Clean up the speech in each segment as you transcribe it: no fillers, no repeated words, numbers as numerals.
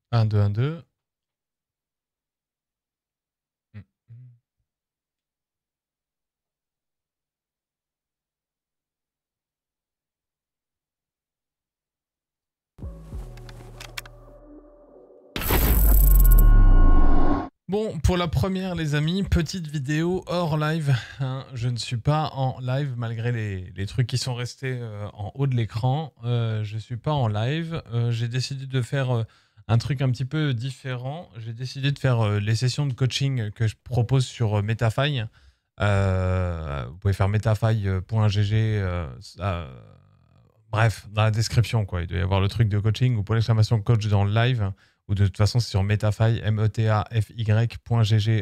1, 2, 1, 2. Bon, pour la première, les amis, petite vidéo hors live. Hein, je ne suis pas en live, malgré les trucs qui sont restés en haut de l'écran. Je ne suis pas en live. J'ai décidé de faire un truc un petit peu différent. J'ai décidé de faire les sessions de coaching que je propose sur Metafy. Vous pouvez faire metafy.gg. Bref, dans la description, quoi. Il doit y avoir le truc de coaching ou pour l'exclamation coach dans le live. Ou de toute façon, c'est sur metafy, metafy.gg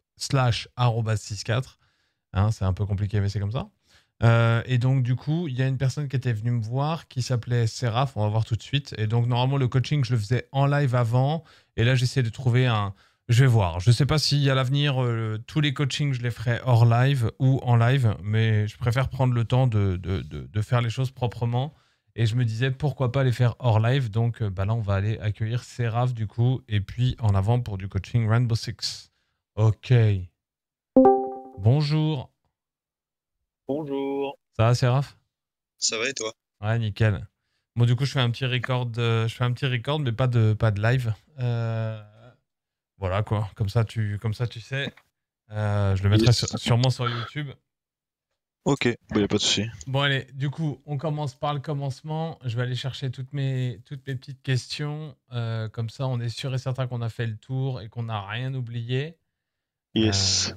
/64. Hein, c'est un peu compliqué, mais c'est comme ça. Et donc, du coup, il y a une personne qui était venue me voir qui s'appelait Seraph. On va voir tout de suite. Et donc, normalement, le coaching, je le faisais en live avant. Et là, j'essaie de trouver un... Je vais voir. Je ne sais pas si à l'avenir, tous les coachings, je les ferai hors live ou en live. Mais je préfère prendre le temps de faire les choses proprement. Et je me disais, pourquoi pas les faire hors live. Donc bah là, on va aller accueillir Seraph du coup. Et puis en avant pour du coaching Rainbow Six. Ok. Bonjour. Bonjour. Ça va, Seraph? Ça va et toi? Ouais, nickel. Bon, du coup, je fais un petit record, mais pas de live. Voilà, quoi. Comme ça, tu sais. Je le mettrai Yes. sûrement sur YouTube. Ok, bah y a pas de souci. Bon, allez, du coup, on commence par le commencement. Je vais aller chercher toutes mes petites questions. Comme ça, on est sûr et certain qu'on a fait le tour et qu'on n'a rien oublié. Yes.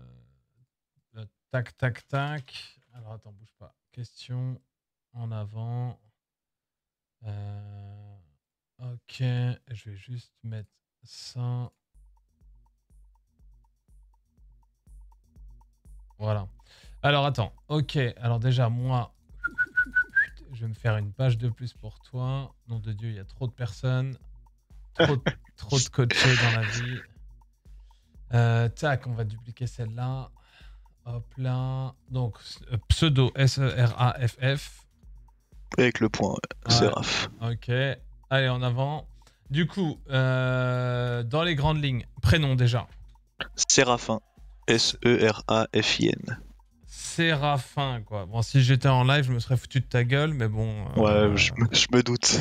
Tac, tac, tac. Alors, attends, bouge pas. Question en avant. Ok, je vais juste mettre ça. Voilà. Alors, attends. Ok, alors déjà, moi, je vais me faire une page de plus pour toi. Nom de Dieu, il y a trop de personnes. Trop de coachés dans la vie. Tac, on va dupliquer celle-là. Hop là. Donc, pseudo S-E-R-A-F-F. Avec le point, Ouais, Seraph. ok. Allez, en avant. Du coup, dans les grandes lignes, prénom déjà. Séraphin. S-E-R-A-F-I-N. Séraphin, quoi. Bon, si j'étais en live, je me serais foutu de ta gueule, mais bon. Ouais, je me doute.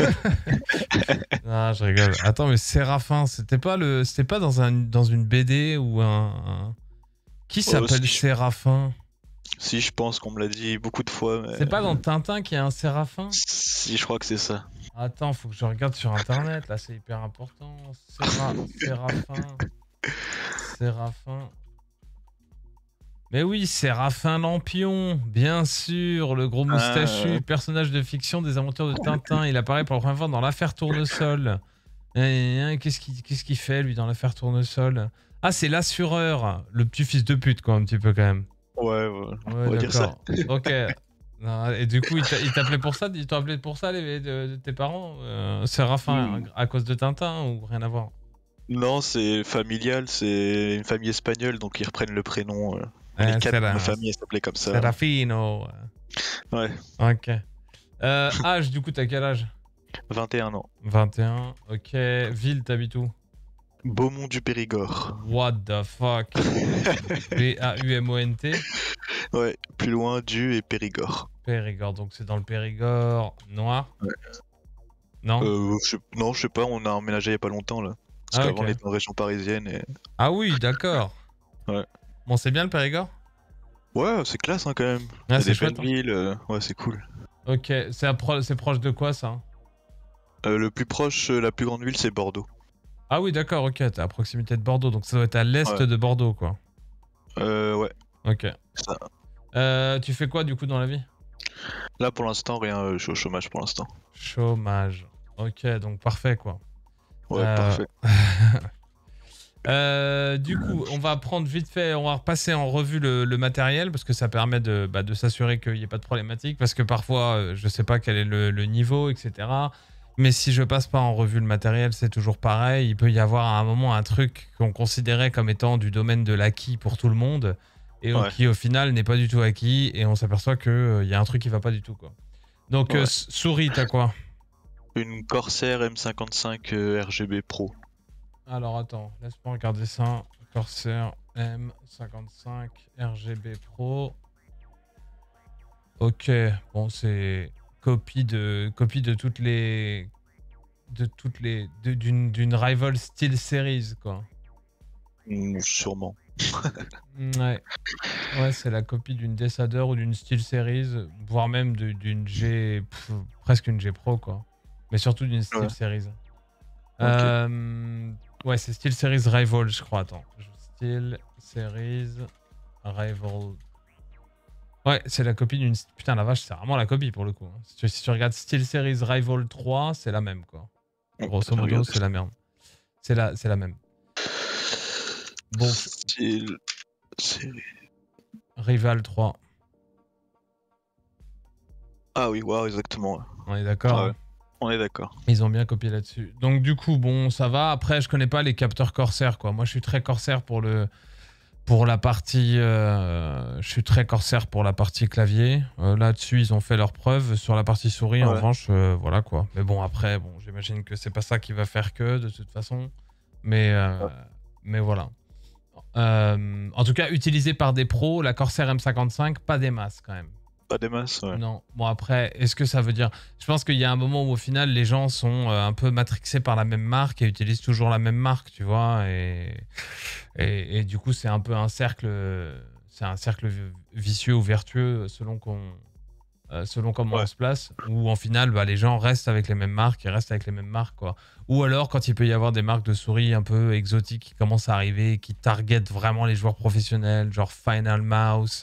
Ah, je rigole. Attends, mais Séraphin, c'était pas dans une BD ou un... Qui s'appelle Si, Séraphin? si, je pense qu'on me l'a dit beaucoup de fois, mais... C'est pas dans Tintin qu'il y a un Séraphin? Si, je crois que c'est ça. Attends, faut que je regarde sur internet, là c'est hyper important. Séraphin. Séraphin. Mais oui, Séraphin Lampion, bien sûr, le gros moustachu, personnage de fiction des aventures de Tintin. Il apparaît pour la première fois dans l'affaire Tournesol. Qu'est-ce qu'il fait lui dans l'affaire Tournesol? Ah, c'est l'assureur, le petit fils de pute quoi, un petit peu quand même. Ouais, on va dire ça. Ok. Non, et du coup, il t'appelait pour ça? Ils t'ont appelé pour ça, de tes parents? Séraphin, à cause de Tintin ou rien à voir? Non, c'est familial, c'est une famille espagnole, donc ils reprennent le prénom. Les C'est quatre de ma famille s'appelaient comme ça. Serafino. Ouais. Ok. Âge, du coup, t'as quel âge? 21 ans. 21. Ok. Ville, t'habites où? Beaumont du Périgord. What the fuck? B-A-U-M-O-N-T? Ouais, plus loin, Du et Périgord. Périgord, donc c'est dans le Périgord noir? Ouais. Non? Non, je sais pas, on a emménagé il y a pas longtemps là. Parce qu'avant on était en région parisienne et... Ah oui, d'accord. Ouais. Bon, c'est bien le Périgord? Ouais, c'est classe hein, quand même. Ah, Il y a c'est des chouette. belles villes, ouais, c'est cool. Ok, c'est proche de quoi ça? Le plus proche, la plus grande ville, c'est Bordeaux. Ah oui, d'accord, ok, t'es à proximité de Bordeaux, donc ça doit être à l'est de Bordeaux, quoi. Ouais. Ok. Ça. Tu fais quoi du coup dans la vie? Là pour l'instant, rien, je suis au chômage pour l'instant. Chômage. Ok, donc parfait, quoi. Ouais, parfait. Du coup, on va prendre vite fait, on va repasser en revue le matériel parce que ça permet de s'assurer qu'il n'y ait pas de problématique parce que parfois, je sais pas quel est le niveau, etc. Mais si je passe pas en revue le matériel, c'est toujours pareil. Il peut y avoir à un moment un truc qu'on considérait comme étant du domaine de l'acquis pour tout le monde et qui au final n'est pas du tout acquis et on s'aperçoit qu'il y a un truc qui va pas du tout, quoi. Donc, souris, t'as quoi? Une Corsair M55 RGB Pro. Alors attends, laisse-moi regarder ça. Corsair M55 RGB Pro. Ok, bon c'est copie de toutes les d'une rival Steel Series quoi. Sûrement. Ouais. Ouais, c'est la copie d'une Dessader ou d'une Steel Series, voire même d'une G, presque une G Pro quoi. Mais surtout d'une Steel Ouais. Series. Ok. Ouais, c'est Steel Series Rival, je crois. Attends, Steel Series Rival. Ouais, c'est la copie d'une. Putain, la vache, c'est vraiment la copie pour le coup. Hein. Si tu regardes Steel Series Rival 3, c'est la même quoi. Grosso modo, c'est la merde. C'est la même. Bon. Steel Series. Rival 3. Ah oui, wow, exactement. On est d'accord. Ouais. Hein. On est d'accord. Ils ont bien copié là-dessus. Donc du coup, bon, ça va. Après, je connais pas les capteurs Corsair, quoi. Moi, je suis très Corsair pour la partie. Je suis très Corsair pour la partie clavier. Là-dessus, ils ont fait leurs preuves. Sur la partie souris, en revanche, voilà quoi. Mais bon, après, bon, j'imagine que c'est pas ça qui va faire que de toute façon. Mais voilà. En tout cas, utilisé par des pros, la Corsair M55, pas des masses quand même. Pas des masses, ouais. Non. Bon, après, est-ce que ça veut dire... Je pense qu'il y a un moment où, au final, les gens sont un peu matrixés par la même marque et utilisent toujours la même marque, tu vois. Et du coup, c'est un peu un cercle... C'est un cercle vicieux ou vertueux selon comment on se place. Où, en final, bah, les gens restent avec les mêmes marques et restent avec les mêmes marques, quoi. Ou alors, quand il peut y avoir des marques de souris un peu exotiques qui commencent à arriver, qui targetent vraiment les joueurs professionnels, genre Final Mouse...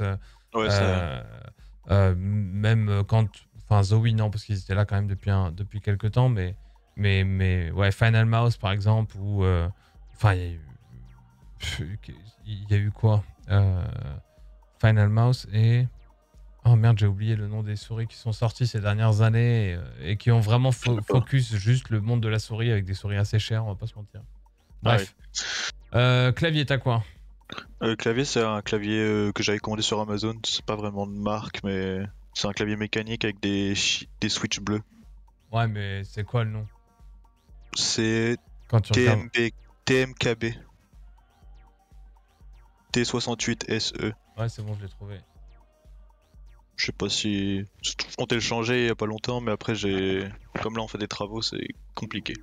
même quand, enfin Zowie non parce qu'ils étaient là quand même depuis quelques temps, mais ouais, Final Mouse par exemple, ou enfin il y a eu quoi, Final Mouse et oh merde, j'ai oublié le nom des souris qui sont sorties ces dernières années et qui ont vraiment focus juste le monde de la souris avec des souris assez chères, on va pas se mentir. Bref. Clavier, t'as quoi? Clavier, c'est un clavier que j'avais commandé sur Amazon. C'est pas vraiment de marque, mais c'est un clavier mécanique avec des switches bleus. Ouais, mais c'est quoi le nom? C'est TMKB. T68 SE. Ouais, c'est bon, je l'ai trouvé. Je sais pas si... Je comptais le changer il y a pas longtemps, mais après comme là on fait des travaux, c'est compliqué.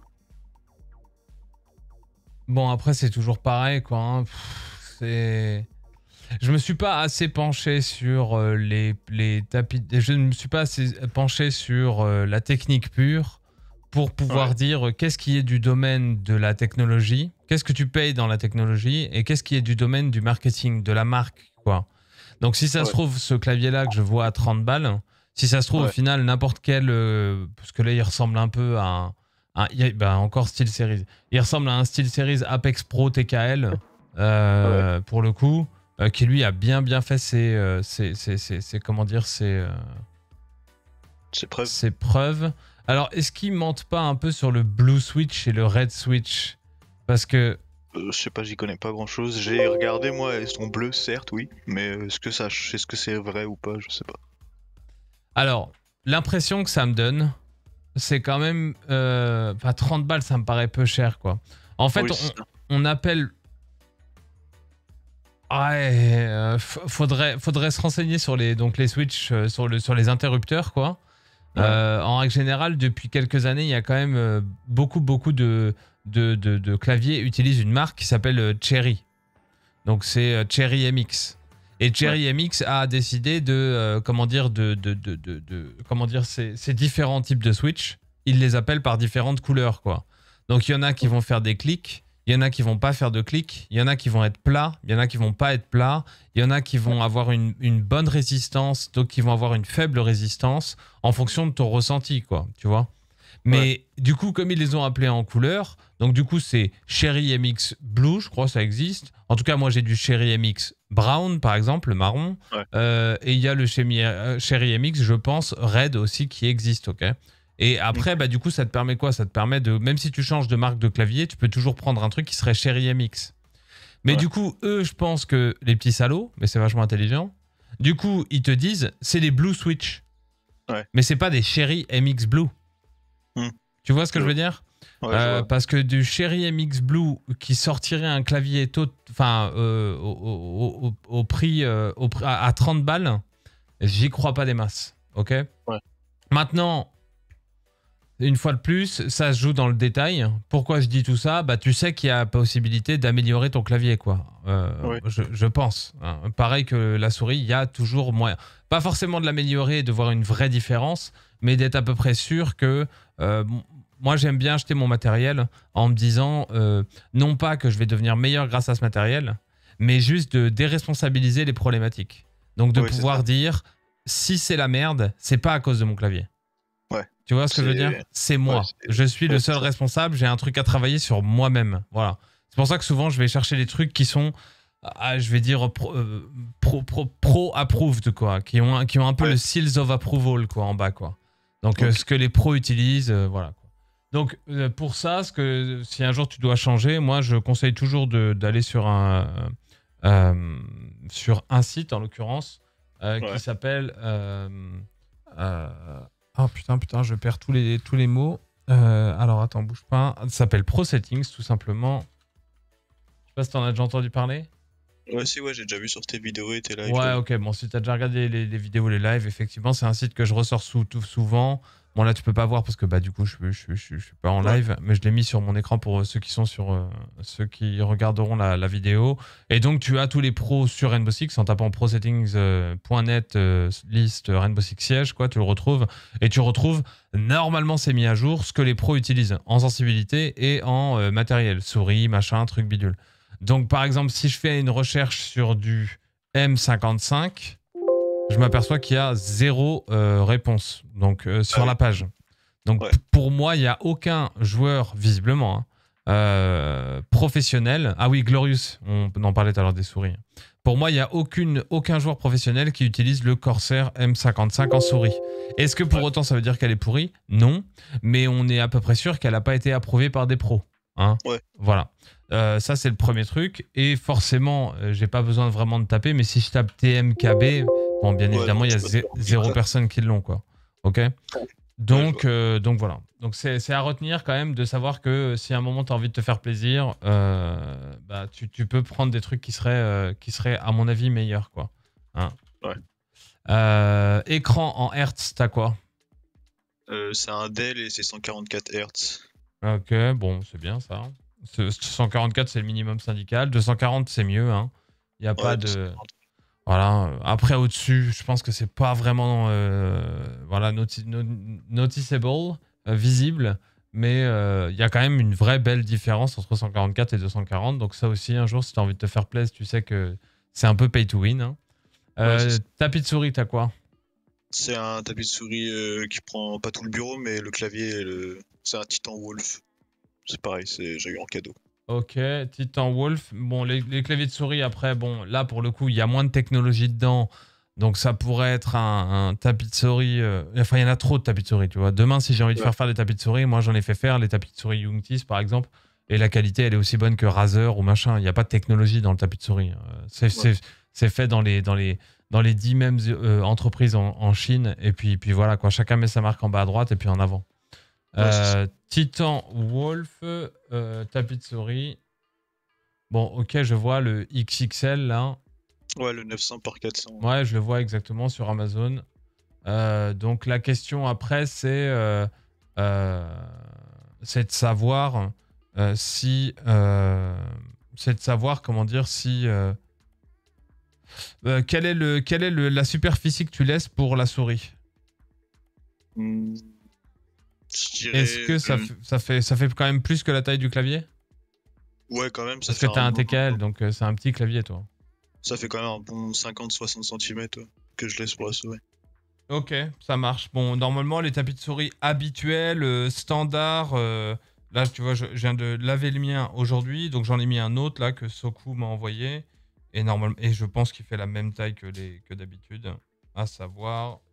Bon, après, c'est toujours pareil, quoi. Hein. Je me suis pas assez penché sur les tapis... Je ne me suis pas assez penché sur la technique pure pour pouvoir dire qu'est-ce qui est du domaine de la technologie, qu'est-ce que tu payes dans la technologie et qu'est-ce qui est du domaine du marketing, de la marque, quoi. Donc, si ça se trouve, ce clavier-là que je vois à 30 balles, si ça se trouve, au final, n'importe quel... parce que là, il ressemble un peu à encore Steel Series. Il ressemble à un Steel Series Apex Pro TKL, pour le coup, qui lui a bien fait ses preuves. Alors, est-ce qu'ils mentent pas un peu sur le Blue Switch et le Red Switch? Parce que... je sais pas, j'y connais pas grand-chose. J'ai regardé, moi, elles sont bleues, certes, oui, mais est-ce que c'est vrai ou pas, je sais pas. Alors, l'impression que ça me donne, c'est quand même... 30 balles, ça me paraît peu cher, quoi. En fait, on appelle... Ouais, faudrait se renseigner sur les switches, sur les interrupteurs, quoi. En règle générale, depuis quelques années, il y a quand même beaucoup de claviers utilisent une marque qui s'appelle Cherry. Donc c'est Cherry MX. Et Cherry MX a décidé de ces différents types de switch. Ils les appellent par différentes couleurs, quoi. Donc il y en a qui vont faire des clics. Il y en a qui vont pas faire de clics, il y en a qui vont être plats, il y en a qui vont pas être plats, il y en a qui vont avoir une bonne résistance, d'autres qui vont avoir une faible résistance en fonction de ton ressenti, quoi, tu vois. Mais du coup, comme ils les ont appelés en couleur, donc du coup c'est Cherry MX Blue, je crois ça existe. En tout cas, moi j'ai du Cherry MX Brown, par exemple, le marron, et il y a le Cherry MX, je pense, Red aussi qui existe, ok. Et après, bah, du coup, ça te permet quoi? Ça te permet de... Même si tu changes de marque de clavier, tu peux toujours prendre un truc qui serait Cherry MX. Mais du coup, eux, je pense que... Les petits salauds, mais c'est vachement intelligent. Du coup, ils te disent, c'est les Blue Switch. Mais c'est pas des Cherry MX Blue. Tu vois ce que je veux dire? Ouais, je vois. Parce que du Cherry MX Blue qui sortirait un clavier au prix, à 30 balles, j'y crois pas des masses. Ok. Ouais. Maintenant, une fois de plus, ça se joue dans le détail. Pourquoi je dis tout ça? Bah, tu sais qu'il y a possibilité d'améliorer ton clavier, quoi. Ouais. Je pense, hein. Pareil que la souris, il y a toujours moyen. Pas forcément de l'améliorer et de voir une vraie différence, mais d'être à peu près sûr que. euh, Moi, j'aime bien acheter mon matériel en me disant, non pas que je vais devenir meilleur grâce à ce matériel, mais juste de déresponsabiliser les problématiques. Donc de Ouais, c'est ça. pouvoir dire, si c'est la merde, c'est pas à cause de mon clavier. Ouais. Tu vois ce que je veux dire? C'est. C'est Ouais, moi. Je suis le ouais, seul c'est ça. responsable. J'ai un truc à travailler sur moi-même. Voilà. C'est pour ça que souvent, je vais chercher des trucs qui sont, je vais dire, pro-approved, quoi. Qui ont un peu Ouais. le seals of approval, quoi, en bas, quoi. Donc, Ok. ce que les pros utilisent, voilà, quoi. Donc, pour ça, si un jour tu dois changer, moi, je conseille toujours d'aller sur un site, en l'occurrence, qui Ouais. s'appelle... euh, oh putain, je perds tous les mots. Alors attends, bouge pas. Ça s'appelle Pro Settings, tout simplement. Je sais pas si t'en as déjà entendu parler. Ouais, si, ouais, j'ai déjà vu sur tes vidéos et tes lives. Ouais, ok, bon, si t'as déjà regardé les vidéos, les lives, effectivement, c'est un site que je ressors souvent. Bon, là, tu peux pas voir parce que bah du coup, je suis pas en Ouais. live, mais je l'ai mis sur mon écran pour ceux qui regarderont la vidéo. Et donc, tu as tous les pros sur Rainbow Six en tapant prosettings.net liste Rainbow Six siège, quoi, tu le retrouves. Et tu retrouves, normalement, c'est mis à jour, ce que les pros utilisent en sensibilité et en matériel, souris, machin, truc bidule. Donc, par exemple, si je fais une recherche sur du M55, je m'aperçois qu'il y a zéro réponse donc, Ah sur oui. la page. Donc, Ouais. pour moi, il n'y a aucun joueur, visiblement, hein, professionnel. Ah oui, Glorious, on en parlait tout à l'heure des souris. Pour moi, il n'y a aucun joueur professionnel qui utilise le Corsair M55 en souris. Est-ce que pour Ouais. autant ça veut dire qu'elle est pourrie? Non, mais on est à peu près sûr qu'elle n'a pas été approuvée par des pros, hein. Ouais. Voilà. Ça, c'est le premier truc. Et forcément, j'ai pas besoin vraiment de taper, mais si je tape TMKB, bon, bien Ouais, non, évidemment, il y tu a passes sur zéro Google. personne qui l'ont, quoi. Ok. Ouais, je vois. Donc voilà. Donc c'est à retenir quand même de savoir que si à un moment tu as envie de te faire plaisir, bah, tu peux prendre des trucs qui seraient à mon avis meilleurs, quoi. Hein. Ouais. Écran en Hertz, t'as quoi? C'est un Dell et c'est 144 Hz. Ok, bon, c'est bien ça. 144, c'est le minimum syndical. 240, c'est mieux, hein. Il n'y a pas Ouais, de... 240. Voilà. Après, au-dessus, je pense que c'est pas vraiment voilà, noticeable, visible, mais il y a quand même une vraie belle différence entre 144 et 240. Donc ça aussi, un jour, si tu as envie de te faire plaisir, tu sais que c'est un peu pay to win, hein. Ouais, c'est ça. Tapis de souris, t'as quoi? C'est un tapis de souris qui prend pas tout le bureau, mais le clavier, c'est un Titan Wolf. C'est pareil, j'ai eu en cadeau. Ok, Titan Wolf. Bon, les claviers de souris, après, bon, là, pour le coup, il y a moins de technologie dedans. Donc, ça pourrait être un tapis de souris. Enfin, il y en a trop de tapis de souris, tu vois. Demain, si j'ai envie de Ouais. faire des tapis de souris, moi, j'en ai fait faire les tapis de souris Youngtis, par exemple. Et la qualité, elle est aussi bonne que Razer ou machin. Il n'y a pas de technologie dans le tapis de souris. Ouais. C'est fait dans les 10 mêmes entreprises en Chine. Et puis voilà, quoi. Chacun met sa marque en bas à droite et puis en avant. Ouais, c'est ça. Titan Wolf, tapis de souris. Bon, ok, je vois le XXL là. Ouais, le 900 par 400. Ouais, je le vois exactement sur Amazon. Donc la question après, euh, c'est de savoir si. C'est de savoir, comment dire, si. Quelle est la superficie que tu laisses pour la souris? Hmm, je Est-ce dirais. que ça fait quand même plus que la taille du clavier? Ouais, quand même, ça Parce que fait t'as un un bon. TKL, donc c'est un petit clavier, toi. Ça fait quand même un bon 50-60 cm que je laisse pour la souris. Ok, ça marche. Bon, normalement, les tapis de souris habituels, standards, là, tu vois, je viens de laver le mien aujourd'hui, donc j'en ai mis un autre là que Soku m'a envoyé. Et je pense qu'il fait la même taille que d'habitude, à savoir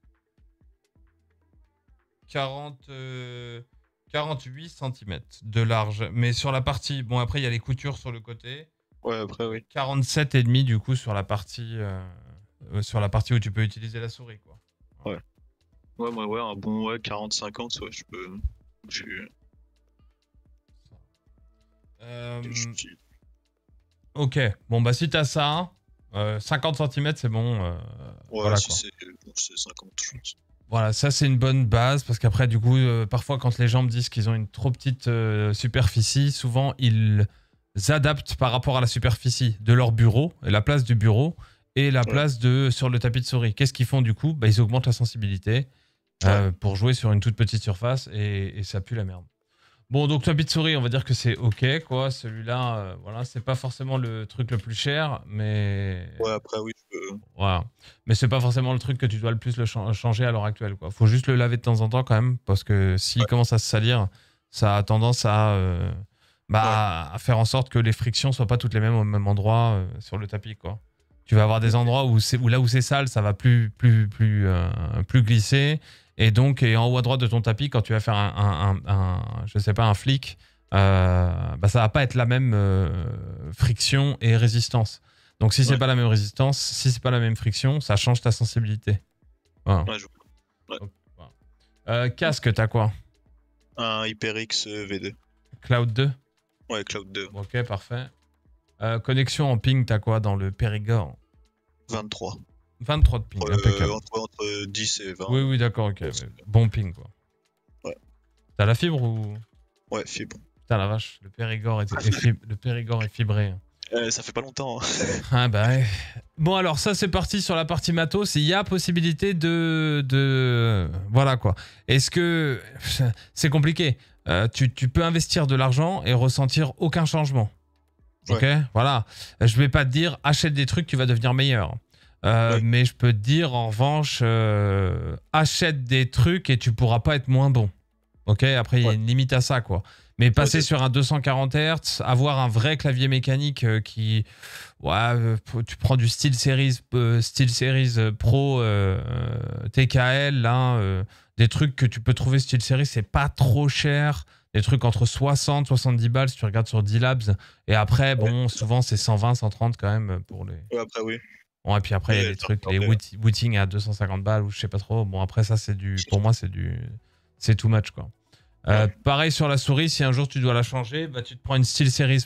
40, 48 cm de large. Mais sur la partie, bon, après, il y a les coutures sur le côté. Ouais, après, oui. 47 et demi du coup sur la partie où tu peux utiliser la souris, quoi. Voilà. Ouais. Ouais, un bon 40-50, ouais, je peux. Je- Euh, je- ok, bon bah si t'as ça, 50 cm c'est bon. Ouais, Voilà si quoi. c'est 50, je pense. Voilà, ça c'est une bonne base parce qu'après du coup, parfois quand les gens me disent qu'ils ont une trop petite superficie, souvent ils adaptent par rapport à la superficie de leur bureau, et la place du bureau et la Ouais. place sur le tapis de souris. Qu'est-ce qu'ils font du coup? Bah, ils augmentent la sensibilité pour jouer sur une toute petite surface et ça pue la merde. Bon, donc tapis de souris, on va dire que c'est ok, quoi. Celui-là, voilà, c'est pas forcément le truc le plus cher, mais Ouais, après, oui, voilà. Mais c'est pas forcément le truc que tu dois le plus changer à l'heure actuelle, quoi. Faut juste le laver de temps en temps quand même, parce que s'il ouais. commence à se salir, ça a tendance à, Ouais. à faire en sorte que les frictions soient pas toutes les mêmes au même endroit sur le tapis, quoi. Tu vas avoir des endroits où là où c'est sale, ça va plus glisser. Et en haut à droite de ton tapis, quand tu vas faire je sais pas, un flic, bah, ça va pas être la même friction et résistance. Donc si c'est Ouais. pas la même résistance, si c'est pas la même friction, ça change ta sensibilité. Voilà. Ouais, ouais. Donc, voilà. Casque, t'as quoi? Un HyperX V2. Cloud 2? Ouais, Cloud 2. Ok, parfait. Connexion en ping, t'as quoi dans le Périgord? 23. 23 de ping, impeccable. Entre 10 et 20. Oui, d'accord, ok. Ouais, Bon ping, quoi. Ouais. T'as la fibre ou... Ouais, fibre. Putain, la vache, le Périgord le Périgord est fibré. Ça fait pas longtemps. Hein. Ah bah ouais. Bon alors ça c'est parti sur la partie matos. Il y a possibilité voilà quoi. Est-ce que c'est compliqué? Tu peux investir de l'argent et ressentir aucun changement. Ok, voilà. Je vais pas te dire achète des trucs, tu vas devenir meilleur. Mais je peux te dire en revanche achète des trucs et tu pourras pas être moins bon. Ok, après il y a une limite à ça quoi. Mais passer sur un 240 Hz, avoir un vrai clavier mécanique qui... Ouais, tu prends du SteelSeries Pro TKL, là, des trucs que tu peux trouver SteelSeries, c'est pas trop cher. Des trucs entre 60, 70 balles si tu regardes sur D-Labs. Et après, bon, souvent c'est 120, 130 quand même pour les... Ouais, après, oui. Bon, et puis après, il y a des trucs, les Wooting à 250 balles ou je sais pas trop. Bon, après, ça, pour moi, c'est too much, quoi. Pareil sur la souris, si un jour tu dois la changer, bah, tu te prends une SteelSeries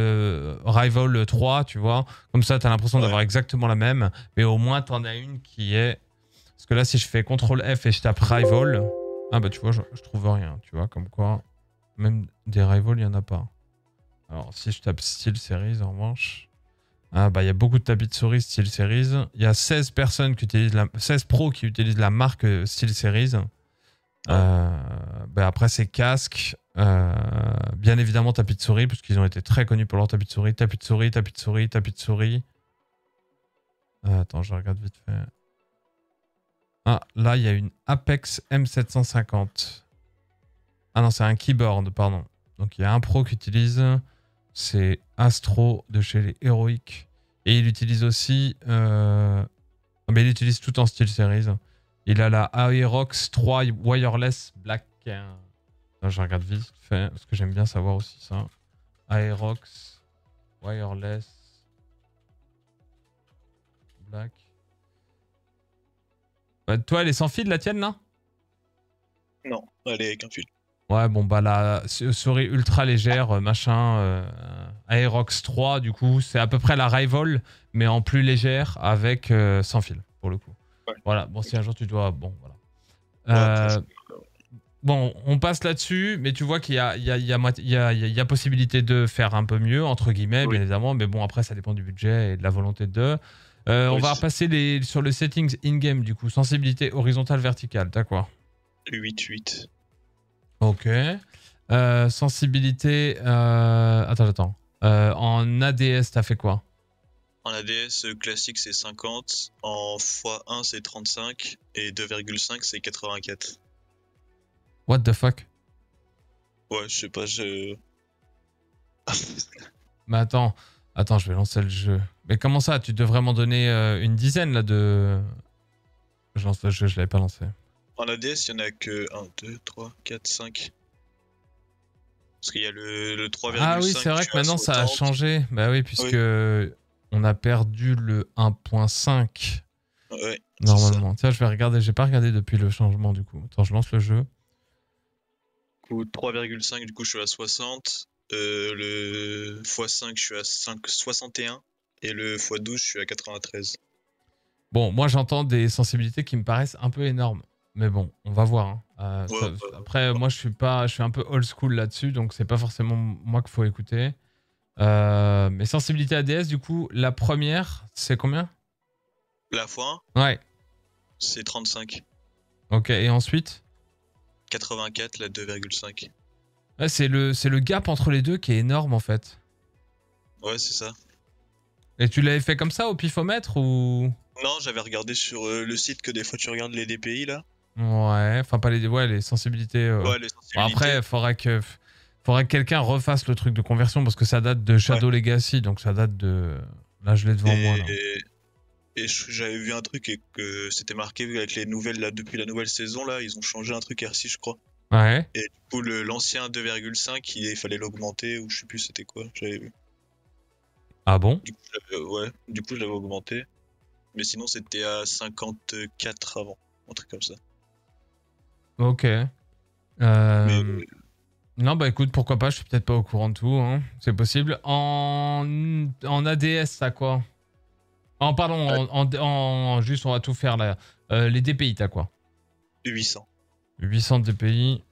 Rival 3, tu vois. Comme ça, tu as l'impression d'avoir exactement la même, mais au moins tu en as une qui est... Parce que là, si je fais CTRL F et je tape Rival, ah bah tu vois, je trouve rien, tu vois, comme quoi, même des Rival, il n'y en a pas. Alors, si je tape SteelSeries, en revanche... Ah bah il y a beaucoup de tapis de souris SteelSeries. Il y a 16 personnes qui utilisent 16 pros qui utilisent la marque SteelSeries. Bah après c'est casque, bien évidemment tapis de souris puisqu'ils ont été très connus pour leur tapis de souris, tapis de souris, tapis de souris, tapis de souris. Attends, je regarde vite fait. Ah, là il y a une Apex M750. Ah non, c'est un keyboard, pardon. Donc il y a un pro qui utilise, c'est Astro de chez les Heroic. Et il utilise aussi, mais il utilise tout en SteelSeries. Il a la Aerox 3 Wireless Black. Là, je regarde vite fait, parce que j'aime bien savoir aussi ça. Aerox Wireless Black. Bah, toi, elle est sans fil, la tienne, là? Non, elle est avec un fil. Ouais, bon, bah la souris ultra légère, machin, Aerox 3, du coup, c'est à peu près la Rival, mais en plus légère, avec sans fil, pour le coup. Ouais. Voilà, bon, si un jour tu dois... Bon, voilà. Bon, on passe là-dessus, mais tu vois qu'il y a possibilité de faire un peu mieux, entre guillemets, bien évidemment, mais bon, après, ça dépend du budget et de la volonté de... on va repasser sur le settings in-game, du coup, sensibilité horizontale, verticale, t'as quoi? 8. Ok. Sensibilité... Attends. En ADS, t'as fait quoi? En ADS classique, c'est 50. En x1, c'est 35. Et 2,5, c'est 84. What the fuck? Ouais, je sais pas, Mais attends, je vais lancer le jeu. Mais comment ça? Tu devrais m'en donner une dizaine, là, de... Je lance le jeu, je l'avais pas lancé. En ADS, il y en a que 1, 2, 3, 4, 5. Parce qu'il y a le 3,5. Ah oui, c'est vrai que maintenant ça a changé. Bah oui, puisque on a perdu le 1.5. Ouais. Normalement. Tiens, je vais regarder. J'ai pas regardé depuis le changement du coup. Attends, je lance le jeu. coup, 3,5, du coup, je suis à 60. Le x5, je suis à 61. Et le x12, je suis à 93. Bon, moi j'entends des sensibilités qui me paraissent un peu énormes. Mais bon, on va voir, hein. Ouais, Après, moi je suis un peu old school là-dessus, donc c'est pas forcément moi qu'il faut écouter. Mais sensibilité ADS, du coup, la première, c'est combien? la x1, Ouais. c'est 35. Ok, et ensuite? 84, la 2,5. Ouais, c'est le gap entre les deux qui est énorme en fait. Ouais, c'est ça. Et tu l'avais fait comme ça au pifomètre ou? Non, j'avais regardé sur le site que des fois tu regardes les DPI là. Ouais, enfin pas les sensibilités. Ouais, les Bon, sensibilités. après, faudrait que quelqu'un refasse le truc de conversion parce que ça date de Shadow Legacy, donc ça date de. Là, je l'ai devant moi là. Et j'avais vu un truc et que c'était marqué avec les nouvelles là, depuis la nouvelle saison là, ils ont changé un truc RC, je crois. Ouais. Et du coup, l'ancien 2,5, il fallait l'augmenter ou je sais plus c'était quoi, j'avais vu. Ah bon? Du coup, je l'avais augmenté. Mais sinon, c'était à 54 avant, un truc comme ça. Ok. Mais Non, bah écoute, pourquoi pas, je suis peut-être pas au courant de tout, hein. C'est possible. En ADS, t'as quoi? Pardon, juste, on va tout faire là. Les DPI, t'as quoi? 800. 800 DPI.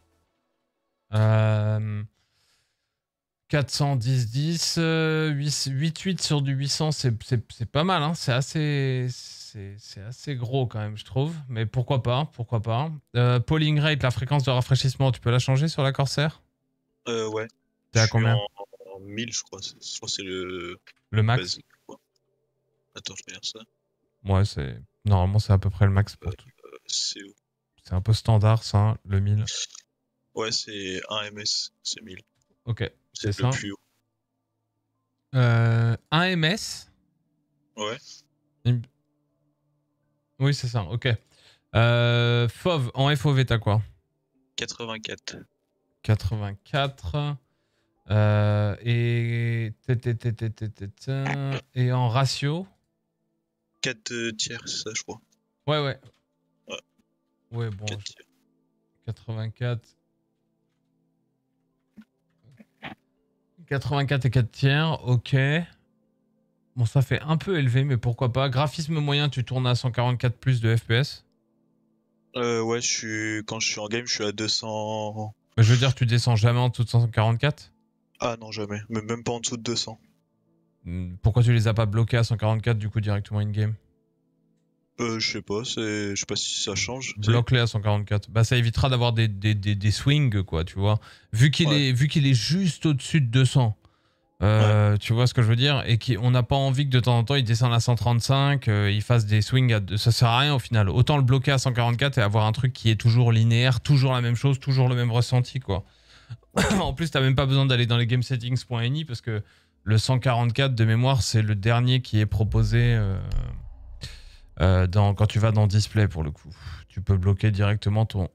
410, 10, 8 sur du 800, c'est pas mal, hein. C'est assez gros quand même, je trouve. Mais pourquoi pas, pourquoi pas. Polling rate, la fréquence de rafraîchissement, tu peux la changer sur la Corsair? Ouais. T'es Je à suis combien? en 1000, je crois. Je crois que c'est le Max? basique, quoi. Attends, je regarde ça. Ouais, normalement, c'est à peu près le max pour tout. C'est où? C'est un peu standard, ça, le 1000. Ouais, c'est 1 ms, c'est 1000. Ok, c'est le ça. plus haut. 1 ms? Ouais. Oui, c'est ça, ok. FOV, en FOV, t'as quoi? 84. 84. Et en ratio? 4 tiers, c'est ça, je crois. Ouais. Ouais. Ouais, bon. 4 tiers. 84. 84 et 4 tiers, ok. Bon, ça fait un peu élevé, mais pourquoi pas. Graphisme moyen, tu tournes à 144 plus de FPS? Ouais, quand je suis en game, je suis à 200. Je veux dire, tu descends jamais en dessous de 144? Ah non, jamais. Même pas en dessous de 200. Pourquoi tu les as pas bloqués à 144 du coup directement in-game? Je sais pas, je sais pas si ça change. Bloque-les à 144. Bah ça évitera d'avoir des swings, quoi, tu vois. Vu qu'il est juste au-dessus de 200. Tu vois ce que je veux dire? Et qu'on n'a pas envie que de temps en temps il descende à 135, il fasse des swings ça sert à rien au final. Autant le bloquer à 144 et avoir un truc qui est toujours linéaire, toujours la même chose, toujours le même ressenti, quoi. En plus, t'as même pas besoin d'aller dans les game settings.ini parce que le 144 de mémoire, c'est le dernier qui est proposé quand tu vas dans display pour le coup. Tu peux bloquer directement ton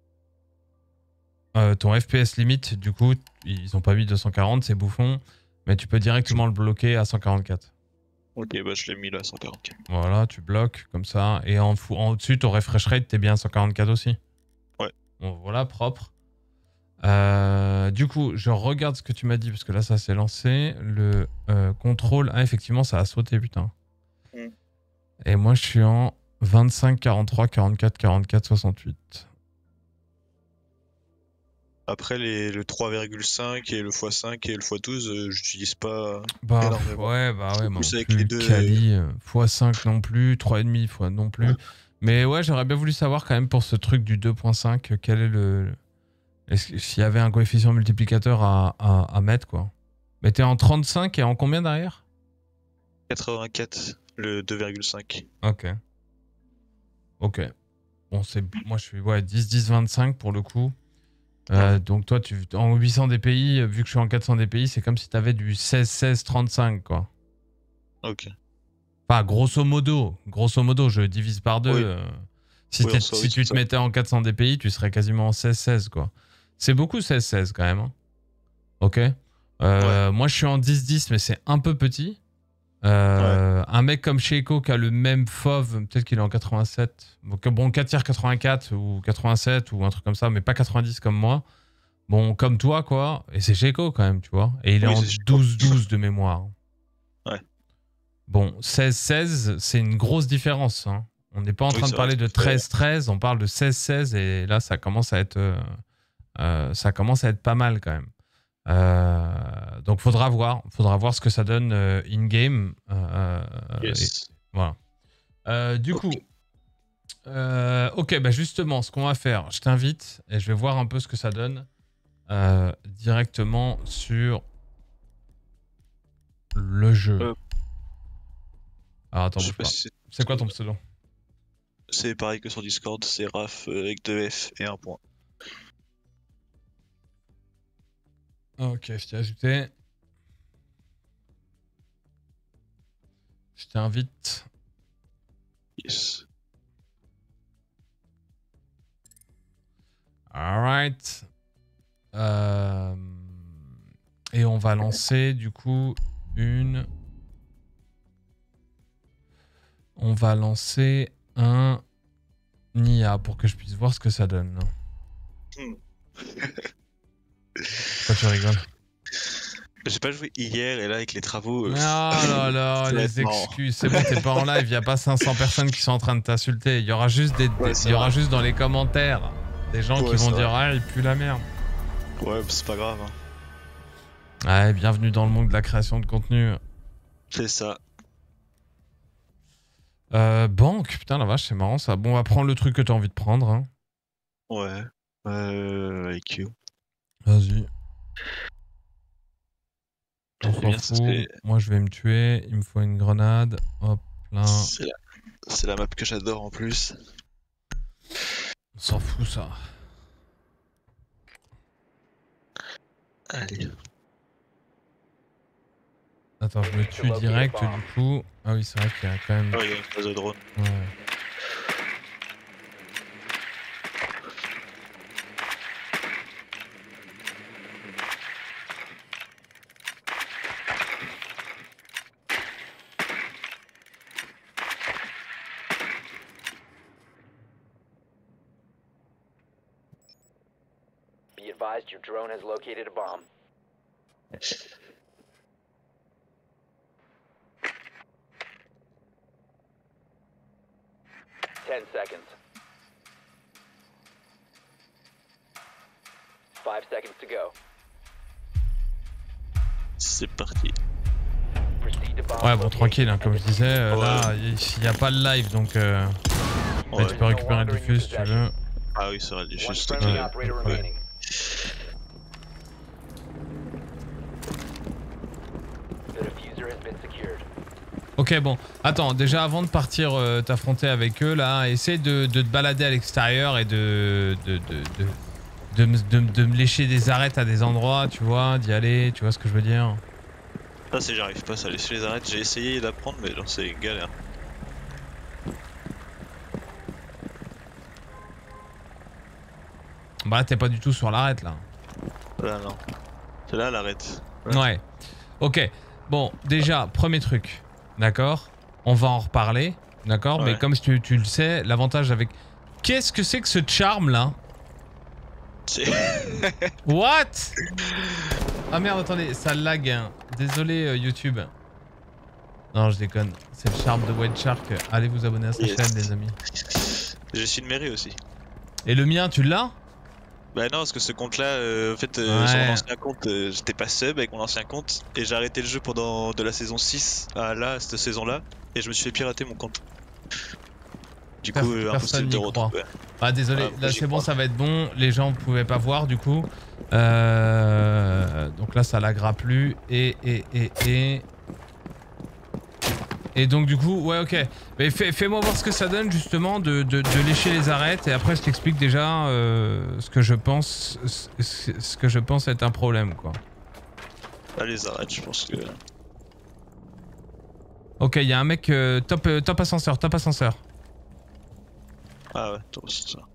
FPS limite. Du coup, ils ont pas mis 240, c'est bouffon. Mais tu peux directement le bloquer à 144. Ok, bah je l'ai mis là à 144. Voilà, tu bloques comme ça. Et en au-dessus, ton refresh rate, t'es bien à 144 aussi. Ouais. Bon, voilà, propre. Du coup, je regarde ce que tu m'as dit, parce que là, ça s'est lancé. Le contrôle... Ah, effectivement, ça a sauté, putain. Et moi, je suis en 25, 43, 44, 44, 68. Après, le 3,5 et le x5 et le x12, j'utilise pas énormément. Ouais, non plus avec plus les deux. Kali, x5 non plus, 3,5 fois non plus. Ouais. Mais ouais, j'aurais bien voulu savoir quand même pour ce truc du 2.5, quel est s'il y avait un coefficient multiplicateur à mettre, quoi. Mais t'es en 35 et en combien derrière? 84, le 2,5. Ok. Bon, moi je suis 10, 10, 25 pour le coup. Donc toi, en 800 DPI, vu que je suis en 400 DPI, c'est comme si t'avais du 16, 16, 35, quoi. Ok. Enfin, grosso modo, je divise par deux. Si tu te mettais en 400 DPI, tu serais quasiment en 16, 16, quoi. C'est beaucoup 16, 16 quand même. Hein. Ok. Moi, je suis en 10, 10, mais c'est un peu petit. Un mec comme Sheiko qui a le même FOV, peut-être qu'il est en 87. Bon, 4 tiers 84 ou 87 ou un truc comme ça, mais pas 90 comme moi. Bon, comme toi, quoi. Et c'est Checo, quand même, tu vois. Et il est Oui, en c'est Checo. 12-12 de mémoire. Ouais. Bon, 16-16, c'est une grosse différence. Hein. On n'est pas en Oui, train de c'est vrai parler que de c'est- 13-13, on parle de 16-16 et là, ça commence à être pas mal quand même. Donc, faudra voir ce que ça donne in-game. Yes. Voilà. Du Ok. coup, ok, bah justement, ce qu'on va faire, je t'invite et je vais voir un peu ce que ça donne directement sur le jeu. Euh, Alors, attends, je sais bouge pas pas. si C'est quoi ton pseudo? c'est pareil que sur Discord, c'est Raph avec 2 F et un point. Ok, je t'ai ajouté. Je t'invite. Yes. Alright. Et on va lancer du coup une... On va lancer un IA pour que je puisse voir ce que ça donne. Hmm. Pourquoi tu rigoles? J'ai pas joué hier et là avec les travaux. Ah là là, ça va être les marrant. excuses. C'est bon, t'es pas en live, il y a pas 500 personnes qui sont en train de t'insulter. Il y aura juste Ouais, il y aura juste dans les commentaires des gens qui Ouais, vont c'est dire vrai. ah, il pue la merde. Ouais, c'est pas grave. Hein. Ouais, bienvenue dans le monde de la création de contenu. C'est ça. Banque, putain la vache, c'est marrant ça. Bon, on va prendre le truc que t'as envie de prendre. Hein. Ouais. IQ. Vas-y. On C'est s'en bien, fout. Moi, je vais me tuer. Il me faut une grenade. Hop là. c'est la map que j'adore en plus. On s'en fout ça. Allez. Attends, je me tue direct du coup. Ah oui, c'est vrai qu'il y a quand même... Oh, il y a une phase de drone. Ouais. Be advised your drone has located a bomb. Ten seconds. 5 seconds to go. C'est parti. Proceed to bomb Ouais, bon, location tranquille, hein, comme je disais, Ouais. là, il n'y a pas le live, donc Ouais. tu peux récupérer le diffuse si tu veux. Ah oui, c'est vrai, One juste friendly ok. operator Ouais. remaining. The diffuser has been secured. Ok, bon, attends, déjà avant de partir t'affronter avec eux, là, essaie de te balader à l'extérieur et de me lécher des arêtes à des endroits, tu vois, d'y aller, tu vois ce que je veux dire? Ça, c'est j'arrive pas, ça laisse les arrêts. J'ai essayé d'apprendre, mais genre, c'est galère. Bah, t'es pas du tout sur l'arête, là. Là, non. C'est là, l'arrête. Ouais. Ok. Bon, déjà, premier truc. D'accord? On va en reparler. D'accord? Ouais. Mais comme tu le sais, l'avantage avec... Qu'est-ce que c'est que ce charme là? C'est. What? Ah merde, attendez, ça lag. Hein. Désolé YouTube. Non, je déconne. C'est le charme de White Shark. Allez vous abonner à sa Yes. chaîne, les amis. J'ai su une mairie aussi. Et le mien, tu l'as? Bah non, parce que ce compte-là, en fait, Ouais. sur mon ancien compte, j'étais pas sub avec mon ancien compte et j'ai arrêté le jeu pendant de la saison 6 à là, cette saison-là, et je me suis fait pirater mon compte. Du coup, Personne impossible n'y de croit. retrouver. Ah désolé, Ah, là j'y c'est bon, crois. ça va être bon. Les gens pouvaient pas voir du coup. Donc là ça laggera plus. Et donc du coup, ouais ok. Mais fais-moi voir ce que ça donne justement de lécher les arêtes et après je t'explique déjà ce que je pense être un problème quoi. Là, les arrêts, je pense que. Ok, il y a un mec top ascenseur. Ah ouais, attends, c'est ça.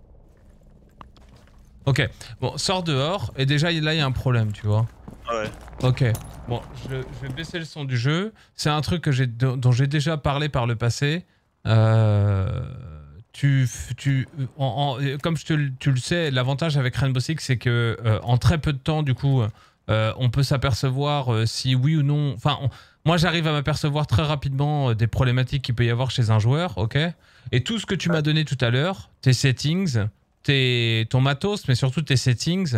Ok, bon, sors dehors et déjà là il y a un problème, tu vois. Ouais. Ok, bon, je vais baisser le son du jeu. C'est un truc que dont j'ai déjà parlé par le passé. comme tu le sais, l'avantage avec Rainbow Six, c'est que en très peu de temps, du coup, on peut s'apercevoir si oui ou non. Enfin, moi, j'arrive à m'apercevoir très rapidement des problématiques qu'il peut y avoir chez un joueur, ok. Et tout ce que tu m'as donné tout à l'heure, tes settings, ton matos, mais surtout tes settings,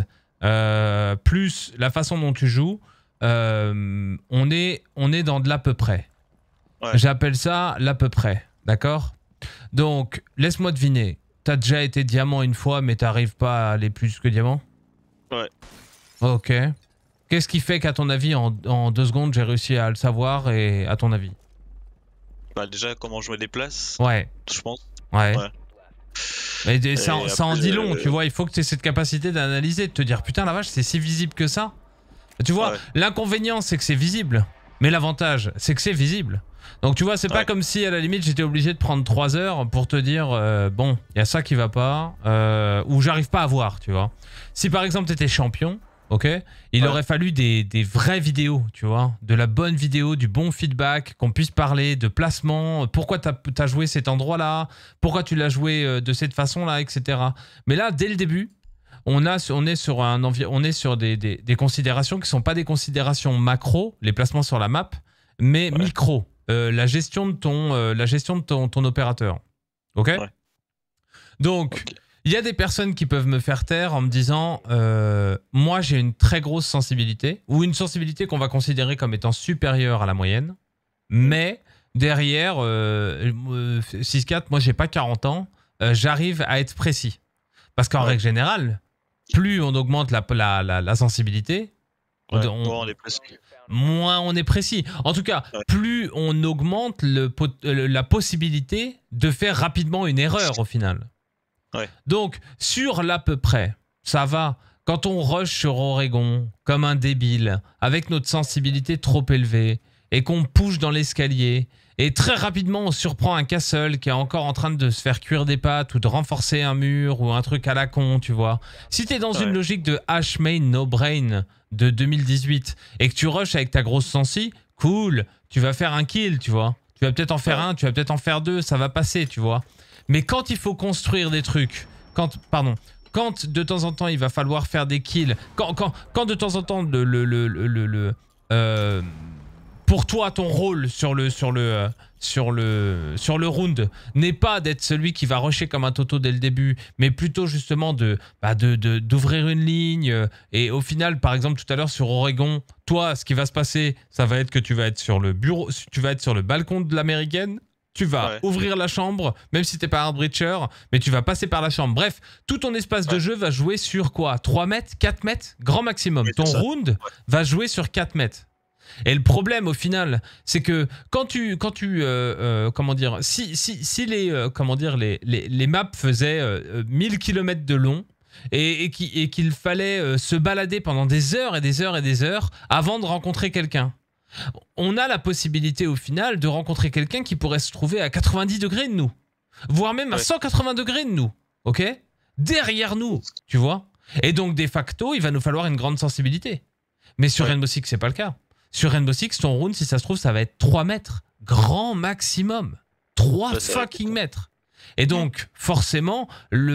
plus la façon dont tu joues, on est dans de l'à peu près. Ouais. J'appelle ça l'à peu près, d'accord? Donc, laisse-moi deviner. T'as déjà été diamant une fois, mais t'arrives pas à aller plus que diamant? Ouais. Ok. Qu'est-ce qui fait qu'à ton avis, en 2 secondes, j'ai réussi à le savoir et à ton avis? Bah déjà, comment jouer les places, Ouais. je pense. Ouais. Ouais. Mais ça en après, dit long, tu vois. Il faut que tu aies cette capacité d'analyser, de te dire putain, la vache, c'est si visible que ça. Tu vois, Ouais. l'inconvénient, c'est que c'est visible. Mais l'avantage, c'est que c'est visible. Donc tu vois, c'est pas Ouais. comme si à la limite j'étais obligé de prendre 3 heures pour te dire bon, il y a ça qui va pas, ou j'arrive pas à voir, tu vois. Si par exemple t'étais champion, ok, il Ouais. aurait fallu des vraies vidéos, tu vois, de la bonne vidéo, du bon feedback, qu'on puisse parler de placement, pourquoi t'as joué cet endroit-là, pourquoi tu l'as joué de cette façon-là, etc. Mais là, dès le début, on est sur des considérations qui sont pas des considérations macro, les placements sur la map, mais Ouais. micro, la gestion de ton opérateur. Ok. Ouais. Donc, Ok. il y a des personnes qui peuvent me faire taire en me disant moi j'ai une très grosse sensibilité, ou une sensibilité qu'on va considérer comme étant supérieure à la moyenne, mais derrière 6-4, moi j'ai pas 40 ans, j'arrive à être précis. Parce qu'en Ouais. règle générale, plus on augmente la sensibilité, Ouais. on- Bon, on est presque. moins on est précis. En tout cas, Ouais. plus on augmente la possibilité de faire rapidement une erreur au final. Ouais. Donc, sur l'à peu près, ça va. Quand on rush sur Oregon comme un débile, avec notre sensibilité trop élevée, et qu'on push dans l'escalier, et très rapidement on surprend un castle qui est encore en train de se faire cuire des pattes ou de renforcer un mur ou un truc à la con, tu vois. Si t'es dans une Ouais. logique de Hash Main No Brain de 2018 et que tu rushes avec ta grosse sensi, cool, tu vas faire un kill, tu vois. Tu vas peut-être en faire Ouais. un, tu vas peut-être en faire 2, ça va passer, tu vois. Mais quand il faut construire des trucs, quand de temps en temps il va falloir faire des kills, quand de temps en temps pour toi ton rôle sur le round n'est pas d'être celui qui va rusher comme un toto dès le début, mais plutôt justement d'ouvrir une ligne, et au final par exemple tout à l'heure sur Oregon, toi ce qui va se passer, ça va être que tu vas être sur le bureau, tu vas être sur le balcon de l'américaine. Tu vas ouvrir la chambre, même si t'es pas un breacher, mais tu vas passer par la chambre. Bref, tout ton espace de jeu va jouer sur quoi? 3 mètres? 4 mètres? Grand maximum. Oui, Ton c'est ça. round va jouer sur 4 mètres. Et le problème au final, c'est que comment dire, si les maps faisaient 1000 km de long, et qu'il fallait se balader pendant des heures et des heures et des heures avant de rencontrer quelqu'un. On a la possibilité au final de rencontrer quelqu'un qui pourrait se trouver à 90 degrés de nous, voire même à 180 degrés de nous, ok? Derrière nous, tu vois? Et donc, de facto, il va nous falloir une grande sensibilité. Mais sur Rainbow Six, c'est pas le cas. Sur Rainbow Six, ton round, si ça se trouve, ça va être 3 mètres. Grand maximum. 3 fucking mètres. Et donc, forcément,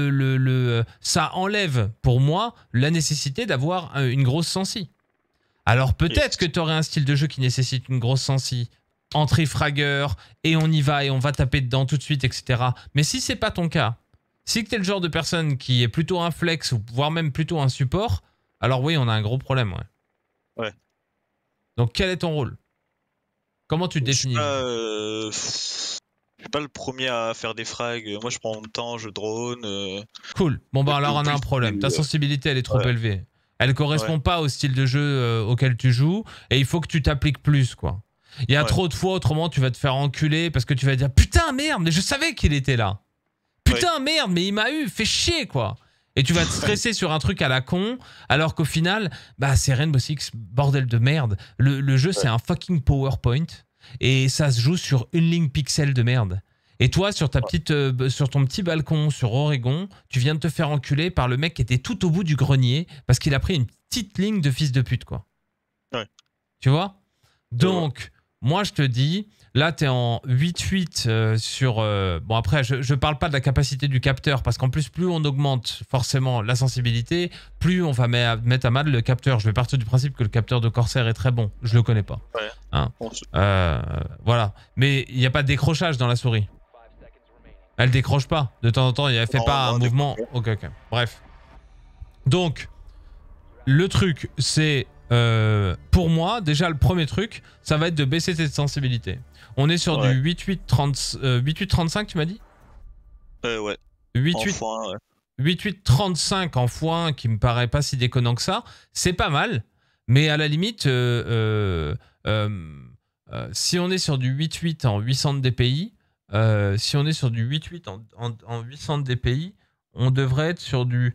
ça enlève, pour moi, la nécessité d'avoir une grosse sensi. Alors peut-être que tu aurais un style de jeu qui nécessite une grosse sensi, entrée fragueur, et on y va et on va taper dedans tout de suite, etc. Mais si c'est pas ton cas, si tu es le genre de personne qui est plutôt un flex, voire même plutôt un support, alors oui, on a un gros problème. Ouais. Donc quel est ton rôle? Comment tu te définis? Je suis pas le premier à faire des frags. Moi, je prends mon temps, je drone. Cool. Bon, bah alors on a un problème. Ta sensibilité, elle est trop élevée. Elle correspond pas au style de jeu auquel tu joues, et il faut que tu t'appliques plus, quoi. Il y a trop de fois, autrement, tu vas te faire enculer parce que tu vas dire putain, merde, mais je savais qu'il était là. Putain, merde, mais il m'a eu, fait chier, quoi. Et tu vas te stresser sur un truc à la con, alors qu'au final, bah c'est Rainbow Six, bordel de merde. Le jeu, c'est un fucking PowerPoint, et ça se joue sur une ligne pixel de merde. Et toi, sur ton petit balcon sur Oregon, tu viens de te faire enculer par le mec qui était tout au bout du grenier parce qu'il a pris une petite ligne de fils de pute, quoi. Ouais. Tu vois? Donc, moi je te dis, là tu es en 8-8 sur... bon après, je parle pas de la capacité du capteur, parce qu'en plus, plus on augmente forcément la sensibilité, plus on va mettre à mal le capteur. Je vais partir du principe que le capteur de Corsair est très bon. Je le connais pas. Ouais. Hein. Voilà. Mais il n'y a pas de décrochage dans la souris. Elle décroche pas. De temps en temps, elle fait pas un mouvement. Ok. Bref. Donc, le truc, c'est... pour moi, déjà, le premier truc, ça va être de baisser cette sensibilité. On est sur du 8.8.35, tu m'as dit? Ouais. 8.8.35 en x1, qui me paraît pas si déconnant que ça. C'est pas mal, mais à la limite, si on est sur du 8.8 en 800 dpi, si on est sur du 8.8 en 800 dpi, on devrait être sur du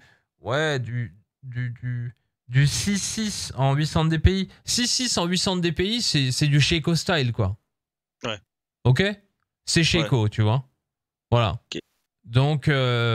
6.6 en 800 dpi. 6.6 en 800 dpi, c'est du Sheiko style, quoi. Ouais. Ok? C'est Sheiko, tu vois. Voilà. Okay. Donc,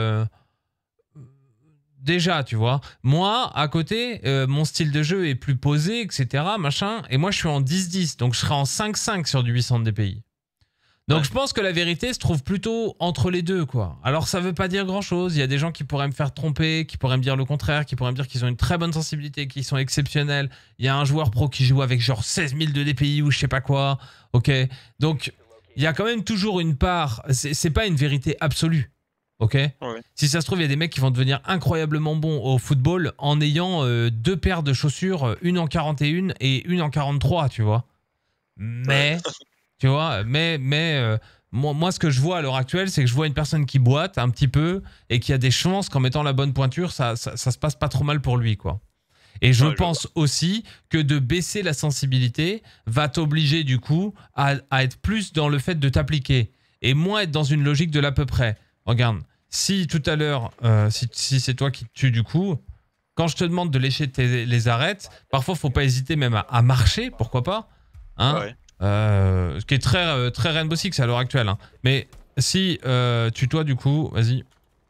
déjà, tu vois. Moi, à côté, mon style de jeu est plus posé, etc. Machin. Et moi, je suis en 10-10. Donc, je serai en 5.5 sur du 800 dpi. Donc je pense que la vérité se trouve plutôt entre les deux, quoi. Alors ça veut pas dire grand chose, il y a des gens qui pourraient me faire tromper, qui pourraient me dire le contraire, qui pourraient me dire qu'ils ont une très bonne sensibilité, qu'ils sont exceptionnels. Il y a un joueur pro qui joue avec genre 16 000 de DPI ou je sais pas quoi, ok. Donc il y a quand même toujours une part, c'est pas une vérité absolue, ok. Ouais. Si ça se trouve, il y a des mecs qui vont devenir incroyablement bons au football en ayant deux paires de chaussures, une en 41 et une en 43, tu vois. Mais... Tu vois, mais moi, ce que je vois à l'heure actuelle, c'est que je vois une personne qui boite un petit peu et qui a des chances qu'en mettant la bonne pointure, ça se passe pas trop mal pour lui, quoi. Et je pense aussi que de baisser la sensibilité va t'obliger, du coup, à être plus dans le fait de t'appliquer et moins être dans une logique de l'à peu près. Regarde, si tout à l'heure, si c'est toi qui te tue, du coup, quand je te demande de lécher les arêtes, parfois, faut pas hésiter même à marcher, pourquoi pas, hein. Ouais. Ce qui est très Rainbow Six à l'heure actuelle, hein. Mais si tutoie, du coup, vas-y.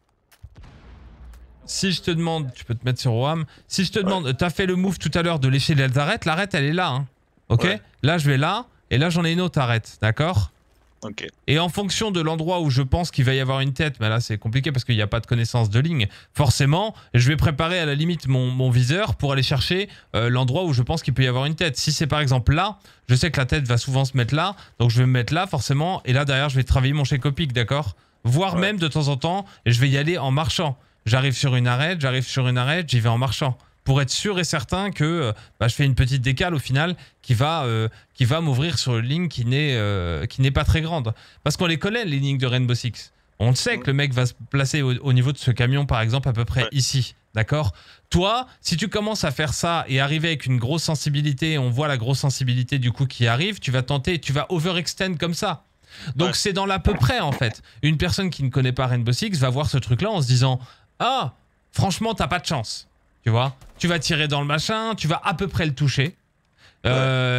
Si je te demande, tu peux te mettre sur WAM. Si je te demande, t'as fait le move tout à l'heure de lécher les arêtes, l'arête elle est là, hein. Ok. Là je vais là, et là j'en ai une autre arête, d'accord. Ok. Et en fonction de l'endroit où je pense qu'il va y avoir une tête, mais là c'est compliqué parce qu'il n'y a pas de connaissance de ligne, forcément, je vais préparer à la limite mon viseur pour aller chercher l'endroit où je pense qu'il peut y avoir une tête. Si c'est par exemple là, je sais que la tête va souvent se mettre là, donc je vais me mettre là forcément, et là derrière je vais travailler mon Sheiko Pick, d'accord. Voire même de temps en temps, je vais y aller en marchant. J'arrive sur une arête, j'y vais en marchant. Pour être sûr et certain que je fais une petite décale au final qui va m'ouvrir sur une ligne qui n'est pas très grande. Parce qu'on les connaît, les lignes de Rainbow Six. On sait que le mec va se placer au niveau de ce camion, par exemple, à peu près ici. D'accord? Toi, si tu commences à faire ça et arriver avec une grosse sensibilité, on voit la grosse sensibilité du coup qui arrive, tu vas tenter, tu vas overextend comme ça. Donc c'est dans l'à peu près en fait. Une personne qui ne connaît pas Rainbow Six va voir ce truc-là en se disant « Ah, franchement, t'as pas de chance. » Tu vois, tu vas tirer dans le machin, tu vas à peu près le toucher. Tu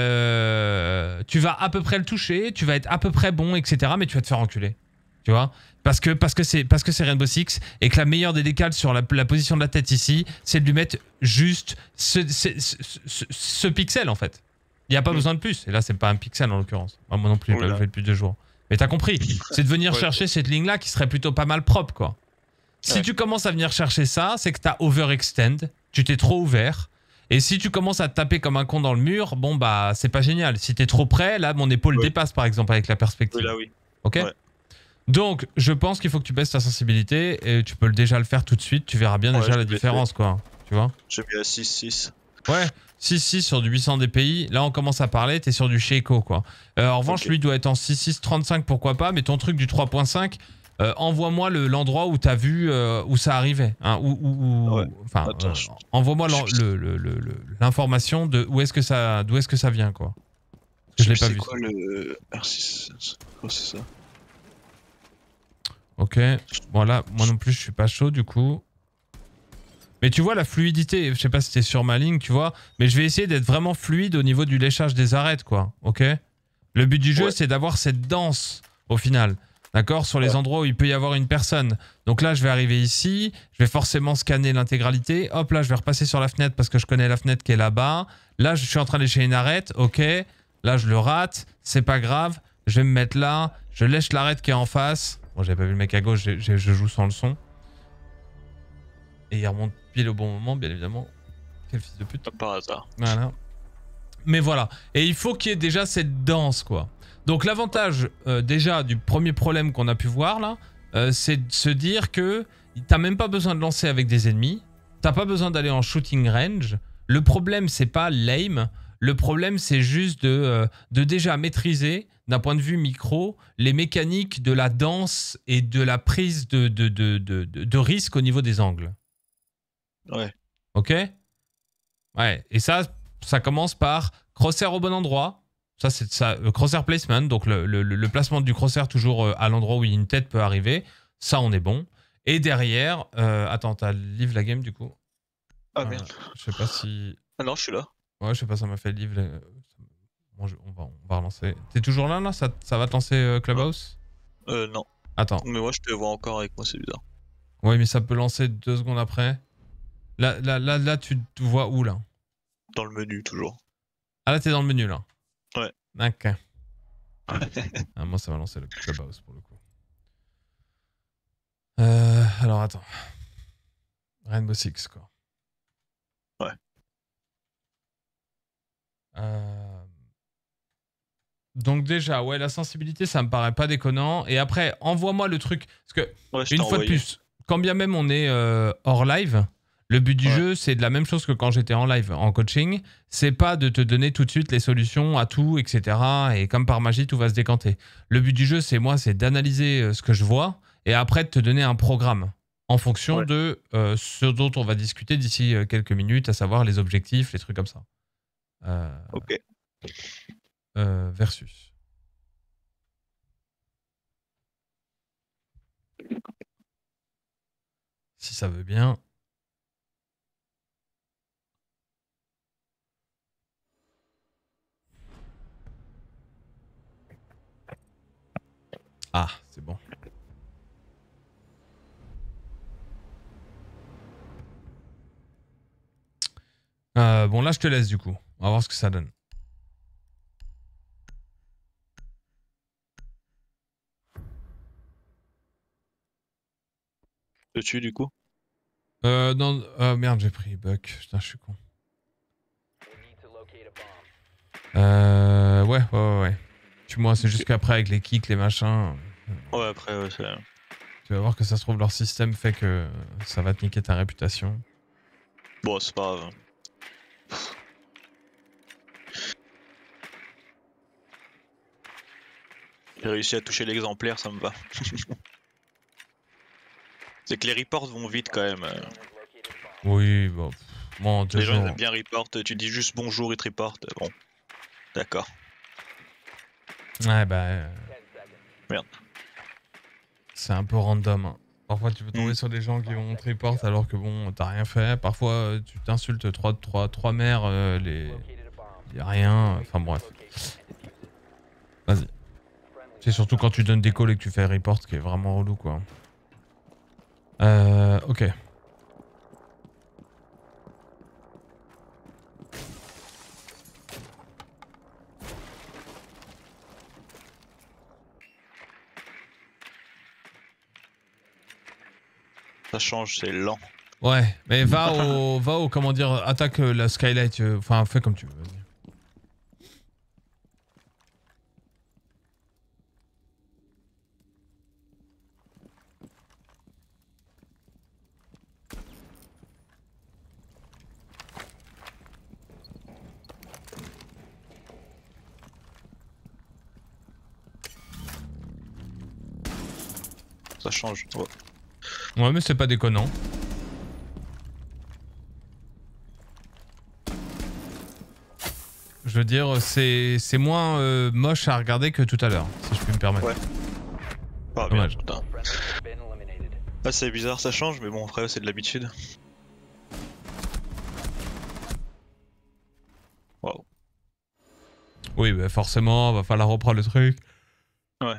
vas à peu près le toucher, tu vas être à peu près bon, etc. Mais tu vas te faire enculer. Tu vois, parce que c'est Rainbow Six et que la meilleure des décales sur la position de la tête ici, c'est de lui mettre juste ce pixel en fait. Il n'y a pas besoin de plus. Et là, c'est pas un pixel en l'occurrence. Moi non plus, j'ai pas fait depuis 2 jours. Mais t'as compris. C'est de venir chercher cette ligne-là qui serait plutôt pas mal propre, quoi. Si tu commences à venir chercher ça, c'est que t'as overextend, tu t'es trop ouvert. Et si tu commences à te taper comme un con dans le mur, bon bah c'est pas génial. Si t'es trop près, là mon épaule dépasse par exemple avec la perspective. Oui, là oui. Ok. Donc je pense qu'il faut que tu baisses ta sensibilité et tu peux déjà le faire tout de suite. Tu verras bien déjà la différence, quoi. Tu vois. J'ai mis à 6-6. Ouais. 6-6 sur du 800 dpi. Là on commence à parler, t'es sur du Sheiko, quoi. En revanche lui doit être en 6-6-35, pourquoi pas. Mais ton truc du 3.5. Envoie-moi l'endroit où t'as vu où ça arrivait, hein, envoie-moi l'information de d'où est-ce que ça vient, quoi. Je l'ai pas vu. C'est quoi le R6? Oh, c'est ça. Ok, voilà, moi non plus je suis pas chaud du coup. Mais tu vois la fluidité, je sais pas si t'es sur ma ligne, tu vois, mais je vais essayer d'être vraiment fluide au niveau du léchage des arêtes, quoi. Ok. Le but du jeu c'est d'avoir cette danse au final. D'accord, sur les endroits où il peut y avoir une personne. Donc là, je vais arriver ici. Je vais forcément scanner l'intégralité. Hop, là, je vais repasser sur la fenêtre parce que je connais la fenêtre qui est là-bas. Là, je suis en train de lécher une arête. Ok. Là, je le rate. C'est pas grave. Je vais me mettre là. Je lèche l'arête qui est en face. Bon, j'avais pas vu le mec à gauche. Je joue sans le son. Et il remonte pile au bon moment, bien évidemment. Quel fils de pute. Pas par hasard. Voilà. Mais voilà. Et il faut qu'il y ait déjà cette danse, quoi. Donc l'avantage, déjà, du premier problème qu'on a pu voir, là, c'est de se dire que t'as même pas besoin de lancer avec des ennemis. T'as pas besoin d'aller en shooting range. Le problème, c'est pas l'aim. Le problème, c'est juste de déjà maîtriser, d'un point de vue micro, les mécaniques de la danse et de la prise de risque au niveau des angles. Ouais. Ok? Ouais. Et ça commence par crosshair au bon endroit. Ça, c'est ça, crosshair placement. Donc, le placement du crosshair toujours à l'endroit où une tête peut arriver. Ça, on est bon. Et derrière... attends, t'as live la game, du coup? Ah merde. Je sais pas si... Ah non, je suis là. Ouais, je sais pas, ça m'a fait live... Bon, on va relancer. T'es toujours là, là? Ça va te lancer Clubhouse? Non. Attends. Mais moi, je te vois encore avec moi, c'est bizarre. Ouais, mais ça peut lancer 2 secondes après. Là, tu te vois où, là? Dans le menu, toujours. Ah, là, t'es dans le menu, là? Ouais. Ok. Ah, moi, ça va lancer le Clubhouse, pour le coup. Alors, attends. Rainbow Six, quoi. Ouais. Donc déjà, ouais, la sensibilité, ça me paraît pas déconnant. Et après, envoie-moi le truc. Parce que, Ouais, je une t'ai fois de envoyé. plus, quand bien même on est hors live, le but du jeu, c'est de la même chose que quand j'étais en live, en coaching. C'est pas de te donner tout de suite les solutions à tout, etc. Et comme par magie, tout va se décanter. Le but du jeu, c'est d'analyser ce que je vois et après de te donner un programme en fonction de ce dont on va discuter d'ici quelques minutes, à savoir les objectifs, les trucs comme ça. Ok. Versus. Si ça veut bien. Ah, c'est bon. Bon, là, je te laisse du coup. On va voir ce que ça donne. Dessus, du coup. Non, merde, j'ai pris Buck. Putain, je suis con. Ouais. Tue-moi, c'est juste qu'après, avec les kicks, les machins. Ouais, après, ouais, c'est. Tu vas voir que ça se trouve, leur système fait que ça va te niquer ta réputation. Bon, c'est pas grave. J'ai réussi à toucher l'exemplaire, ça me va. C'est que les reports vont vite quand même. Oui, bon. Bon, Les gens ils aiment bien report, tu dis juste bonjour, ils te reportent. Bon, d'accord. Ouais, bah. Merde. C'est un peu random. Hein. Parfois, tu peux tomber sur des gens qui vont te report alors que bon, t'as rien fait. Parfois, tu t'insultes trois mères, y a rien. Enfin, bref. Vas-y. C'est surtout quand tu donnes des calls et que tu fais report qui est vraiment relou, quoi. Ok. Ça change, c'est lent. Ouais, mais va au comment dire, attaque la skylight, enfin fais comme tu veux, vas-y. Ça change, ouais. Ouais, mais c'est pas déconnant. Je veux dire, c'est moins moche à regarder que tout à l'heure, si je puis me permettre. Ouais. Ah, Dommage. putain. Ah, c'est bizarre, ça change, mais bon, après, c'est de l'habitude. Waouh. Oui, bah forcément, va falloir reprendre le truc. Ouais.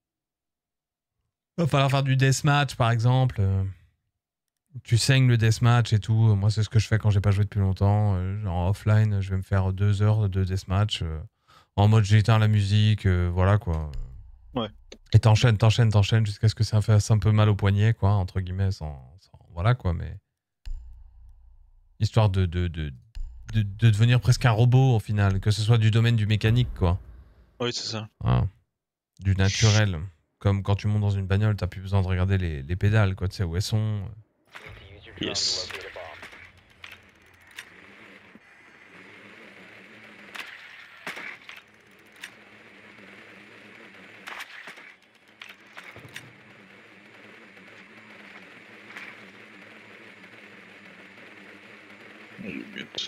Va falloir faire du deathmatch, par exemple. Tu saignes le deathmatch et tout. Moi, c'est ce que je fais quand j'ai pas joué depuis longtemps. Genre offline, je vais me faire 2 heures de deathmatch en mode j'ai éteint la musique, voilà quoi. Ouais. Et t'enchaînes jusqu'à ce que ça fasse un peu mal au poignet, quoi, entre guillemets, voilà quoi, mais. Histoire de devenir presque un robot au final, que ce soit du domaine du mécanique, quoi. Oui, c'est ça. Ah. Du naturel. Comme quand tu montes dans une bagnole, t'as plus besoin de regarder les pédales, quoi, tu sais où elles sont. You need to use your drone Yes. to locate a bomb. Je mute.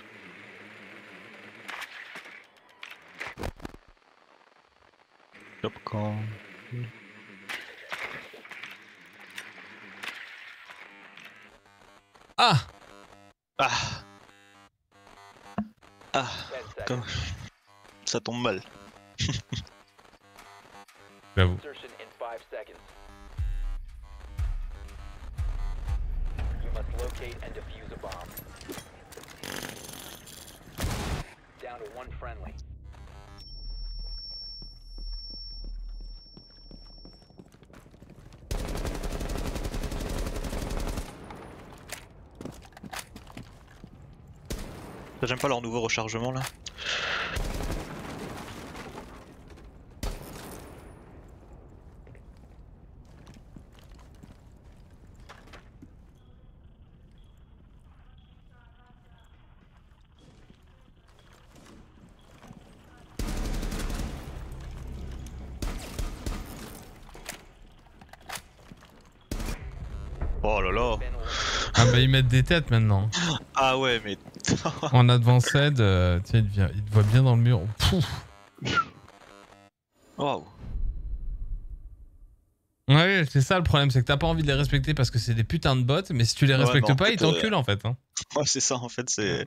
Capcom. Ah! Ah! Ah! 10 Comme... seconds. Ça tombe mal. J'avoue. Insertion in 5 seconds. You must locate and defuse a bomb. Down to one friendly. J'aime pas leur nouveau rechargement là. Oh là là. Been eliminated. Ah bah ils mettent des têtes maintenant. Ah ouais, mais. En advanced, tiens, il te voit bien dans le mur. Pouf. Waouh. Ouais, c'est ça le problème, c'est que t'as pas envie de les respecter parce que c'est des putains de bots, mais si tu les Ouais, respectes mais en pas, fait, ils t'enculent en fait. Hein. Ouais, c'est ça en fait, c'est.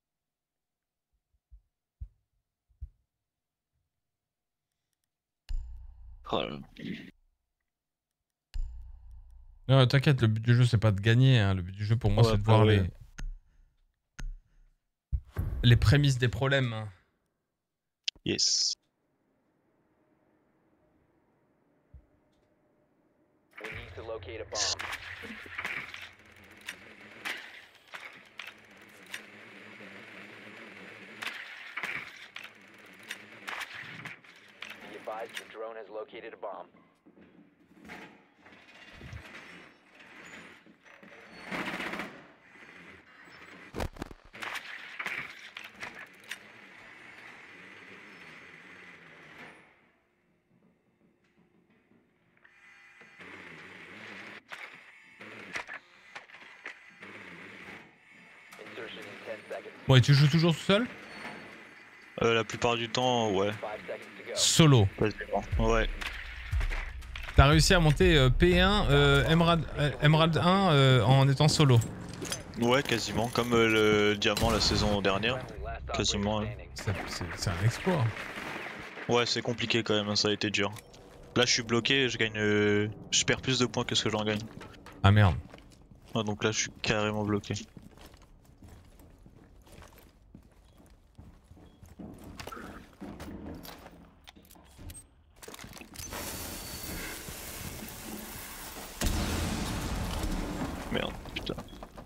Oh là là. Non, t'inquiète, le but du jeu c'est pas de gagner, hein. Le but du jeu pour moi Ouais, c'est de bah voir ouais. les prémices des problèmes. Hein. Yes. We need to locate a bomb. Be advised your drone has located a bomb. Insertion in 10 seconds. Bon, et tu joues toujours tout seul? La plupart du temps, ouais. 5 seconds to go. Solo. Quasiment. Ouais. T'as réussi à monter P1, Emerald 1 en étant solo. Ouais, quasiment. Comme le diamant la saison dernière. Friendly, last operator Quasiment, ouais. standing. C'est un exploit. Ouais, c'est compliqué quand même, hein, ça a été dur. Là, je suis bloqué, je gagne. Je perds plus de points que ce que j'en gagne. Ah merde. Ouais, donc là, je suis carrément bloqué. Merde, putain.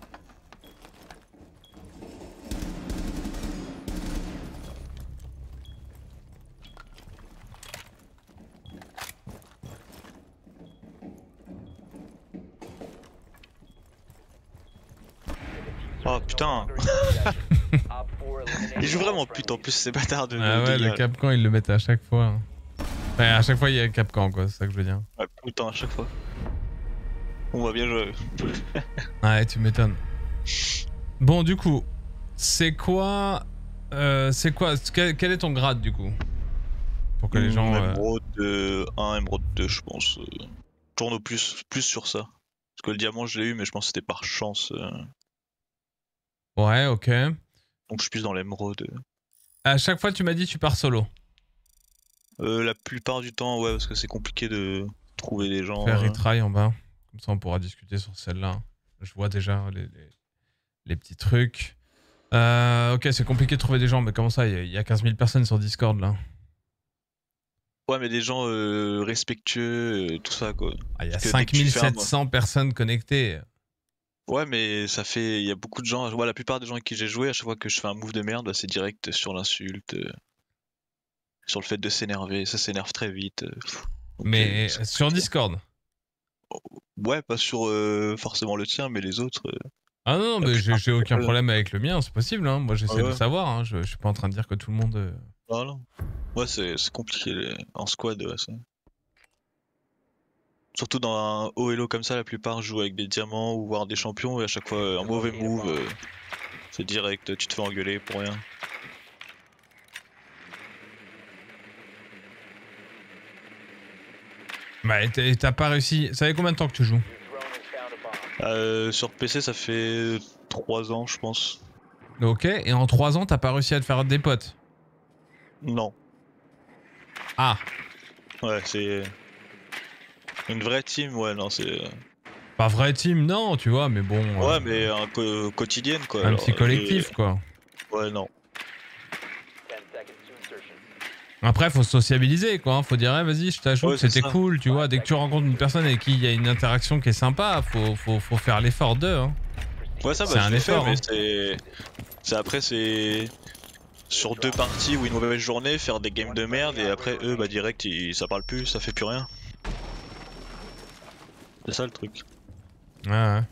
Oh putain. Il joue vraiment pute en plus ces bâtards de. Ah ouais, de le gars. Capcan ils le mettent à chaque fois. Hein. Ouais, à chaque fois il y a le Capcan quoi, c'est ça que je veux dire. Ouais, putain, à chaque fois. On va bien jouer. Ouais, tu m'étonnes. Bon, du coup, c'est quoi. Quel est ton grade du coup? Pour que les gens. Emerald 1, Emerald 2, je pense. Tourne au plus sur ça. Parce que le diamant, je l'ai eu, mais je pense que c'était par chance. Ouais, ok. Donc je suis plus dans l'émeraude. À chaque fois, tu m'as dit tu pars solo. La plupart du temps, ouais, parce que c'est compliqué de trouver des gens. Faire retry en bas. Comme ça, on pourra discuter sur celle-là. Je vois déjà les petits trucs. Ok, c'est compliqué de trouver des gens, mais comment ça? Il y a 15 000 personnes sur Discord là. Ouais, mais des gens respectueux, tout ça, quoi. Ah, il y a Parce que dès que tu fais un- 5700 personnes connectées. Ouais, mais ça fait. Il y a beaucoup de gens. Ouais, la plupart des gens avec qui j'ai joué, à chaque fois que je fais un move de merde, bah, c'est direct sur l'insulte, sur le fait de s'énerver. Ça s'énerve très vite. Donc, Mais c'est sur compliqué. Discord. Ouais, pas sur forcément le tien, mais les autres. Ah non, La mais plupart, j'ai c'est aucun pas eux. problème avec le mien, c'est possible. Hein. Moi, j'essaie de Ouais, savoir. Hein. Je suis pas en train de dire que tout le monde. voilà. Ouais, c'est compliqué en squad, ouais, ça. Surtout dans un haut elo comme ça, la plupart jouent avec des diamants ou voire des champions, et à chaque fois, un mauvais move, c'est direct, tu te fais engueuler pour rien. Bah, et t'as pas réussi. Ça fait combien de temps que tu joues? Your drone has found a bomb. Sur PC, ça fait 3 ans, je pense. Ok, et en 3 ans, t'as pas réussi à te faire des potes? Non. Ah, Ouais, c'est une vraie team, ouais, non, c'est. pas vrai team, non, tu vois, mais bon. Ouais, mais un quotidienne, quoi. Un Alors, petit collectif, quoi. Ouais, non. 10 seconds to insertion. Après, faut sociabiliser, quoi. Hein. Faut dire, eh, vas-y, je t'ajoute, Ouais, c'est c'était ça. cool, tu vois. Dès que tu rencontres une personne avec qui il y a une interaction qui est sympa, faut faire l'effort d'eux. Hein. Ouais, ça, C'est bah, un je l'ai fait, effort, mais hein. c'est après, c'est. Sur 2 parties ou une mauvaise journée, faire des games de merde, et après, eux, bah, direct, ça parle plus, ça fait plus rien. C'est ça le truc. Ouais, ouais.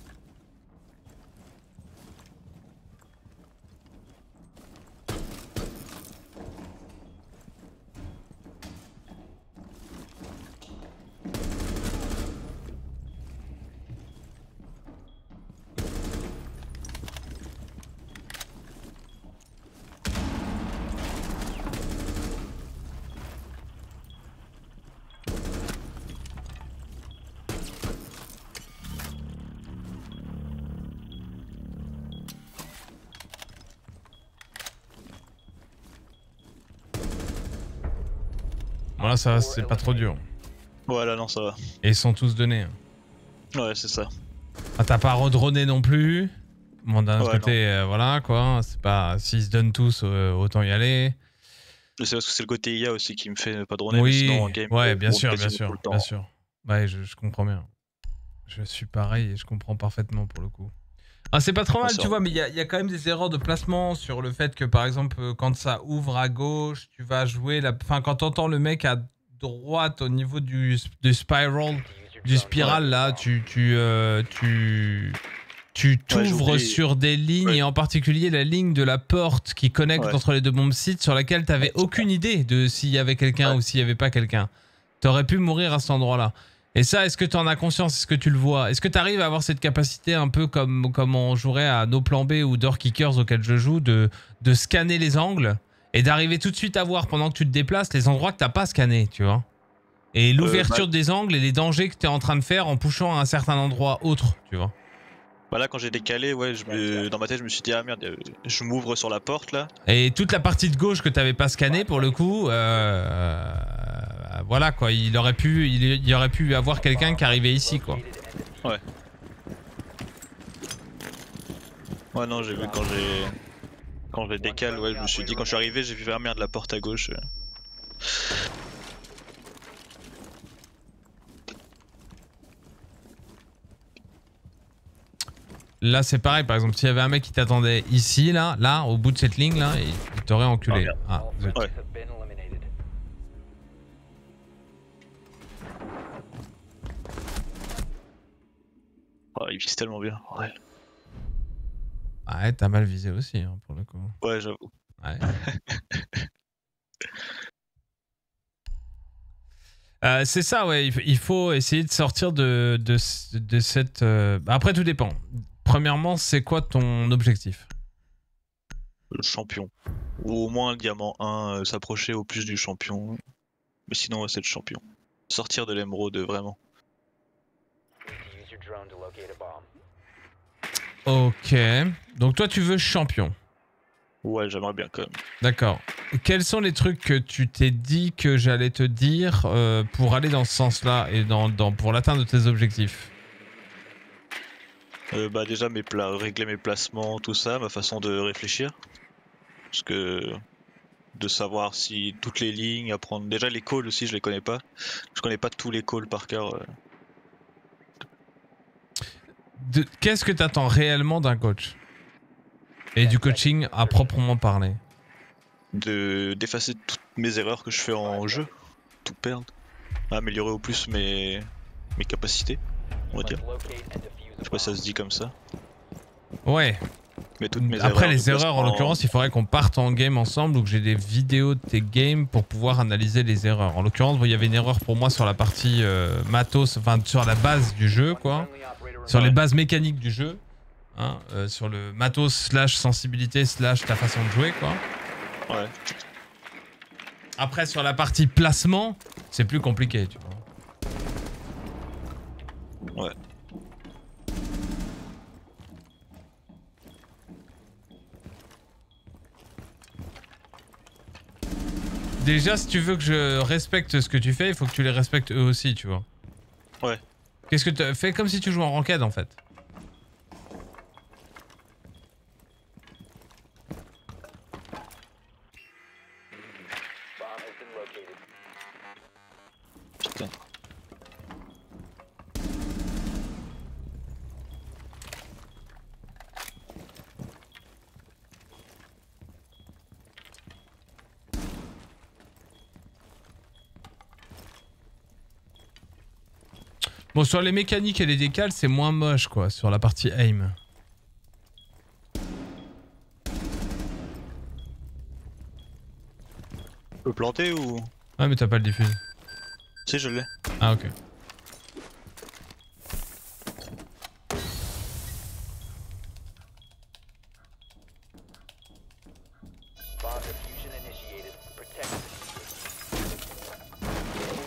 Voilà, ça va, c'est pas trop dur. Voilà, non, ça va. Et ils sont tous donnés. Hein. Ouais, c'est ça. Ah, t'as pas redroné non plus. Bon, d'un autre Ouais, côté, voilà, quoi. C'est pas. S'ils se donnent tous, autant y aller. C'est parce que c'est le côté IA aussi qui me fait pas droner, mais sinon Oui, en game, ouais, je bien drone sûr, bien quasiment tout sûr, le temps. bien sûr. Ouais, je comprends bien. Je suis pareil et je comprends parfaitement pour le coup. Ah, c'est pas trop mal, c'est tu vrai. vois, mais il y a quand même des erreurs de placement sur le fait que, par exemple, quand ça ouvre à gauche, tu vas jouer la. Enfin, quand t'entends le mec à droite au niveau du spiral, du spiral, là, tu t'ouvres j'oublie. sur des lignes, Ouais. et en particulier la ligne de la porte qui connecte Ouais. entre les deux bombes sites, sur laquelle t'avais aucune idée de s'il y avait quelqu'un ou s'il y avait pas quelqu'un. T'aurais pu mourir à cet endroit-là. Et ça, est-ce que tu en as conscience? Est-ce que tu le vois? Est-ce que tu arrives à avoir cette capacité un peu comme on jouerait à No Plan B ou Door Kickers auxquels je joue, de scanner les angles et d'arriver tout de suite à voir pendant que tu te déplaces les endroits que t'as pas scannés, tu vois? Et l'ouverture des angles et les dangers que tu es en train de faire en pushant à un certain endroit autre, tu vois? Bah là, quand j'ai décalé, ouais, dans ma tête, je me suis dit, ah merde, je m'ouvre sur la porte là. Et toute la partie de gauche que t'avais pas scannée, pour le coup, voilà quoi, il aurait pu y avoir quelqu'un qui arrivait ici, quoi. Ouais. Ouais, non, j'ai vu quand j'ai décalé, ouais, je me suis dit, quand je suis arrivé, j'ai vu, ah merde, la porte à gauche. Là, c'est pareil, par exemple, s'il y avait un mec qui t'attendait ici, là, au bout de cette ligne, là, il t'aurait enculé. Ah, zut. Ouais. Oh, il vise tellement bien. Ouais, Ah ouais, t'as mal visé aussi, hein, pour le coup. ouais, j'avoue. Ouais. C'est ça, ouais. Il faut essayer de sortir de cette. Après, tout dépend. Premièrement, c'est quoi ton objectif? Le champion. Ou au moins le diamant 1, s'approcher au plus du champion. Mais sinon, ouais, c'est le champion. Sortir de l'émeraude, vraiment. Ok. Donc, toi, tu veux champion. Ouais, j'aimerais bien quand même. D'accord. Quels sont les trucs que tu t'es dit que j'allais te dire pour aller dans ce sens-là et pour l'atteinte de tes objectifs? Bah déjà régler mes placements, tout ça, ma façon de réfléchir. Parce que de savoir si toutes les lignes, apprendre. Déjà les calls aussi, je les connais pas. Je connais pas tous les calls par cœur. Qu'est-ce que tu attends réellement d'un coach? Et du coaching à proprement parler? D'effacer toutes mes erreurs que je fais en jeu, tout perdre, améliorer au plus mes capacités, on va dire. Je sais pas si ça se dit comme ça. Ouais. Mais toutes mes Après erreurs les erreurs, en l'occurrence, il faudrait qu'on parte en game ensemble ou que j'ai des vidéos de tes games pour pouvoir analyser les erreurs. En l'occurrence, il y avait une erreur pour moi sur la partie matos, enfin sur la base du jeu, quoi. Sur les bases mécaniques du jeu. Hein, sur le matos slash sensibilité slash ta façon de jouer, quoi. Ouais. Après, sur la partie placement, c'est plus compliqué, tu vois. Ouais. Déjà, si tu veux que je respecte ce que tu fais, il faut que tu les respectes eux aussi, tu vois. Ouais. Qu'est-ce que tu fais? Comme si tu joues en ranked, en fait. Putain. Bon, sur les mécaniques et les décals, c'est moins moche, quoi, sur la partie aim. Je peux planter ou... Ouais, mais t'as pas le diffuse. Si, je l'ai. Ah, ok. Bomb diffusion initiated. Protect the diffuser.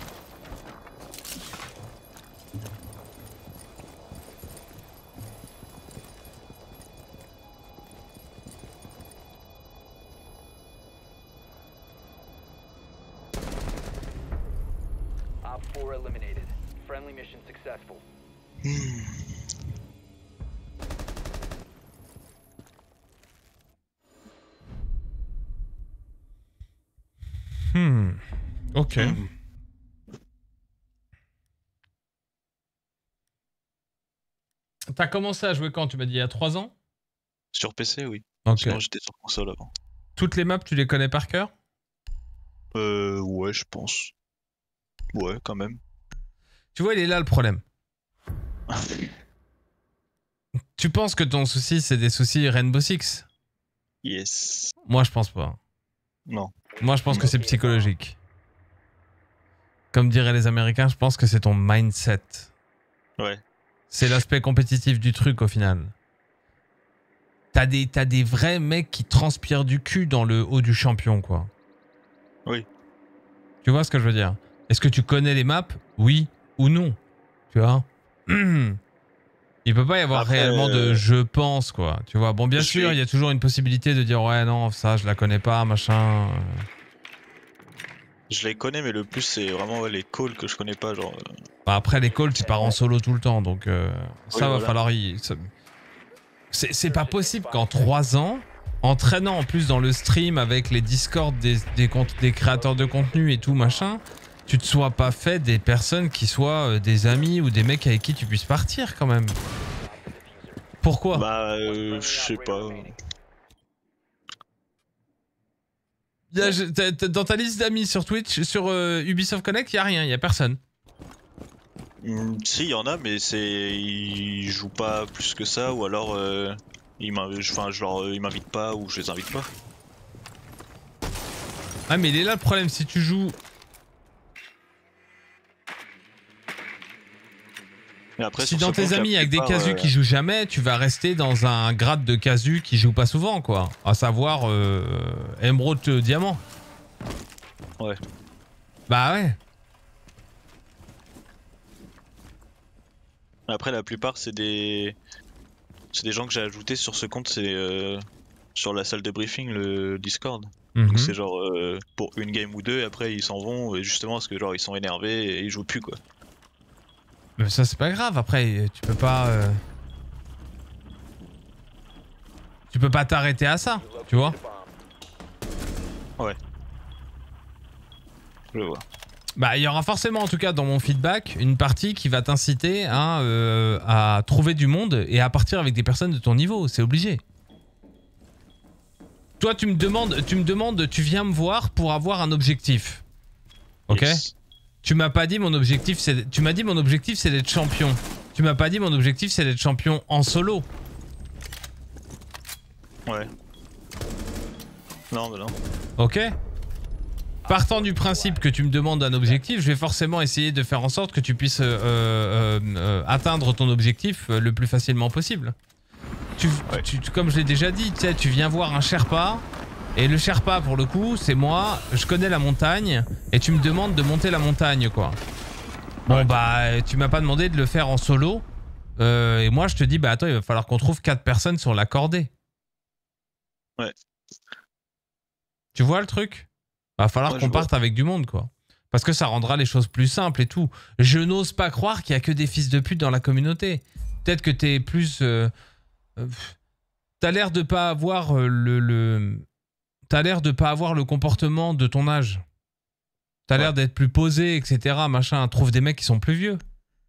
Op 4 eliminated. Friendly mission successful. Ok. T'as commencé à jouer quand? Tu m'as dit il y a 3 ans? Sur PC, oui. Ok. Sinon, j'étais sur console avant. Toutes les maps, tu les connais par cœur? Ouais, je pense. Ouais, quand même. Tu vois, il est là le problème. Tu penses que ton souci, c'est des soucis Rainbow Six? Yes. Moi, je pense pas. Non. Moi, je pense que c'est psychologique. Comme diraient les Américains, je pense que c'est ton mindset. Ouais. C'est l'aspect compétitif du truc, au final. T'as des vrais mecs qui transpirent du cul dans le haut du champion, quoi. Oui. Tu vois ce que je veux dire? Est-ce que tu connais les maps? Oui ou non? Tu vois? Il peut pas y avoir Après, réellement de je pense, quoi. Tu vois? Bon, bien je sûr, suis- il y a toujours une possibilité de dire ouais, non, ça, je la connais pas, machin. Je les connais, mais le plus, c'est vraiment les calls que je connais pas, genre... Bah, après, les calls, tu pars en solo tout le temps, donc ça va voilà. falloir c'est pas possible qu'en 3 ans, en traînant en plus dans le stream avec les Discord des créateurs de contenu et tout, machin, tu te sois pas fait des personnes qui soient des amis ou des mecs avec qui tu puisses partir, quand même. Pourquoi? Bah, je sais pas. Dans ta liste d'amis sur Twitch, sur Ubisoft Connect, y a rien, y a personne. Si, il y en a, mais ils jouent pas plus que ça, ou alors ils m'invitent pas, ou je les invite pas. Ah, mais il est là le problème, si tu joues... Et après, Si sur dans ce tes compte, la amis avec des plupart, casus qui jouent jamais, tu vas rester dans un grade de casus qui joue pas souvent, quoi. À savoir émeraude diamant. Ouais. Bah ouais. Après, la plupart, c'est des gens que j'ai ajoutés sur ce compte, c'est sur la salle de briefing, le Discord. Mhm. Donc c'est genre pour une game ou deux, et après ils s'en vont, et justement parce que genre ils sont énervés et ils jouent plus, quoi. Mais ça c'est pas grave, après tu peux pas... Tu peux pas t'arrêter à ça, tu vois. Je vois. Bah, il y aura forcément, en tout cas, dans mon feedback, une partie qui va t'inciter à trouver du monde et à partir avec des personnes de ton niveau. C'est obligé. Toi, tu me demandes, tu viens me voir pour avoir un objectif. Ok? Yes. Tu m'as pas dit mon objectif, tu m'as dit mon objectif, c'est d'être champion. Tu m'as pas dit mon objectif, c'est d'être champion en solo. Ouais. Non, mais non. Ok? Partant du principe que tu me demandes un objectif, je vais forcément essayer de faire en sorte que tu puisses atteindre ton objectif le plus facilement possible. Comme je l'ai déjà dit, tu sais, tu viens voir un Sherpa, et le Sherpa, pour le coup, c'est moi, je connais la montagne, et tu me demandes de monter la montagne, quoi. Bon, bah, tu m'as pas demandé de le faire en solo, et moi, je te dis, bah, attends, il va falloir qu'on trouve 4 personnes sur la cordée. Ouais. Tu vois le truc? Va falloir qu'on parte avec du monde, quoi. Parce que ça rendra les choses plus simples et tout. Je n'ose pas croire qu'il y a que des fils de pute dans la communauté. Peut-être que t'es plus... t'as l'air de pas avoir T'as l'air de pas avoir le comportement de ton âge. T'as l'air d'être plus posé, etc. Machin. Trouve des mecs qui sont plus vieux.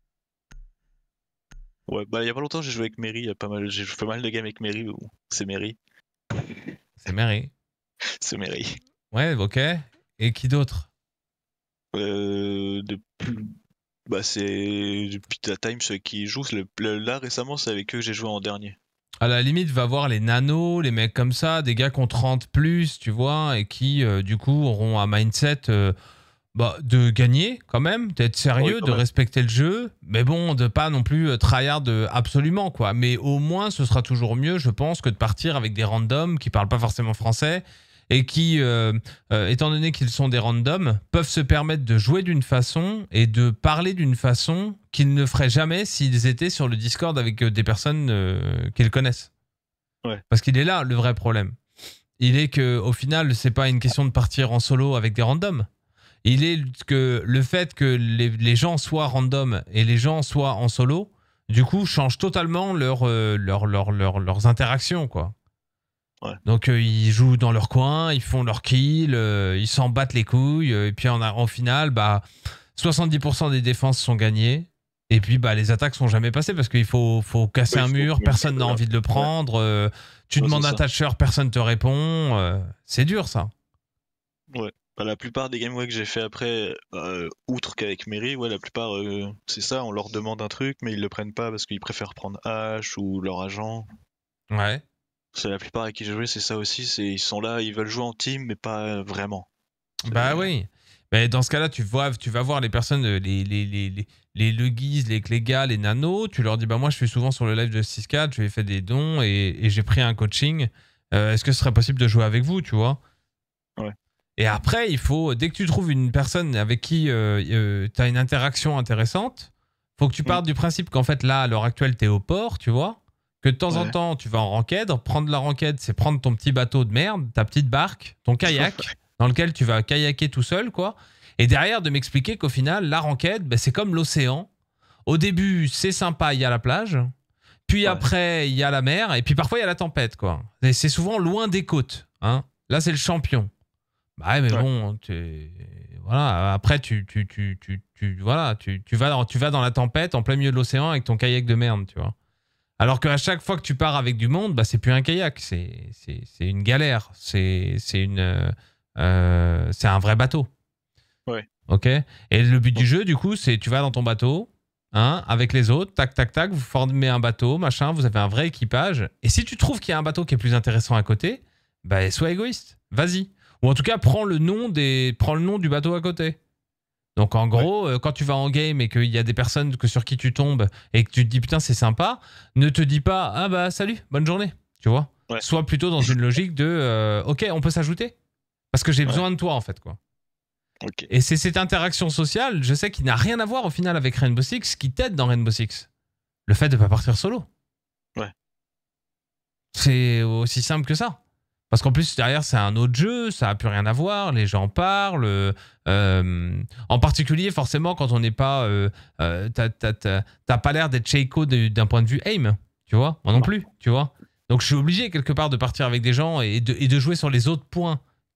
Ouais, bah il y a pas longtemps j'ai joué avec Mary, j'ai fait pas mal de games avec Mary, c'est Mary. C'est Mary. C'est Mary. Ouais, ok. Et qui d'autre? Bah c'est depuis la time ceux qui jouent. Là récemment c'est avec eux que j'ai joué en dernier. À la limite, va voir les nanos, les mecs comme ça, des gars qui ont 30 plus, tu vois, et qui, du coup, auront un mindset de gagner, quand même, d'être sérieux, de respecter le jeu, mais bon, de pas non plus tryhard absolument, quoi. Mais au moins, ce sera toujours mieux, je pense, que de partir avec des randoms qui parlent pas forcément français, et qui, étant donné qu'ils sont des randoms, peuvent se permettre de jouer d'une façon et de parler d'une façon qu'ils ne feraient jamais s'ils étaient sur le Discord avec des personnes qu'ils connaissent. Ouais. Parce qu'il est là le vrai problème. Il est que au final, c'est pas une question de partir en solo avec des randoms. Il est que le fait que les gens soient random et les gens soient en solo, du coup, change totalement leurs interactions, quoi. Ouais. Donc ils jouent dans leur coin, ils font leur kill, ils s'en battent les couilles, et puis en final, 70% des défenses sont gagnées, et puis les attaques sont jamais passées parce qu'il faut casser un mur, personne n'a envie de le prendre, tu demandes un Thatcher, personne te répond, c'est dur ça. Ouais. Bah, la plupart des gameways que j'ai fait après, outre qu'avec Mary, la plupart c'est ça, on leur demande un truc mais ils le prennent pas parce qu'ils préfèrent prendre H ou leur agent. Ouais. C'est la plupart avec qui j'ai joué, c'est ça aussi, ils sont là, ils veulent jouer en team, mais pas vraiment. Bah oui. Mais dans ce cas-là, tu vas voir les personnes, les Legis, les Clégas, les nanos, tu leur dis, moi je suis souvent sur le live de 6-4, je lui ai fait des dons et j'ai pris un coaching. Est-ce que ce serait possible de jouer avec vous, tu vois? Ouais. Et après, il faut, dès que tu trouves une personne avec qui tu as une interaction intéressante, faut que tu partes du principe qu'en fait, là, à l'heure actuelle, tu es au port, tu vois? Que de temps en temps, tu vas en ranked. Prendre la ranked, c'est prendre ton petit bateau de merde, ta petite barque, ton kayak, dans lequel tu vas kayaker tout seul, quoi. Et derrière, de m'expliquer qu'au final, la ranked, c'est comme l'océan. Au début, c'est sympa, il y a la plage. Puis après, il y a la mer. Et puis parfois, il y a la tempête, quoi. Et c'est souvent loin des côtes. Hein. Là, c'est le champion. Bah mais bon, voilà. Après, tu vas dans la tempête, en plein milieu de l'océan, avec ton kayak de merde, tu vois. Alors qu'à chaque fois que tu pars avec du monde, c'est plus un kayak, c'est une galère, c'est un vrai bateau. Ouais. Ok. Et le but du jeu, du coup, c'est tu vas dans ton bateau, avec les autres, tac, tac, tac, vous formez un bateau, machin, vous avez un vrai équipage. Et si tu trouves qu'il y a un bateau qui est plus intéressant à côté, sois égoïste, vas-y. Ou en tout cas, prends le nom du bateau à côté. Donc en gros, quand tu vas en game et qu'il y a des personnes sur qui tu tombes et que tu te dis putain c'est sympa, ne te dis pas salut, bonne journée, tu vois. Sois plutôt dans une logique de ok, on peut s'ajouter parce que j'ai besoin de toi en fait, quoi. Okay. Et c'est cette interaction sociale, je sais qu'il n'a rien à voir au final avec Rainbow Six, qui t'aide dans Rainbow Six. Le fait de ne pas partir solo. Ouais. C'est aussi simple que ça. Parce qu'en plus, derrière, c'est un autre jeu, ça n'a plus rien à voir, les gens parlent. En particulier, forcément, quand on n'est pas... t'as pas l'air d'être Cheiko d'un point de vue aim, tu vois. Moi non plus, tu vois. Donc, je suis obligé, quelque part, de partir avec des gens et de jouer sur les autres points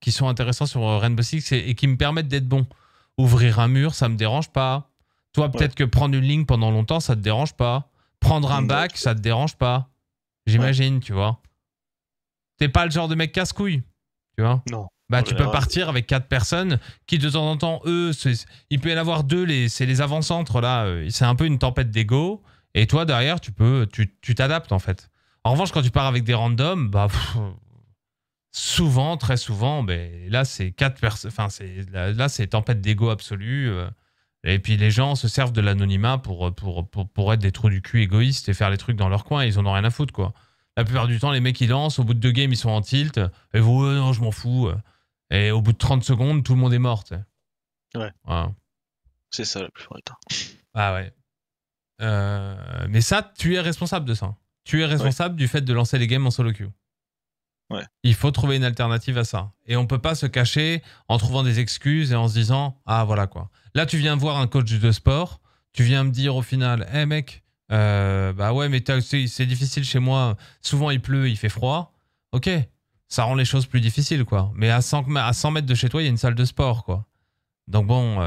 qui sont intéressants sur Rainbow Six et qui me permettent d'être bon. Ouvrir un mur, ça me dérange pas. Toi, peut-être que prendre une ligne pendant longtemps, ça te dérange pas. Prendre un bac, ça te dérange pas. J'imagine, tu vois. T'es pas le genre de mec casse-couille, tu vois. Non. Bah, En tu peux général. partir avec 4 personnes qui, de temps en temps, eux, il peut y en avoir 2, c'est les avant-centres, là. C'est un peu une tempête d'ego. Et toi, derrière, tu t'adaptes, en fait. En revanche, quand tu pars avec des randoms, bah, souvent, très souvent, ben, là, c'est 4 personnes. Enfin, là, c'est tempête d'ego absolue. Et puis, les gens se servent de l'anonymat pour être des trous du cul égoïstes et faire les trucs dans leur coin. Ils en ont rien à foutre, quoi. La plupart du temps, les mecs, ils lancent. Au bout de 2 games, ils sont en tilt. Et vous, non, je m'en fous. Et au bout de 30 secondes, tout le monde est mort. Tu sais. Ouais. Voilà. C'est ça la plupart du temps. Ah ouais. Mais ça, tu es responsable de ça. Tu es responsable du fait de lancer les games en solo queue. Ouais. Il faut trouver une alternative à ça. Et on peut pas se cacher en trouvant des excuses et en se disant « Ah, voilà quoi. » Là, tu viens voir un coach de sport. Tu viens me dire au final « Hé mec, bah ouais, mais c'est difficile chez moi. Souvent, il pleut, il fait froid. » Ok, ça rend les choses plus difficiles, quoi. Mais à 100 mètres de chez toi, il y a une salle de sport, quoi. Donc bon,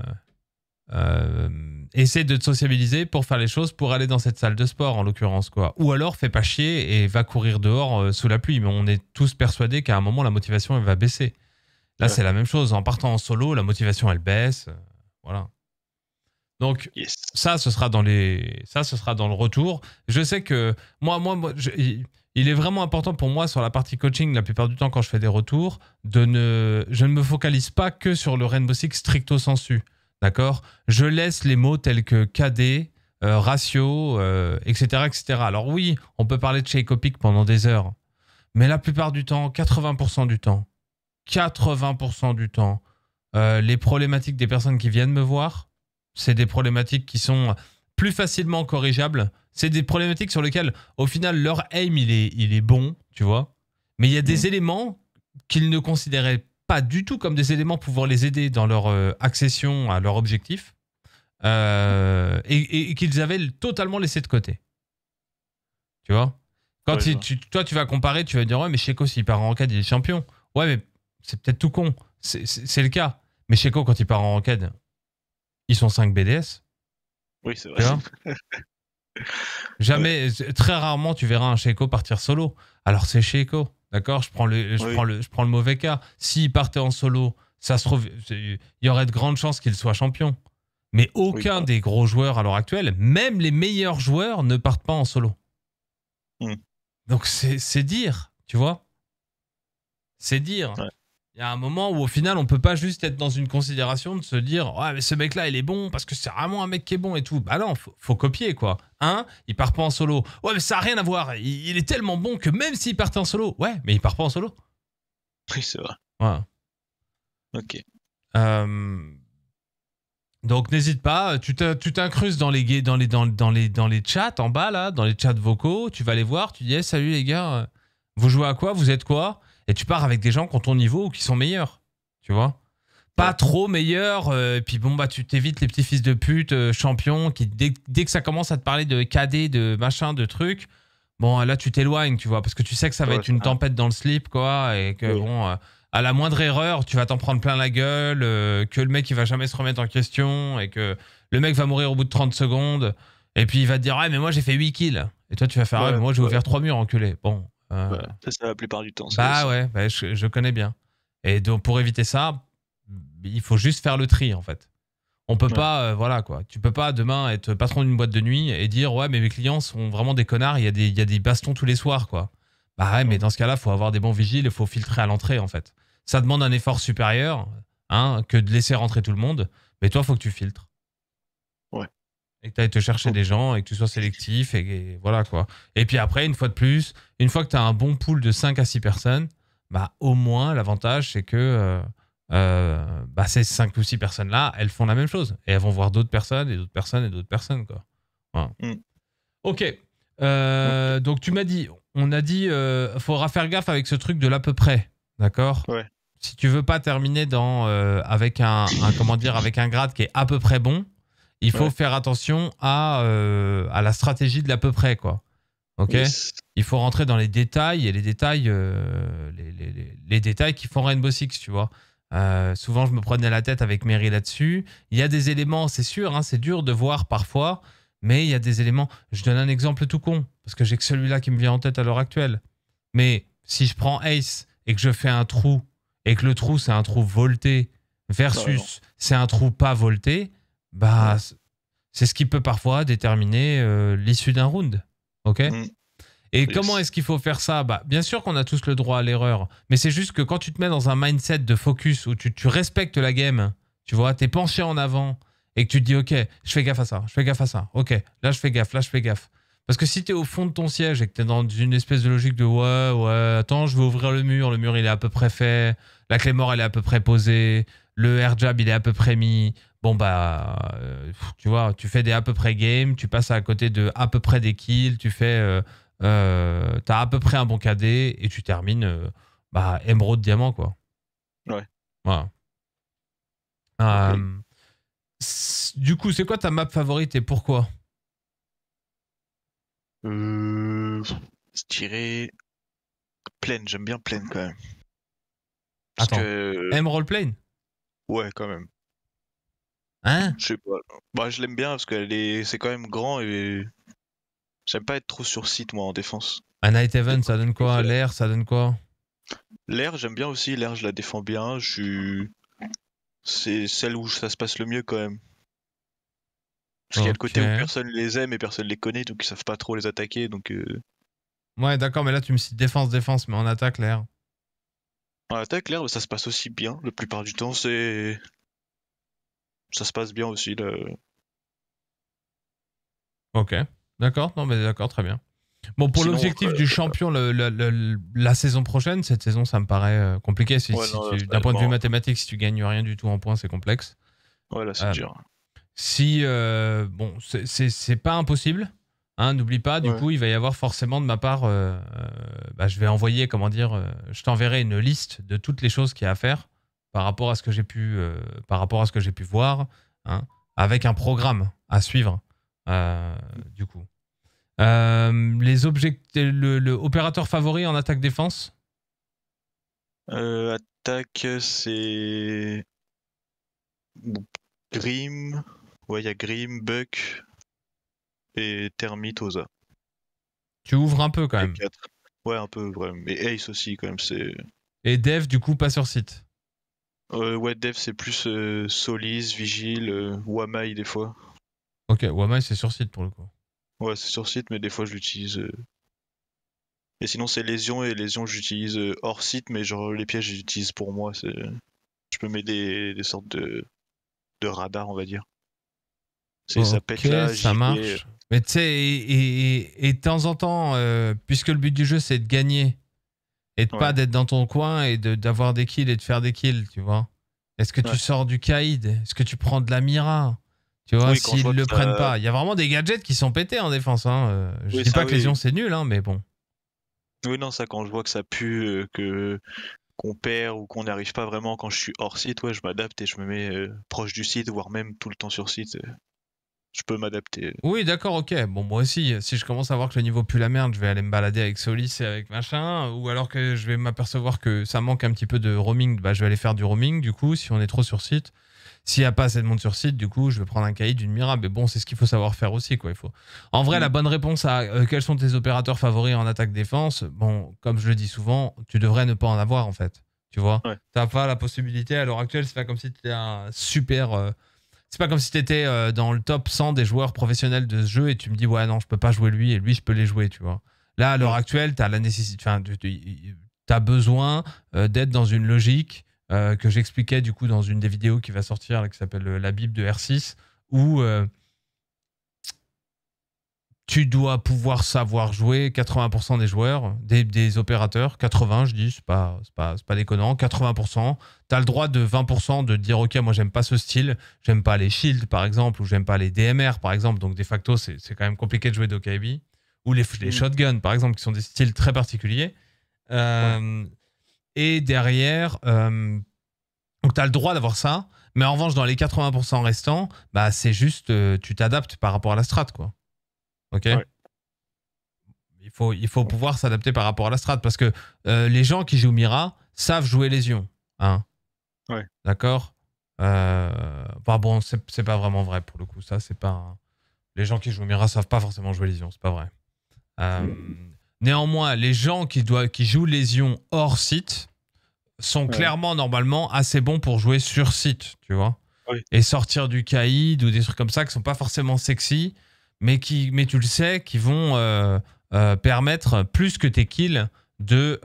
essaie de te sociabiliser pour faire les choses pour aller dans cette salle de sport, en l'occurrence, quoi. Ou alors, fais pas chier et va courir dehors sous la pluie. Mais on est tous persuadés qu'à un moment, la motivation, elle va baisser. Là, c'est la même chose. En partant en solo, la motivation, elle baisse. Voilà. Donc, ça, ce sera dans le retour. Je sais que il est vraiment important pour moi sur la partie coaching, la plupart du temps quand je fais des retours, je ne me focalise pas que sur le Rainbow Six stricto sensu. D'accord ? Je laisse les mots tels que KD, ratio, etc., etc. Alors oui, on peut parler de Shaco Pick pendant des heures, mais la plupart du temps, 80% du temps, les problématiques des personnes qui viennent me voir, c'est des problématiques qui sont plus facilement corrigeables. C'est des problématiques sur lesquelles, au final, leur aim, il est bon, tu vois. Mais il y a des éléments qu'ils ne considéraient pas du tout comme des éléments pouvant les aider dans leur accession à leur objectif et qu'ils avaient totalement laissé de côté. Tu vois ? Quand toi, tu vas comparer, tu vas dire « Ouais, mais Shaco, s'il part en ranked, il est champion. » Ouais, mais c'est peut-être tout con. C'est le cas. Mais Shaco, quand il part en ranked, ils sont 5 BDS. Oui, c'est Tu vrai. vois ? Jamais, très rarement, tu verras un Shaco partir solo. Alors, c'est Shaco. D'accord ? Je prends le mauvais cas. S'il partait en solo, ça se trouve, il y aurait de grandes chances qu'il soit champion. Mais aucun des gros joueurs à l'heure actuelle, même les meilleurs joueurs, ne partent pas en solo. Donc, c'est dire, tu vois ? C'est dire. Ouais. Il y a un moment où, au final, on peut pas juste être dans une considération de se dire « Ouais, mais ce mec-là, il est bon parce que c'est vraiment un mec qui est bon et tout. » Bah non, faut copier, quoi. Il part pas en solo. Ouais, mais ça a rien à voir. Il est tellement bon que même s'il partait en solo, ouais, mais il part pas en solo. Oui, c'est vrai. Voilà. Ok. Donc, n'hésite pas. Tu t'incrustes dans les chats en bas, là, dans les chats vocaux. Tu vas les voir. Tu dis hey, « Salut, les gars. Vous jouez à quoi ? Vous êtes quoi ?» Et tu pars avec des gens qui ont ton niveau ou qui sont meilleurs. Tu vois ? Pas trop meilleurs. Et puis bon, bah, tu t'évites les petits fils de pute champions qui, dès que ça commence à te parler de KD, de machin, de trucs, bon, là, tu t'éloignes, tu vois, parce que tu sais que ça va être une tempête dans le slip, quoi. Et que bon, à la moindre erreur, tu vas t'en prendre plein la gueule, que le mec, il va jamais se remettre en question et que le mec va mourir au bout de 30 secondes. Et puis il va te dire, ouais, mais moi, j'ai fait 8 kills. Et toi, tu vas faire, ouais, mais moi, j'ai ouvert 3 murs, enculé. Bon. C'est ça la plupart du temps. Bah ouais, bah, je connais bien. Et donc pour éviter ça, il faut juste faire le tri en fait. On peut pas, voilà quoi. Tu peux pas demain être patron d'une boîte de nuit et dire ouais mais mes clients sont vraiment des connards, il y a des bastons tous les soirs quoi. Bah ouais, mais dans ce cas-là, faut avoir des bons vigiles, il faut filtrer à l'entrée en fait. Ça demande un effort supérieur que de laisser rentrer tout le monde, mais toi faut que tu filtres. Et que tu ailles te chercher des gens et que tu sois sélectif et voilà quoi. Et puis après, une fois de plus, une fois que tu as un bon pool de 5 à 6 personnes, bah au moins l'avantage c'est que bah, ces 5 ou 6 personnes-là, elles font la même chose. Et elles vont voir d'autres personnes et d'autres personnes et d'autres personnes quoi. Voilà. Ok. Donc tu m'as dit, on a dit, faudra faire gaffe avec ce truc de l'à peu près. D'accord ? Ouais. Si tu veux pas terminer avec un grade qui est à peu près bon, il faut faire attention à la stratégie de l'à peu près, quoi. Ok. Yes. Il faut rentrer dans les détails et les détails, les détails qui font Rainbow Six, tu vois. Souvent, je me prenais la tête avec Mary là-dessus. Il y a des éléments, c'est sûr, hein, c'est dur de voir parfois, mais il y a des éléments. Je donne un exemple tout con, parce que j'ai que celui-là qui me vient en tête à l'heure actuelle. Mais si je prends Ace et que je fais un trou, et que le trou, c'est un trou volté, versus c'est un trou pas volté, bah, c'est ce qui peut parfois déterminer l'issue d'un round. Ok. Et Yes. comment est-ce qu'il faut faire ça? Bah, bien sûr qu'on a tous le droit à l'erreur, mais c'est juste que quand tu te mets dans un mindset de focus où tu respectes la game, tu vois, t'es penché en avant et que tu te dis, ok, je fais gaffe à ça, je fais gaffe à ça, ok, là je fais gaffe, là je fais gaffe. Parce que si t'es au fond de ton siège et que t'es dans une espèce de logique de ouais, attends, je vais ouvrir le mur il est à peu près fait, la clé mort elle est à peu près posée, le air jab il est à peu près mis, bon bah, tu vois, tu fais des à peu près games, tu passes à côté de à peu près des kills, tu fais, t'as à peu près un bon KD et tu termines, bah, émeraude diamant quoi. Ouais. Voilà. Ok. Du coup, c'est quoi ta map favorite et pourquoi? Je dirais Plaine, j'aime bien Plaine quand même. Parce Attends, que Emerald Plane? ouais, quand même. Hein? Je sais pas. Bah, je l'aime bien parce c'est quand même grand et j'aime pas être trop sur site moi en défense. Un Night Heaven, J'aime ça un donne petit peu quoi? faire. L'air, ça donne quoi? L'air, j'aime bien aussi. L'air, je la défends bien. C'est celle où ça se passe le mieux quand même. Parce qu'il y a le Ok. côté où personne les aime et personne les connaît, donc ils savent pas trop les attaquer. Donc Ouais, d'accord, mais là tu me cites défense, mais en attaque, l'air. en attaque, l'air, ça se passe aussi bien. La plupart du temps, ça se passe bien aussi là. Ok. D'accord, non, mais d'accord, très bien. Bon, pour Sinon, l'objectif du champion la saison prochaine, cette saison, ça me paraît compliqué. ouais, non, D'un point de vue honnêtement, mathématique, si tu gagnes rien du tout en points, c'est complexe. ouais, là, c'est Euh, dur. Si, bon, c'est pas impossible. Hein, n'oublie pas, du Ouais. coup, il va y avoir forcément de ma part, bah, je vais envoyer, comment dire, je t'enverrai une liste de toutes les choses qu'il y a à faire par rapport à ce que j'ai pu, par rapport à ce que j'ai pu voir, hein, avec un programme à suivre, du coup. Le opérateur favori en attaque-défense? Attaque, c'est Grim. Ouais, il y a Grim, Buck et Termite, Oza. Tu ouvres un peu quand Les même. 4. Ouais, un peu, vraiment. Et Ace aussi, quand même. Et Dev, du coup, pas sur site. Ouais, Dev, c'est plus Solis, Vigile, Wamai, des fois. Ok, Wamai, c'est sur site pour le coup. Ouais, c'est sur site, mais des fois, je l'utilise. Et sinon, c'est Lésion, et Lésion, j'utilise hors site, mais genre, les pièges, j'utilise pour moi. Je peux mettre des sortes de radars, on va dire. Ça Ok, pète là, ça j'y vais. marche. Mais tu sais, et de temps en temps, puisque le but du jeu c'est de gagner et de pas Ouais. d'être dans ton coin et d'avoir des kills et de faire des kills, tu vois. Est-ce que tu Ouais. sors du Kaïd? Est-ce que tu prends de la Mira? Tu vois, Oui, quand je s'ils vois que le prennent ça. pas. Il y a vraiment des gadgets qui sont pétés en défense. Hein. Je Oui, dis ça, pas que les oui. ions c'est nul, hein, mais bon. Oui, non, ça, quand je vois que ça pue, qu'on perd ou qu'on n'y arrive pas vraiment quand je suis hors site, ouais, je m'adapte et je me mets proche du site, voire même tout le temps sur site. Je peux m'adapter. Oui, d'accord, ok. Bon, moi aussi, si je commence à voir que le niveau pue la merde, je vais aller me balader avec Solis et avec machin. Ou alors que je vais m'apercevoir que ça manque un petit peu de roaming, bah, je vais aller faire du roaming, du coup, si on est trop sur site. S'il n'y a pas assez de monde sur site, du coup, je vais prendre un cahier d'une Mira. Mais bon, c'est ce qu'il faut savoir faire aussi, quoi. En vrai, la Mm. bonne réponse à quels sont tes opérateurs favoris en attaque-défense, bon, comme je le dis souvent, tu devrais ne pas en avoir, en fait. Tu vois? Ouais. T'as pas la possibilité, à l'heure actuelle, c'est pas comme si tu étais un super. C'est pas comme si tu étais dans le top 100 des joueurs professionnels de ce jeu et tu me dis, ouais, non, je peux pas jouer lui et lui, je peux les jouer, tu vois. Là, à l'heure Ouais. actuelle, tu as la nécessité, enfin, t'as besoin d'être dans une logique que j'expliquais du coup dans une des vidéos qui va sortir, là, qui s'appelle la Bible de R6, où tu dois pouvoir savoir jouer 80% des joueurs, des opérateurs, 80 je dis, c'est pas déconnant, 80%. Tu as le droit de 20% de dire ok, moi j'aime pas ce style, j'aime pas les shields par exemple, ou j'aime pas les DMR par exemple, donc de facto c'est quand même compliqué de jouer d'OKB, ou les Mm. shotguns par exemple, qui sont des styles très particuliers. Ouais. Et derrière, donc tu as le droit d'avoir ça, mais en revanche dans les 80% restants, bah, c'est juste, tu t'adaptes par rapport à la strat, quoi. Ok. Ouais. il faut pouvoir s'adapter par rapport à la strat parce que les gens qui jouent Mira savent jouer Lésion. Hein. Ouais. D'accord. Enfin bon, c'est pas vraiment vrai pour le coup. Ça, c'est pas. Les gens qui jouent Mira savent pas forcément jouer Lésion, c'est pas vrai. Néanmoins, les gens qui jouent Lésion hors site sont clairement normalement assez bons pour jouer sur site, tu vois. Oui. Et sortir du caïd ou des trucs comme ça qui sont pas forcément sexy, mais tu le sais, qui vont permettre plus que tes kills de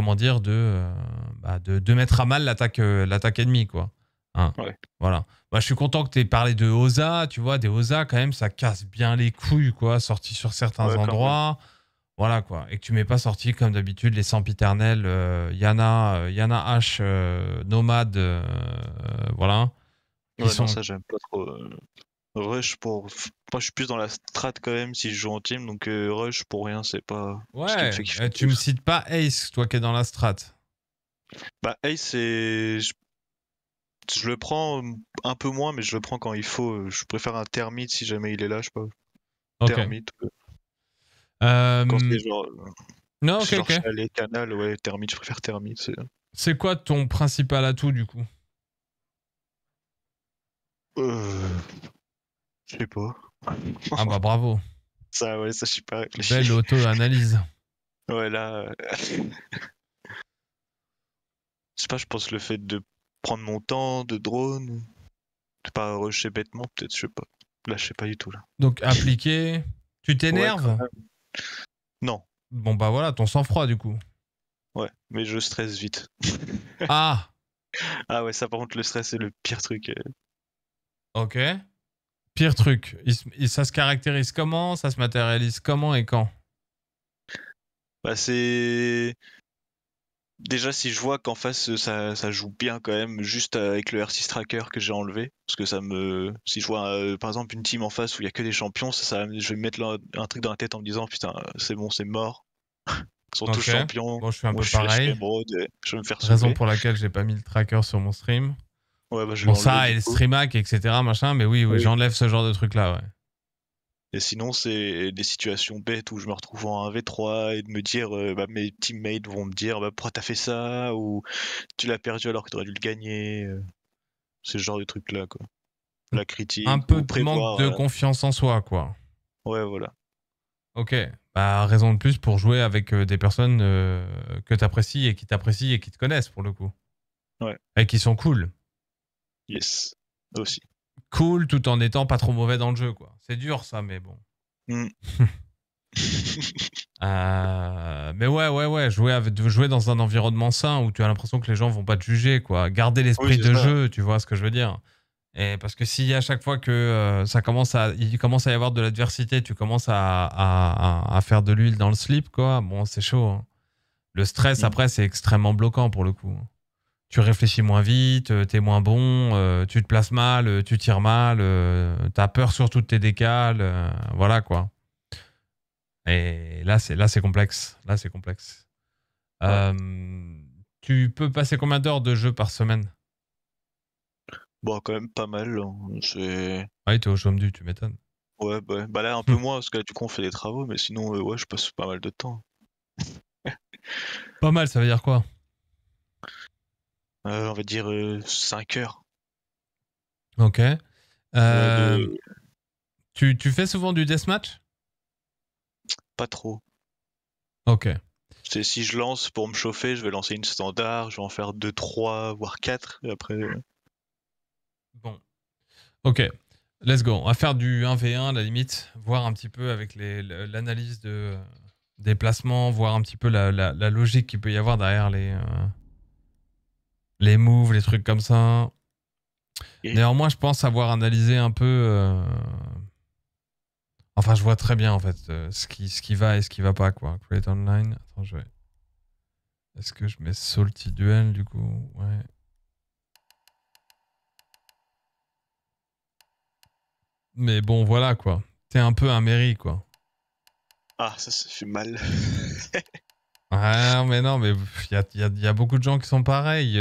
de mettre à mal l'attaque ennemie, quoi. Hein. Ouais. Voilà. Bah, je suis content que tu aies parlé de Oza, tu vois, des Oza quand même, ça casse bien les couilles, quoi, sorti sur certains endroits. Voilà, quoi. Et que tu m'aies pas sorti, comme d'habitude, les sempiternels, Yana H, Nomade, voilà. Ouais, non, ça j'aime pas trop. Rush pour. Moi je suis plus dans la strat quand même si je joue en team, donc Rush pour rien, c'est pas. ce qui me fait kiffer tu plus. me cites pas Ace, toi qui es dans la strat. Bah, Ace, c'est. Je le prends un peu moins, mais je le prends quand il faut. Je préfère un Termite si jamais il est là, je sais pas. Ok. Termite. Quand c'est genre. Non, c'est ok, genre ok. chalet, canal, ouais, Termite, je préfère Termite. C'est quoi ton principal atout du coup? Je sais pas. Ah bah bravo. Ça, ouais, ça, je suis pas réfléchi. Belle auto-analyse. Ouais, là. Je sais pas, je pense le fait de prendre mon temps, de drone, de pas rusher bêtement, peut-être, je sais pas. Là, je sais pas du tout, là. Donc appliqué. Tu Ouais, t'énerves? quand même. Non. Bon bah voilà, ton sang-froid du coup. Ouais, mais je stresse vite. Ah, Ah ouais, ça par contre, le stress, c'est le pire truc. ok. Pire truc. Ça se caractérise comment? Ça se matérialise comment et quand? Bah, c'est. Déjà, si je vois qu'en face, ça joue bien quand même, juste avec le R6 tracker que j'ai enlevé, parce que ça me. Si je vois, par exemple, une team en face où il y a que des champions, je vais me mettre un truc dans la tête en me disant, putain, c'est bon, c'est mort. Ils sont tous Ok. champions. Bon, je suis un Moi, peu je suis HP pareil. Emerald, je vais me faire Raison saouler. pour laquelle j'ai pas mis le tracker sur mon stream. Ouais, bah, je Bon, l'ai enlevé ça, et du le coup. stream hack, etc., machin, mais oui, Oui. j'enlève ce genre de truc-là, ouais. Et sinon, c'est des situations bêtes où je me retrouve en 1v3 et de me dire, bah, mes teammates vont me dire, bah, pourquoi t'as fait ça? Ou tu l'as perdu alors que t'aurais dû le gagner. C'est ce genre de trucs-là, quoi. La Un critique peu ou de manque prévoir. de confiance en soi, quoi. Ouais, voilà. Ok. Bah, raison de plus pour jouer avec des personnes que t'apprécies et qui t'apprécient et qui te connaissent, pour le coup. Ouais. Et qui sont cool. Yes. Aussi. Cool tout en étant pas trop mauvais dans le jeu, quoi. C'est dur, ça, mais bon. Mm. Mais ouais, jouer dans un environnement sain où tu as l'impression que les gens vont pas te juger, quoi. Garder l'esprit Oui, c'est de ça. jeu, tu vois ce que je veux dire. Et parce que si à chaque fois que il commence à y avoir de l'adversité, tu commences à faire de l'huile dans le slip, quoi. Bon, c'est chaud. Hein. Le stress, Mm. après, c'est extrêmement bloquant pour le coup. Tu réfléchis moins vite, t'es moins bon, tu te places mal, tu tires mal, t'as peur sur toutes tes décales, voilà quoi. Et là, c'est complexe. Là, c'est complexe. Ouais. Tu peux passer combien d'heures de jeu par semaine? Bon, quand même pas mal. Hein. C'est. Ah oui, t'es au chôme du, tu m'étonnes. Ouais, bah là, un peu moins, parce que là, du coup, on fait des travaux, mais sinon, ouais, je passe pas mal de temps. Pas mal, ça veut dire quoi? On va dire 5 heures. Ok. De... Tu fais souvent du deathmatch? Pas trop. Ok. C'est si je lance pour me chauffer, je vais lancer une standard, je vais en faire 2, 3, voire 4, et après. Bon. Ok. Let's go. On va faire du 1v1 à la limite, voir un petit peu avec l'analyse des placements, voir un petit peu la logique qu'il peut y avoir derrière les moves, les trucs comme ça. Et... Néanmoins, je pense avoir analysé un peu. Enfin, je vois très bien en fait ce qui va et ce qui va pas, quoi. Create online. Attends, je vais. Est-ce que je mets Salty Duel du coup? Ouais. Mais bon, voilà quoi. T'es un peu un Mary, quoi. Ah, ça fait mal. Ouais, mais non, mais il y a beaucoup de gens qui sont pareils.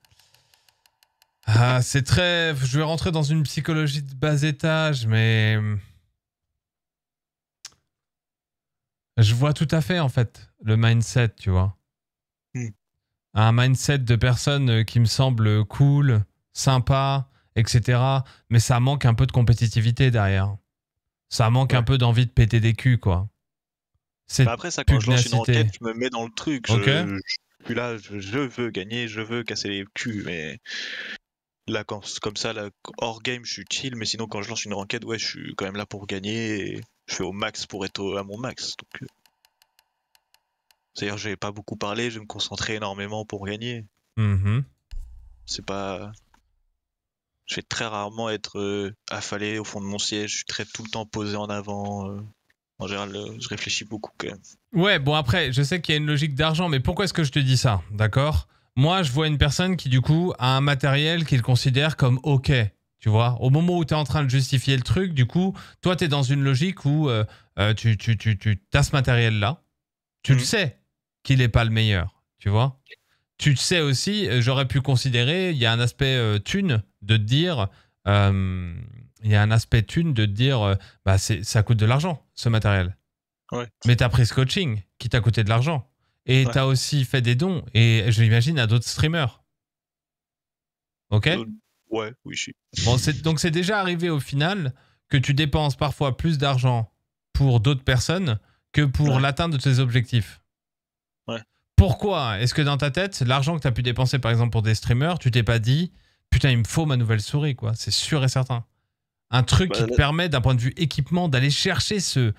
Ah, c'est très. Je vais rentrer dans une psychologie de bas étage, mais. Je vois tout à fait, en fait, le mindset, tu vois. Un mindset de personnes qui me semble cool, sympa, etc. Mais ça manque un peu de compétitivité derrière. Ça manque un peu d'envie de péter des culs, quoi. Cette Bah après ça, quand je lance une pugnacité. enquête, je me mets dans le truc. Ok. Je suis là, je veux gagner, je veux casser les culs, mais là, comme ça, là, hors game, je suis chill, mais sinon, quand je lance une enquête, ouais, je suis quand même là pour gagner et je fais au max pour être à mon max. Donc, c'est-à-dire, je vais pas beaucoup parler, je vais me concentrer énormément pour gagner. Mhm. C'est pas. Je vais très rarement être affalé au fond de mon siège, je suis très tout le temps posé en avant. En général, je réfléchis beaucoup quand même. Ouais, bon après, je sais qu'il y a une logique d'argent, mais pourquoi est-ce que je te dis ça, d'accord? Moi, je vois une personne qui, du coup, a un matériel qu'il considère comme OK, tu vois? Au moment où tu es en train de justifier le truc, du coup, toi, tu es dans une logique où tu as ce matériel-là, tu le sais qu'il n'est pas le meilleur, tu vois? Tu sais aussi, j'aurais pu considérer, il y a un aspect thune de te dire... il y a un aspect thune de te dire, bah ça coûte de l'argent, ce matériel. Ouais. Mais tu as pris ce coaching qui t'a coûté de l'argent. Et tu as aussi fait des dons, et je l'imagine à d'autres streamers. Ok? Ouais, oui, je suis. Bon, donc c'est déjà arrivé au final que tu dépenses parfois plus d'argent pour d'autres personnes que pour l'atteinte de tes objectifs. Ouais. Pourquoi est-ce que dans ta tête, l'argent que tu as pu dépenser par exemple pour des streamers, tu t'es pas dit putain, il me faut ma nouvelle souris, quoi. C'est sûr et certain. Un truc qui te permet, d'un point de vue équipement, d'aller chercher ce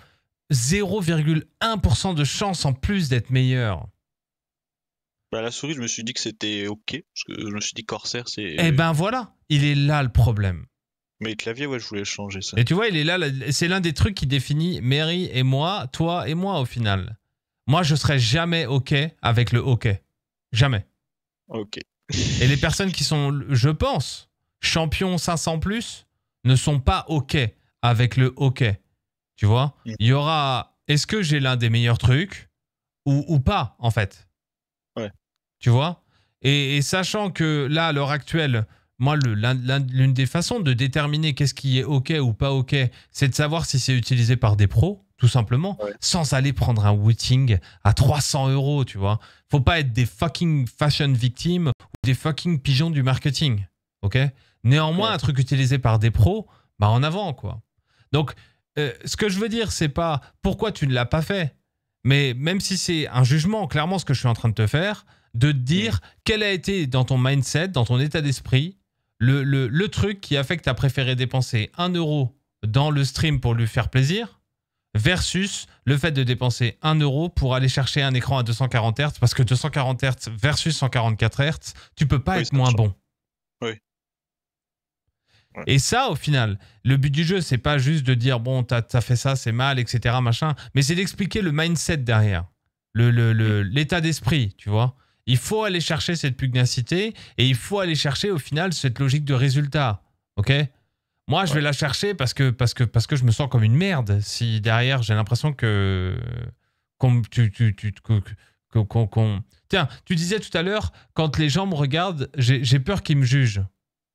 0,1% de chance en plus d'être meilleur. Bah, la souris, je me suis dit que c'était ok, parce que je me suis dit Corsair, c'est... Eh ben voilà, il est là le problème. Mais le clavier, ouais, je voulais changer ça. Et tu vois, il est là, c'est l'un des trucs qui définit Mary et moi, toi et moi au final. Moi, je serais jamais ok avec le ok. Jamais. Ok. Et les personnes qui sont, je pense, champions 500+, ne sont pas ok avec le ok. Tu vois, il y aura, est-ce que j'ai l'un des meilleurs trucs ou pas, en fait. Ouais. Tu vois, et sachant que là, à l'heure actuelle, moi, l'une des façons de déterminer qu'est-ce qui est ok ou pas ok, c'est de savoir si c'est utilisé par des pros, tout simplement, sans aller prendre un wooting à 300 €, tu vois. Faut pas être des fucking fashion victimes ou des fucking pigeons du marketing, ok? Néanmoins, un truc utilisé par des pros, bah en avant, quoi. Donc, ce que je veux dire, c'est pas pourquoi tu ne l'as pas fait, mais même si c'est un jugement, clairement, ce que je suis en train de te faire, de te dire quel a été dans ton mindset, dans ton état d'esprit, le truc qui a fait que tu as préféré dépenser 1 € dans le stream pour lui faire plaisir versus le fait de dépenser 1 € pour aller chercher un écran à 240 Hz parce que 240 Hz versus 144 Hz, tu peux pas être moins bon. Oui. Et ça, au final, le but du jeu, c'est pas juste de dire bon, t'as fait ça, c'est mal, etc., machin, mais c'est d'expliquer le mindset derrière, l'état d'esprit, tu vois. Il faut aller chercher cette pugnacité et il faut aller chercher, au final, cette logique de résultat, ok? Moi, je vais la chercher parce que je me sens comme une merde si derrière, j'ai l'impression que... Tiens, tu disais tout à l'heure, quand les gens me regardent, j'ai peur qu'ils me jugent.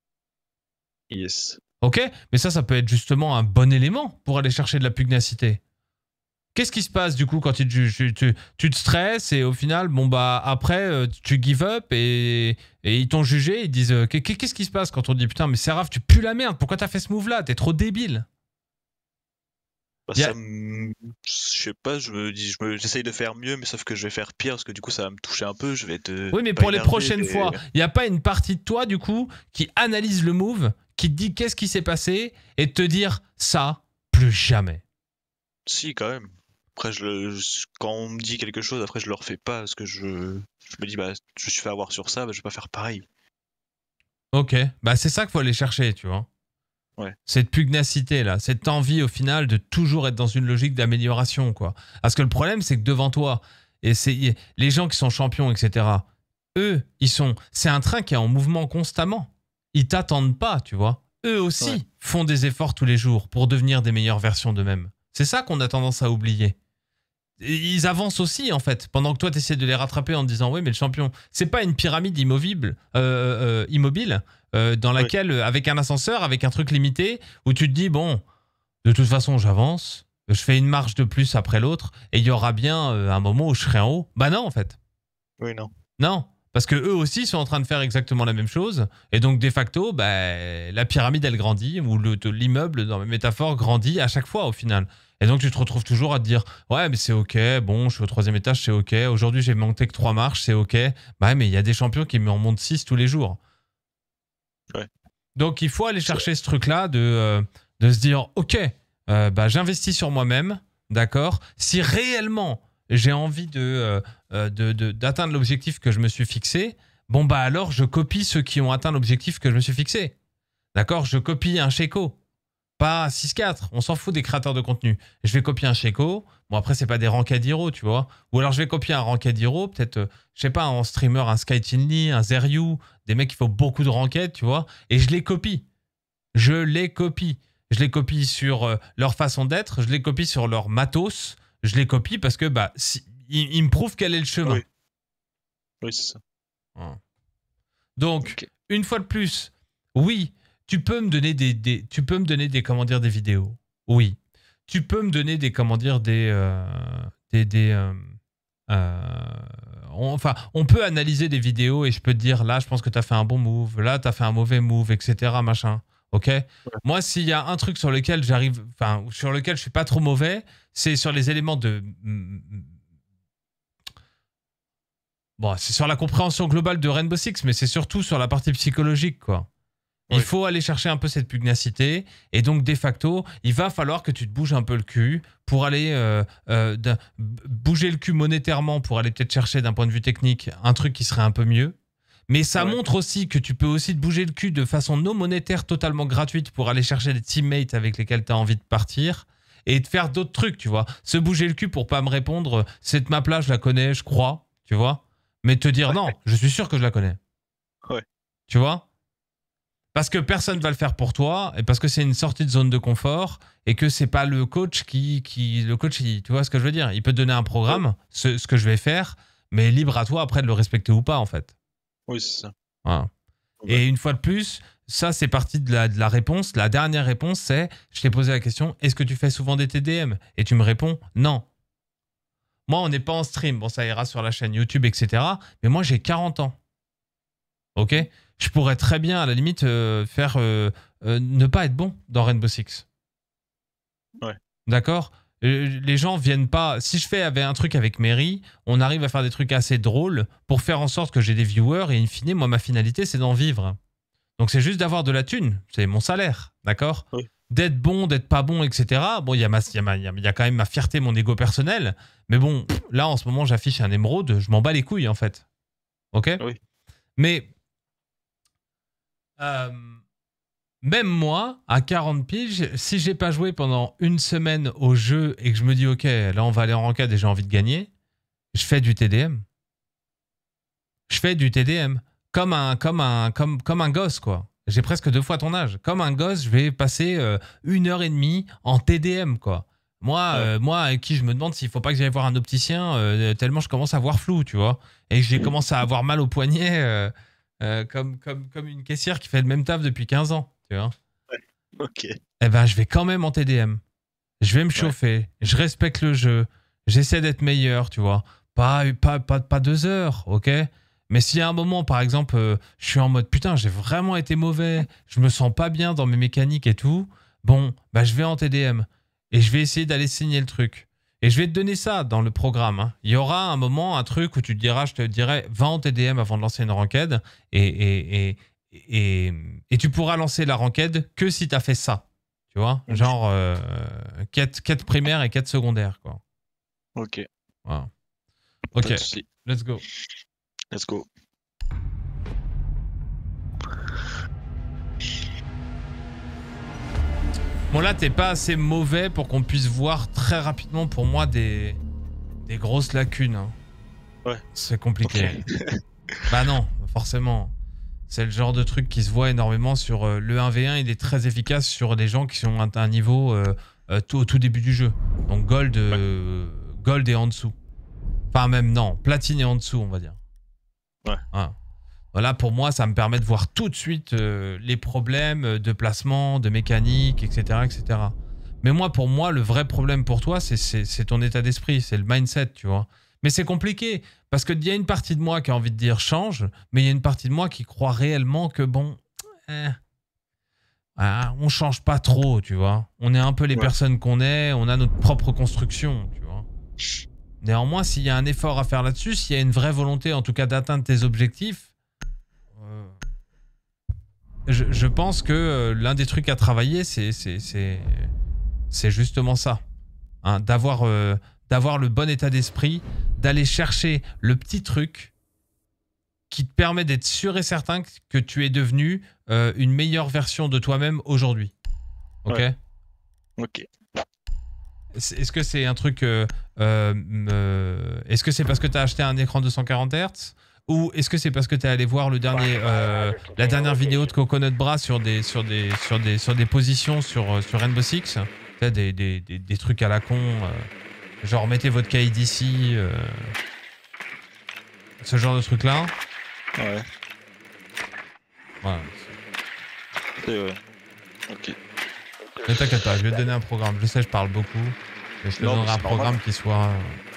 Yes. Ok, mais ça peut être justement un bon élément pour aller chercher de la pugnacité. Qu'est-ce qui se passe du coup quand tu te stresses et au final, bon bah après, tu give up et ils t'ont jugé, ils disent qu'est-ce qui se passe quand on dit putain mais Seraph, tu pues la merde, pourquoi t'as fait ce move là, t'es trop débile. Bah, je sais pas, j'essaye de faire mieux, mais sauf que je vais faire pire parce que du coup ça va me toucher un peu, je vais être... Oui, mais pour les prochaines fois, il n'y a pas une partie de toi du coup qui analyse le move, qui te dit qu'est-ce qui s'est passé et te dire ça, plus jamais. Si, quand même. Après, quand on me dit quelque chose, après je le refais pas parce que je me dis, bah, je me suis fait avoir sur ça, bah, je vais pas faire pareil. Ok, bah c'est ça qu'il faut aller chercher, tu vois. Ouais. Cette pugnacité là, cette envie au final de toujours être dans une logique d'amélioration, quoi. Parce que le problème, c'est que devant toi, et c'est les gens qui sont champions, etc., eux, c'est un train qui est en mouvement constamment. Ils t'attendent pas, tu vois. Eux aussi font des efforts tous les jours pour devenir des meilleures versions d'eux-mêmes. C'est ça qu'on a tendance à oublier. Ils avancent aussi, en fait, pendant que toi, tu essaies de les rattraper en te disant « Oui, mais le champion, c'est pas une pyramide immobile dans laquelle, avec un ascenseur, avec un truc limité, où tu te dis « Bon, de toute façon, j'avance, je fais une marche de plus après l'autre et il y aura bien un moment où je serai en haut. Bah non, en fait. Oui, non. Non. Parce que eux aussi sont en train de faire exactement la même chose. Et donc, de facto, bah, la pyramide, elle grandit, ou l'immeuble, dans mes métaphores, grandit à chaque fois, au final. Et donc, tu te retrouves toujours à te dire, ouais, mais c'est OK, bon, je suis au 3e étage, c'est OK. Aujourd'hui, j'ai monté que 3 marches, c'est OK. Bah, mais il y a des champions qui m'en montent 6 tous les jours. Ouais. Donc, il faut aller chercher ce truc-là de se dire, OK, bah, j'investis sur moi-même, d'accord. Si réellement j'ai envie d'atteindre l'objectif que je me suis fixé, bon, bah alors je copie ceux qui ont atteint l'objectif que je me suis fixé. D'accord. Je copie un Sheiko. Pas 6-4, on s'en fout des créateurs de contenu. Je vais copier un Sheiko. Bon, après, c'est pas des ranked heroes, tu vois. Ou alors, je vais copier un ranked hero, peut-être, je sais pas, en streamer, un Skychinli, un Zeryu, des mecs qui font beaucoup de ranked, tu vois. Et je les copie. Je les copie. Je les copie sur leur façon d'être, je les copie sur leur matos, je les copie parce que, bah, ils me prouvent quel est le chemin. Oui, oui c'est ça. Donc, Ok. une fois de plus, oui, tu peux me donner tu peux me donner des comment dire des vidéos. Oui, tu peux me donner des comment dire enfin, on peut analyser des vidéos et je peux te dire là, je pense que tu as fait un bon move, là, tu as fait un mauvais move, etc. machin. Ok. Ouais. Moi, s'il y a un truc sur lequel sur lequel je suis pas trop mauvais, c'est sur les éléments de bon, c'est sur la compréhension globale de Rainbow Six, mais c'est surtout sur la partie psychologique, quoi. Il Oui. faut aller chercher un peu cette pugnacité, et donc, de facto, il va falloir que tu te bouges un peu le cul pour aller bouger le cul monétairement, pour aller peut-être chercher d'un point de vue technique un truc qui serait un peu mieux. Mais ça montre aussi que tu peux aussi te bouger le cul de façon non monétaire, totalement gratuite, pour aller chercher des teammates avec lesquels tu as envie de partir et de faire d'autres trucs, tu vois. Se bouger le cul pour pas me répondre, cette map-là, je la connais, je crois, tu vois. Mais te dire non, je suis sûr que je la connais. Ouais. Tu vois ? Parce que personne va le faire pour toi et parce que c'est une sortie de zone de confort et que c'est pas le coach le coach, tu vois ce que je veux dire ? Il peut te donner un programme, ce que je vais faire, mais libre à toi après de le respecter ou pas, en fait. Oui, c'est ça. Voilà. Ouais. Et une fois de plus, ça c'est partie de la réponse. La dernière réponse, c'est, je t'ai posé la question, est-ce que tu fais souvent des TDM ? Et tu me réponds, non. Moi, on n'est pas en stream. Bon, ça ira sur la chaîne YouTube, etc. Mais moi, j'ai 40 ans. Ok ? Je pourrais très bien, à la limite, ne pas être bon dans Rainbow Six. Ouais. D'accord ? Les gens viennent pas. Si je fais un truc avec Mary, on arrive à faire des trucs assez drôles pour faire en sorte que j'ai des viewers et in fine, moi, ma finalité, c'est d'en vivre. Donc, c'est juste d'avoir de la thune. C'est mon salaire. D'accord ? Oui. D'être bon, d'être pas bon, etc. Bon, il y a quand même ma fierté, mon ego personnel. Mais bon, là, en ce moment, j'affiche un émeraude. Je m'en bats les couilles, en fait. Ok ? Oui. Mais même moi, à 40 piges, si j'ai pas joué pendant une semaine au jeu et que je me dis ok, là on va aller en ranked et j'ai envie de gagner, je fais du TDM. Je fais du TDM comme un gosse, quoi. J'ai presque 2 fois ton âge. Comme un gosse, je vais passer 1h30 en TDM, quoi. Moi, avec qui je me demande s'il faut pas que j'aille voir un opticien tellement je commence à voir flou, tu vois. Et j'ai commencé à avoir mal au poignet comme une caissière qui fait le même taf depuis 15 ans, tu vois. Ouais. Ok. Eh ben, je vais quand même en TDM. Je vais me chauffer. Je respecte le jeu. J'essaie d'être meilleur, tu vois. Pas 2 heures, ok ? Mais s'il y a un moment, par exemple, je suis en mode putain, j'ai vraiment été mauvais, je me sens pas bien dans mes mécaniques et tout, bon, bah je vais en TDM. Et je vais essayer d'aller signer le truc. Et je vais te donner ça dans le programme. Hein. Il y aura un moment, un truc où je te dirai, va en TDM avant de lancer une ranked et tu pourras lancer la ranked que si tu as fait ça. Tu vois ? Genre quête primaire et quête secondaire, quoi. Ok. Voilà. Pas Ok, de souci. let's go. Let's go. Bon, là, t'es pas assez mauvais pour qu'on puisse voir très rapidement, pour moi, des grosses lacunes. Hein. Ouais. C'est compliqué. Okay. Bah non, forcément. C'est le genre de truc qui se voit énormément sur le 1v1. Il est très efficace sur des gens qui sont à un niveau au tout début du jeu. Donc Gold et en dessous. Enfin même, non, Platine et en dessous, on va dire. Ouais. Voilà, pour moi, ça me permet de voir tout de suite les problèmes de placement, de mécanique, etc., etc. Mais moi, pour moi, le vrai problème pour toi, c'est ton état d'esprit, c'est le mindset, tu vois. Mais c'est compliqué, parce qu'il y a une partie de moi qui a envie de dire change, mais il y a une partie de moi qui croit réellement que bon, on change pas trop, tu vois. On est un peu les personnes qu'on est, on a notre propre construction, tu vois. Néanmoins, s'il y a un effort à faire là-dessus, s'il y a une vraie volonté, en tout cas, d'atteindre tes objectifs, je pense que l'un des trucs à travailler, c'est justement ça. Hein, d'avoir le bon état d'esprit, d'aller chercher le petit truc qui te permet d'être sûr et certain que tu es devenu une meilleure version de toi-même aujourd'hui. Ok ? Ouais. Ok. Est-ce que c'est un truc... est-ce que c'est parce que tu as acheté un écran de 140 Hz ? Ou est-ce que c'est parce que tu es allé voir la dernière vidéo de Coconut Bras sur des positions sur Rainbow Six ? Tu sais, des trucs à la con, genre mettez votre KD d'ici, ce genre de truc là. Ouais. Voilà. C'est ouais. Ok. Ne t'inquiète pas, je vais te donner un programme. Je sais, je parle beaucoup, mais je te donnerai un programme qui soit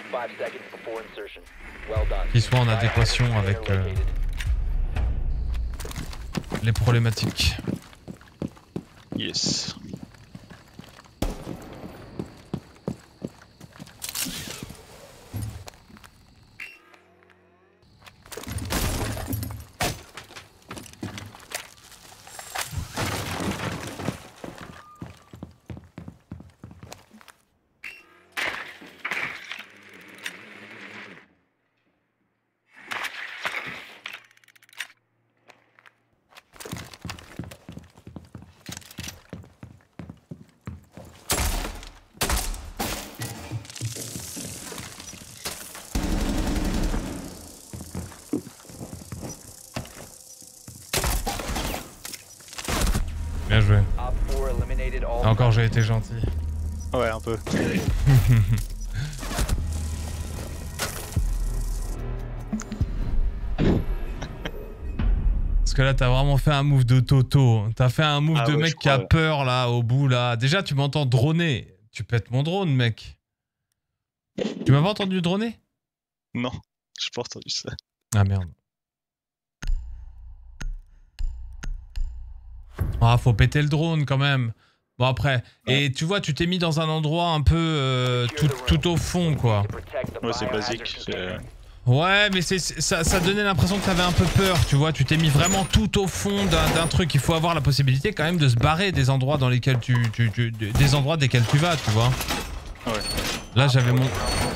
en adéquation avec les problématiques. Yes. Bien joué. Encore, j'ai été gentil. Ouais, un peu. Parce que là, t'as vraiment fait un move de Toto. T'as fait un move de ouais, mec qui a peur, là, au bout, là. Déjà, tu m'entends droner. Tu pètes mon drone, mec. Tu m'as pas entendu droner ? Non, j'ai pas entendu ça. Ah, merde. Ah, faut péter le drone, quand même. Bon, après. Ouais. Et tu vois, tu t'es mis dans un endroit un peu tout au fond, quoi. Ouais, c'est basique. Ouais, mais ça donnait l'impression que t'avais un peu peur, tu vois. Tu t'es mis vraiment tout au fond d'un truc. Il faut avoir la possibilité quand même de se barrer des endroits dans lesquels des endroits desquels tu vas, tu vois. Ouais. Là, j'avais mon...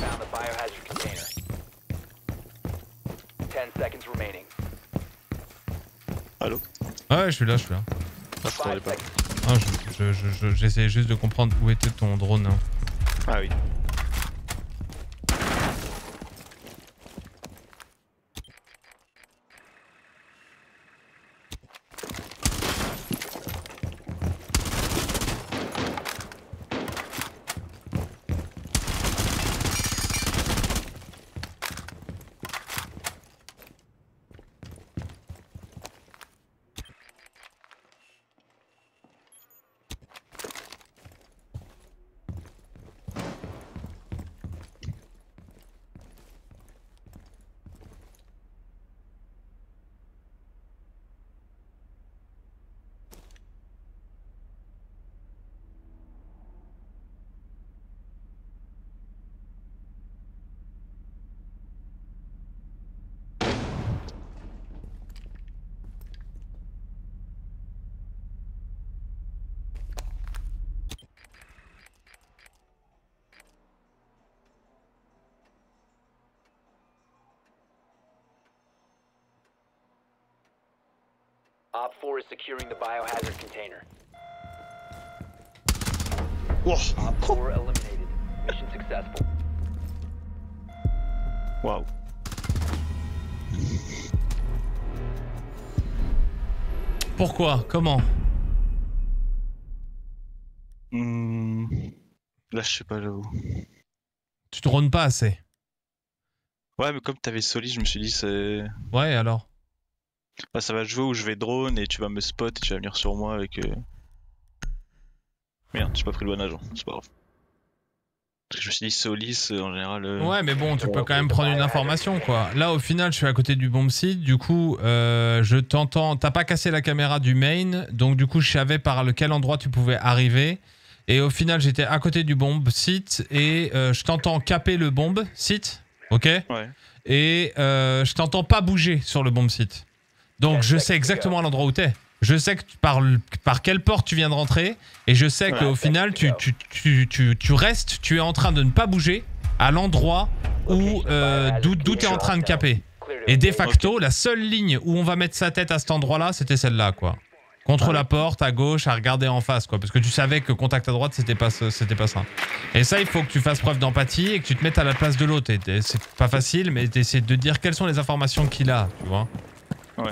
Allô ? Ouais, je suis là. Ah, je t'entendais pas. Ah, j'essayais juste de comprendre où était ton drone. Hein. Ah oui. Op 4 is securing the biohazard container. Wow. Op 4 eliminated. Mission successful. Waouh. Pourquoi ? Comment ? Là, je sais pas, j'avoue. Tu drones pas assez. Ouais, mais comme t'avais Soli, je me suis dit, c'est. Ouais, alors ? Bah, ça va jouer où je vais drone et tu vas me spot et tu vas venir sur moi avec. Merde, j'ai pas pris le bon agent, c'est pas grave. Parce que je me suis dit Solis, en général... Ouais, mais bon, tu peux quand même prendre une information, quoi. Là, au final, je suis à côté du bomb site. Du coup, je t'entends... T'as pas cassé la caméra du main. Donc, du coup, je savais par lequel endroit tu pouvais arriver. Et au final, j'étais à côté du bomb site. Et je t'entends caper le bomb site. Ok? Ouais. Et je t'entends pas bouger sur le bomb site. Donc, je sais exactement l'endroit où t'es. Je sais que par quelle porte tu viens de rentrer et je sais qu'au final tu restes, tu es en train de ne pas bouger à l'endroit où d'où tu es en train de caper. Et de facto, la seule ligne où on va mettre sa tête à cet endroit-là, c'était celle-là, quoi. Contre la porte, à gauche, à regarder en face, quoi. Parce que tu savais que contact à droite, c'était pas ça. Et ça, il faut que tu fasses preuve d'empathie et que tu te mettes à la place de l'autre. C'est pas facile, mais t'essaies de dire quelles sont les informations qu'il a, tu vois. Ouais.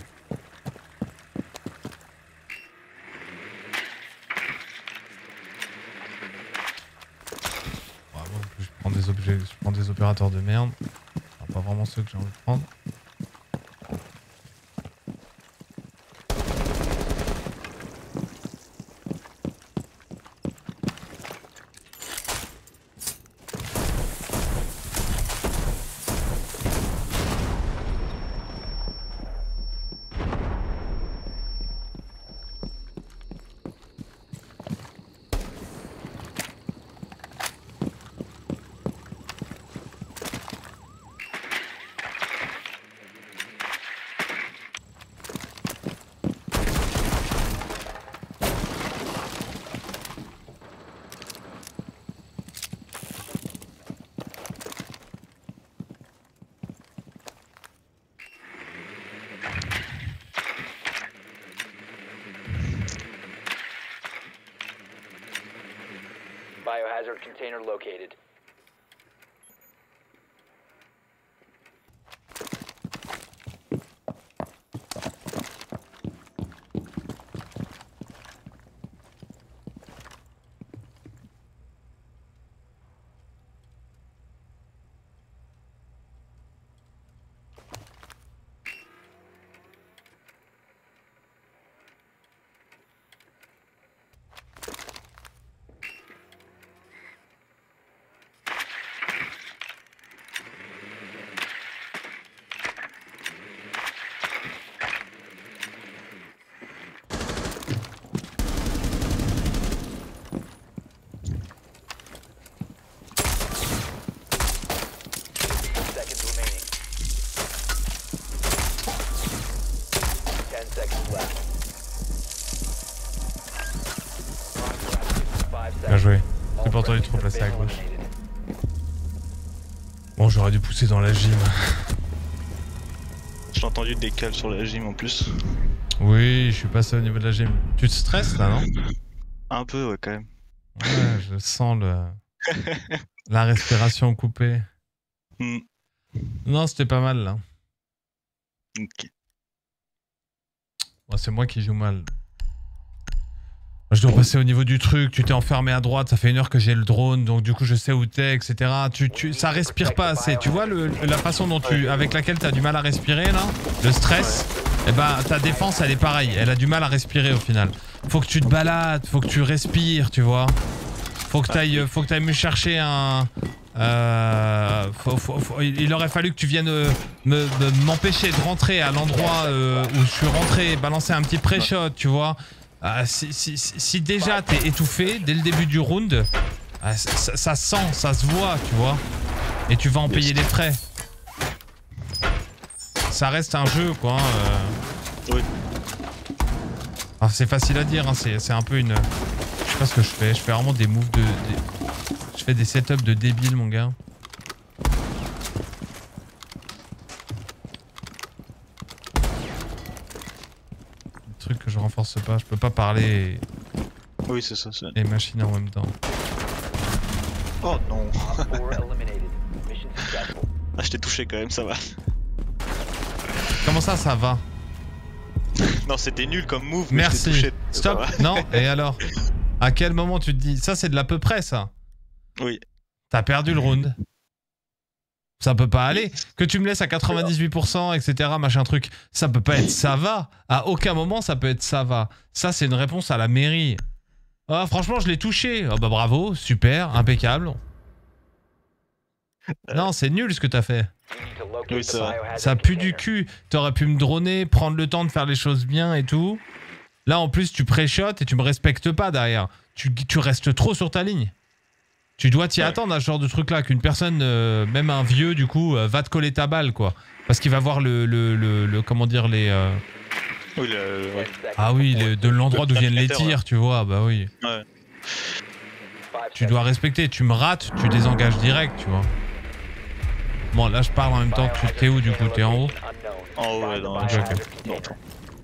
Je prends des opérateurs de merde. Enfin, pas vraiment ceux que j'ai envie de prendre. Biohazard container located. Bien joué. J'ai pas entendu trop placer à gauche. Bon, j'aurais dû pousser dans la gym. J'ai entendu des cales sur la gym en plus. Oui, je suis passé au niveau de la gym. Tu te stresses là, non? Un peu, ouais, quand même. Ouais, je sens la respiration coupée. Mm. Non, c'était pas mal là. Ok. Bon, c'est moi qui joue mal. Je dois passer au niveau du truc, tu t'es enfermé à droite, ça fait 1 heure que j'ai le drone, donc du coup je sais où t'es, etc. Ça respire pas assez, tu vois la façon dont avec laquelle t'as du mal à respirer là, le stress, et bah ta défense elle est pareille, elle a du mal à respirer au final. Faut que tu te balades, faut que tu respires, tu vois. Faut que t'ailles me chercher un... il aurait fallu que tu viennes m'empêcher de rentrer à l'endroit où je suis rentré, balancer un petit pré-shot, tu vois. Si déjà t'es étouffé dès le début du round, ça sent, ça se voit, tu vois. Et tu vas en payer les frais. Ça reste un jeu, quoi. Oui. Alors, c'est facile à dire, hein, c'est un peu une... Je sais pas ce que je fais vraiment des moves Je fais des setups de débile, mon gars. Truc que je renforce pas, je peux pas parler Oui, c'est ça. et machiner en même temps. Oh non. Op 4 eliminated. Mission successful. Ah, je t'ai touché quand même, ça va. Comment ça va? Non, c'était nul comme move. Mais merci. je t'ai touché, stop. Non, et alors? À quel moment tu te dis... Ça, c'est de l'à peu près, ça. Oui. T'as perdu le round. Ça peut pas aller. Que tu me laisses à 98%, etc., machin truc, ça peut pas être ça va. À aucun moment, ça peut être ça va. Ça, c'est une réponse à la mairie. Ah, franchement, je l'ai touché. Ah bah bravo, super, impeccable. Non, c'est nul ce que t'as fait. You need to locate Oui, the c'est vrai. biohazard Ça pue du container. cul. T'aurais pu me droner, prendre le temps de faire les choses bien et tout. Là, en plus, tu pré-shot et tu me respectes pas derrière. Tu restes trop sur ta ligne. Tu dois t'y Ouais. attendre à ce genre de truc-là, qu'une personne, même un vieux, du coup, va te coller ta balle, quoi. Parce qu'il va voir comment dire, les... Oui, 10 ouais. seconds Ah oui, before de l'endroit d'où viennent les Terminator, tirs, tu vois, bah oui. Ouais. 5 Tu dois respecter, tu me rates, tu désengages direct, tu vois. Bon, là, je parle en même temps que tu t'es où, du coup, t'es en haut? En haut, ouais, dans Ok, ok. dans le fond.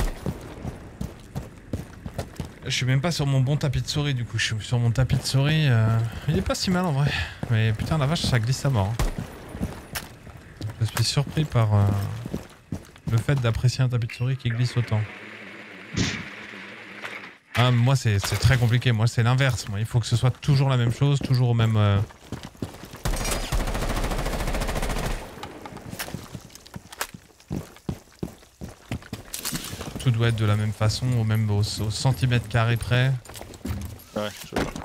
Je suis même pas sur mon bon tapis de souris, du coup, je suis sur mon tapis de souris. Il est pas si mal en vrai. Mais putain, la vache, ça glisse à mort. Hein. Je suis surpris par le fait d'apprécier un tapis de souris qui glisse autant. Ah, moi, c'est très compliqué. Moi, c'est l'inverse. Moi, il faut que ce soit toujours la même chose, toujours au même. Tout doit être de la même façon, au centimètre carré près. Ouais, je vois.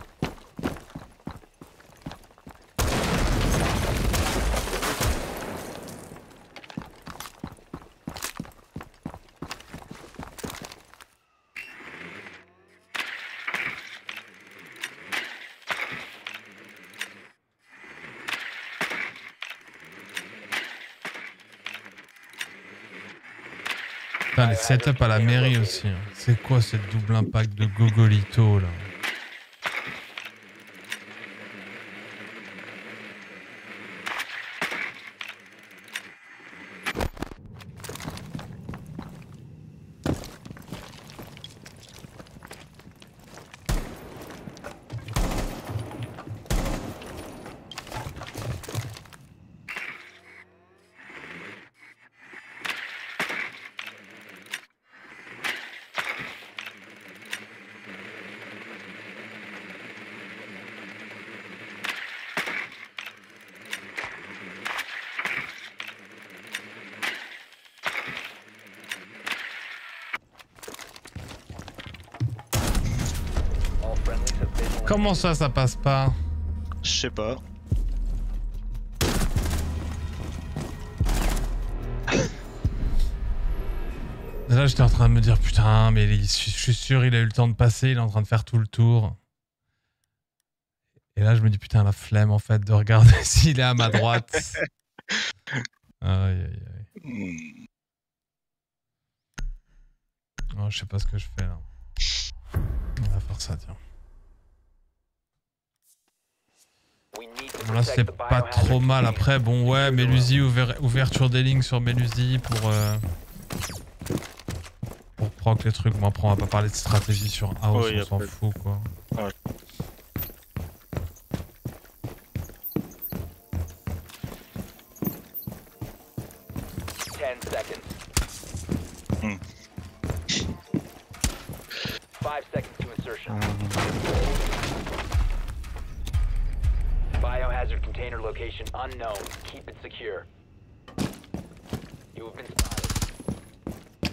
Putain, les setups à la mairie aussi. Hein. C'est quoi cette double impact de Gogolito là? All friendlies have been Comment ça passe pas? Je sais pas. Là, j'étais en train de me dire, putain, mais je suis sûr, il a eu le temps de passer, il est en train de faire tout le tour. Et là, je me dis, putain, la flemme, en fait, de regarder s'il est à ma droite. Aïe, aïe, aïe. Hmm. Oh, je sais pas ce que je fais, là. On va faire ça, tiens. We need to Bon, là, protect c'est the pas biohazard trop mal. container. Après, bon, ouais, Mélusie, ouverture des lignes sur Mélusie pour proc les trucs. Bon, après, on va pas parler de stratégie sur House, Oui, on s'en après. fout, quoi. Ouais. Seconds. Hmm. 5 seconds to insertion. Biohazard container location unknown. Keep it secure. You have been spotted.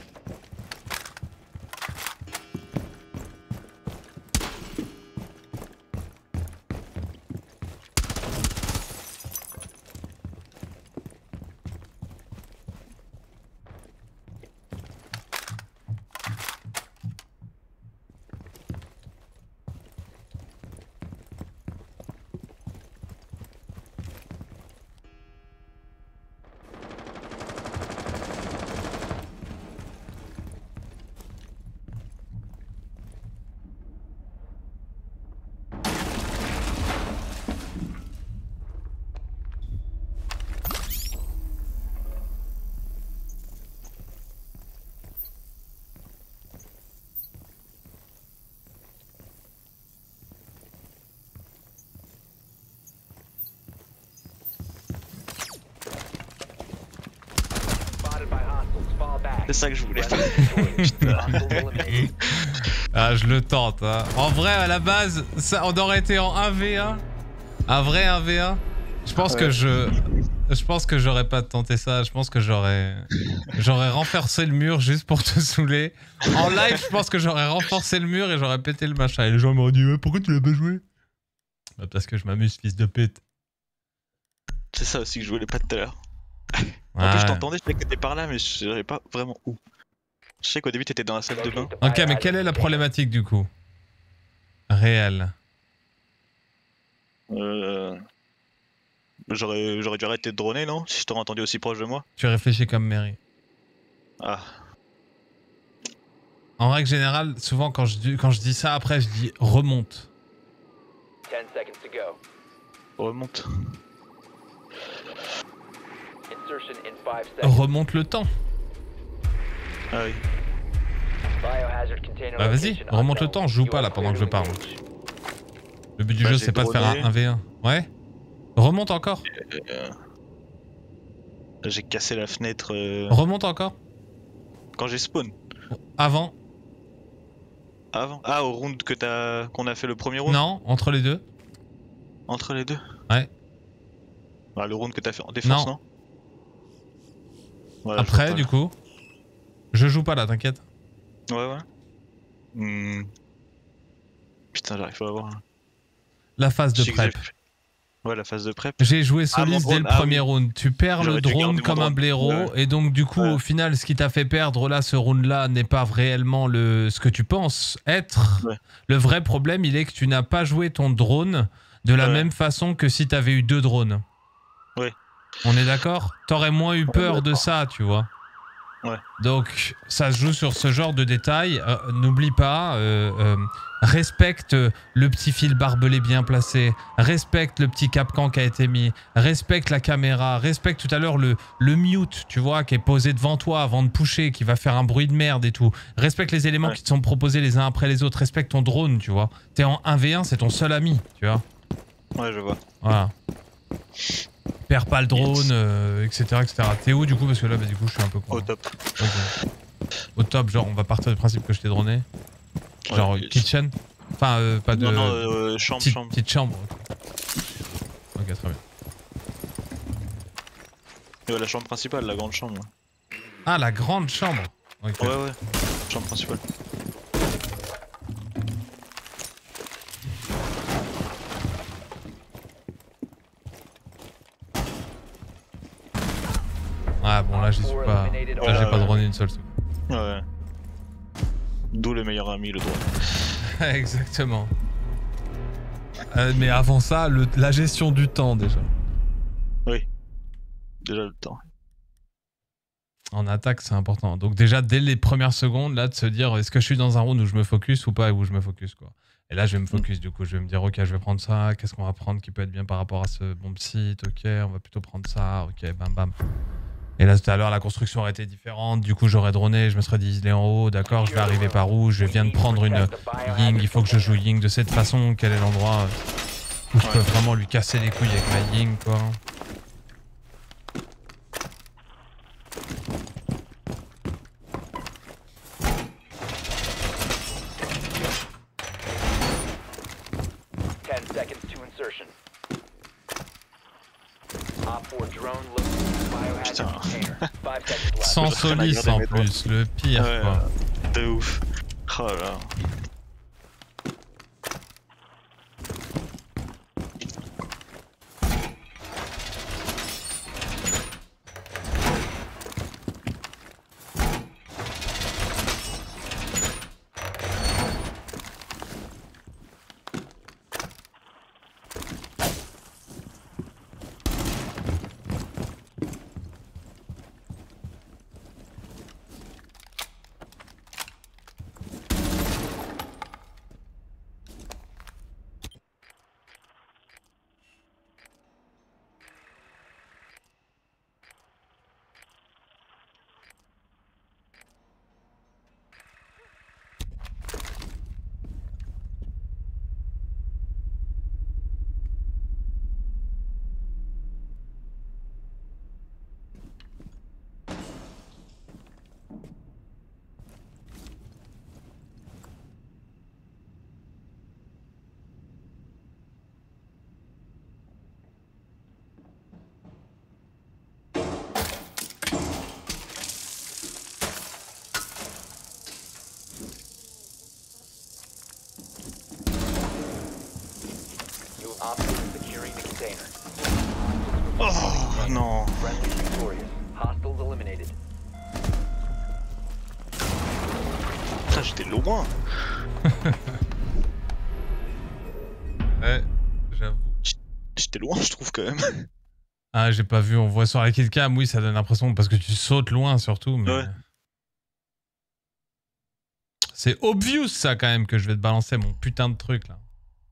Spotted by hostiles. Fall back. C'est ça que je voulais. Hostiles eliminated. Ah, je le tente. Hein. En vrai, à la base, ça, on aurait été en 1v1. Un vrai 1v1. Je pense Ouais. que Je pense que j'aurais pas tenté ça. Je pense que j'aurais renforcé le mur juste pour te saouler. En live, je pense que j'aurais renforcé le mur et j'aurais pété le machin. Et les gens m'auraient dit pourquoi tu l'as pas joué? Bah, parce que je m'amuse, fils de pute. C'est ça aussi que je voulais pas tout à l'heure. En plus, je t'entendais, je sais que t'étais par là, mais je savais pas vraiment où. Je sais qu'au début, t'étais dans la salle de bain. Ok, mais quelle est la problématique du coup? Réelle. J'aurais dû arrêter de droner, non? Si je t'aurais entendu aussi proche de moi. Tu réfléchis comme Mary. Ah. En règle générale, souvent quand je dis ça, après je dis remonte. 10 seconds to go. Remonte. Insertion in 5 seconds. Remonte le temps. Ah oui. Biohazard container Bah vas-y, location remonte le unknown. temps, je joue You pas are là pendant que je clear to parle. engage. Le but du Bah, jeu j'ai c'est pas de faire droné. un 1v1. Ouais. Remonte encore. J'ai cassé la fenêtre Remonte encore. quand j'ai spawn. Avant. Avant. Ah, au round qu'on a fait le premier round. Non, entre les deux. Entre les deux. Ouais. Ah, le round que t'as fait en défense, Non. non, Ouais, je vois Après, pas, du là. coup. Je joue pas là, t'inquiète. Ouais. Putain, j'arrive pas à voir. La phase de Je sais que prep. Ouais, la phase de prep. J'ai joué Ah, mon Solis dès le drone, ah premier oui. round. Tu perds le J'aurais dû drone garder mon comme un drone. blaireau. Ouais. Et donc, du coup, Ouais. au final, ce qui t'a fait perdre là, ce round-là, n'est pas réellement ce que tu penses être. Ouais. Le vrai problème, il est que tu n'as pas joué ton drone de la Ouais. même façon que si t'avais eu 2 drones. Ouais. On est d'accord? T'aurais moins eu peur de ça, tu vois. Ouais. Donc, ça se joue sur ce genre de détails. N'oublie pas, respecte le petit fil barbelé bien placé, respecte le petit capcan qui a été mis, respecte la caméra, respecte tout à l'heure le mute, tu vois, qui est posé devant toi avant de pusher, qui va faire un bruit de merde et tout. Respecte les éléments Ouais. qui te sont proposés les uns après les autres. Respecte ton drone, tu vois. T'es en 1v1, c'est ton seul ami, tu vois. Ouais, je vois. Voilà. Perds pas le drone, etc., etc. T'es où du coup? Parce que là, bah, du coup, je suis un peu con. Au top. Ok. Au top, genre, on va partir du principe que je t'ai droné. Genre, Ouais. kitchen. Enfin, pas de. Non, chambre. Petite chambre. Ok, très bien. Ouais, la chambre principale, la grande chambre. Ah, la grande chambre. Ok. Ouais. Chambre principale. Ah, bon, là, j'y suis pas. Là, j'ai pas droné une seule seconde. Ouais. D'où le meilleur ami, le droit. Exactement. Mais avant ça, la gestion du temps déjà. Oui. Déjà le temps. En attaque, c'est important. Donc déjà, dès les premières secondes, là, de se dire, est-ce que je suis dans un round où je me focus ou pas, et où je me focus, quoi. Et là, je vais me focus, du coup. Je vais me dire, ok, je vais prendre ça. Qu'est-ce qu'on va prendre qui peut être bien par rapport à ce bomb site? Ok, on va plutôt prendre ça. Ok, bam, bam. Et là, tout à l'heure, la construction aurait été différente. Du coup, j'aurais droné. Je me serais dit, il est en haut. D'accord, je vais arriver par où? Je viens de prendre une Ying. Il faut que je joue Ying de cette façon. Quel est l'endroit où je peux vraiment lui casser les couilles avec ma Ying, quoi. Sans Solis en plus, le pire, ouais, quoi. De ouf. Oh là. container. Oh non. Friendly victorious. Hostiles eliminated. Putain, j'étais loin. Ouais, j'avoue. J'étais loin, je trouve quand même. Ah, j'ai pas vu, on voit sur la killcam, oui, ça donne l'impression, parce que tu sautes loin surtout, mais... Ouais. C'est obvious ça quand même que je vais te balancer mon putain de truc là.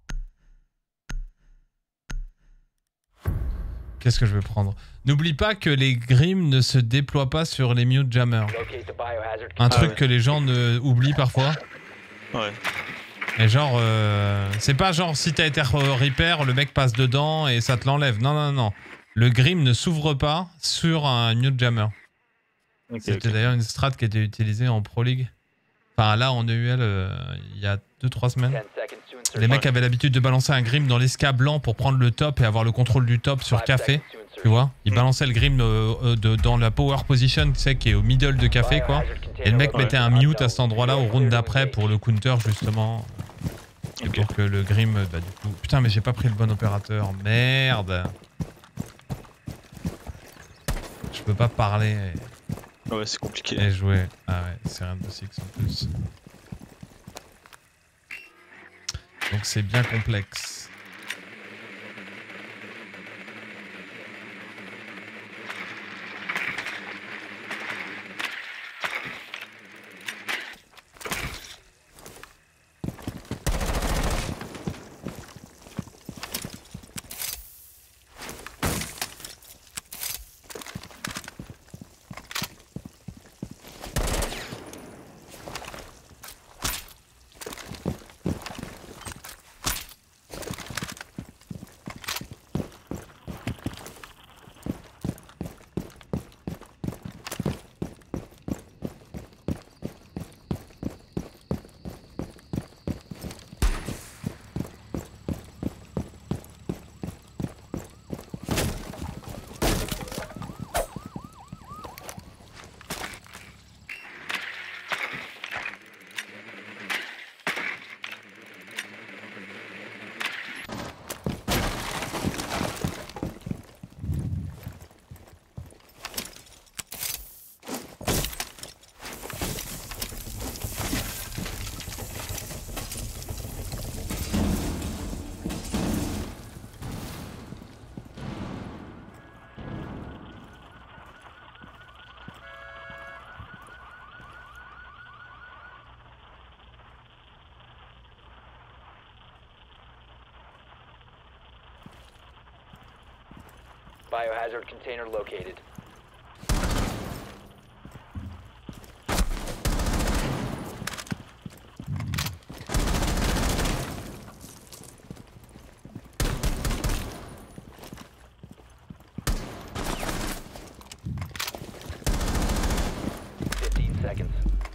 Qu'est-ce que je vais prendre? N'oublie pas que les Grimm ne se déploient pas sur les mute jammers. Locate the biohazard Un container. truc que les gens oublient parfois. Ouais. Et genre, c'est pas genre si t'as été repair, le mec passe dedans et ça te l'enlève. Non, non, non. Le Grimm ne s'ouvre pas sur un mute jammer. Ok, C'était ok. d'ailleurs une strat qui était utilisée en Pro League. Enfin là en EUL il y a 2-3 semaines. 10 seconds to insert. Les mecs avaient l'habitude de balancer un Grimm dans l'esca blanc pour prendre le top et avoir le contrôle du top sur 5 café. seconds to insert. Tu vois, ils balançaient le Grimm dans la power position, tu sais, qui est au middle de café quoi. Biohazard container Et le mec located. mettait un mute à cet endroit-là au round d'après pour le counter justement. Et Ok. pour que le Grimm, bah du coup... Putain mais j'ai pas pris le bon opérateur, merde. Je peux pas parler Ouais, c'est compliqué. et jouer. Ah ouais, c'est Rainbow Six en plus. Donc c'est bien complexe. Biohazard container located. Seconds.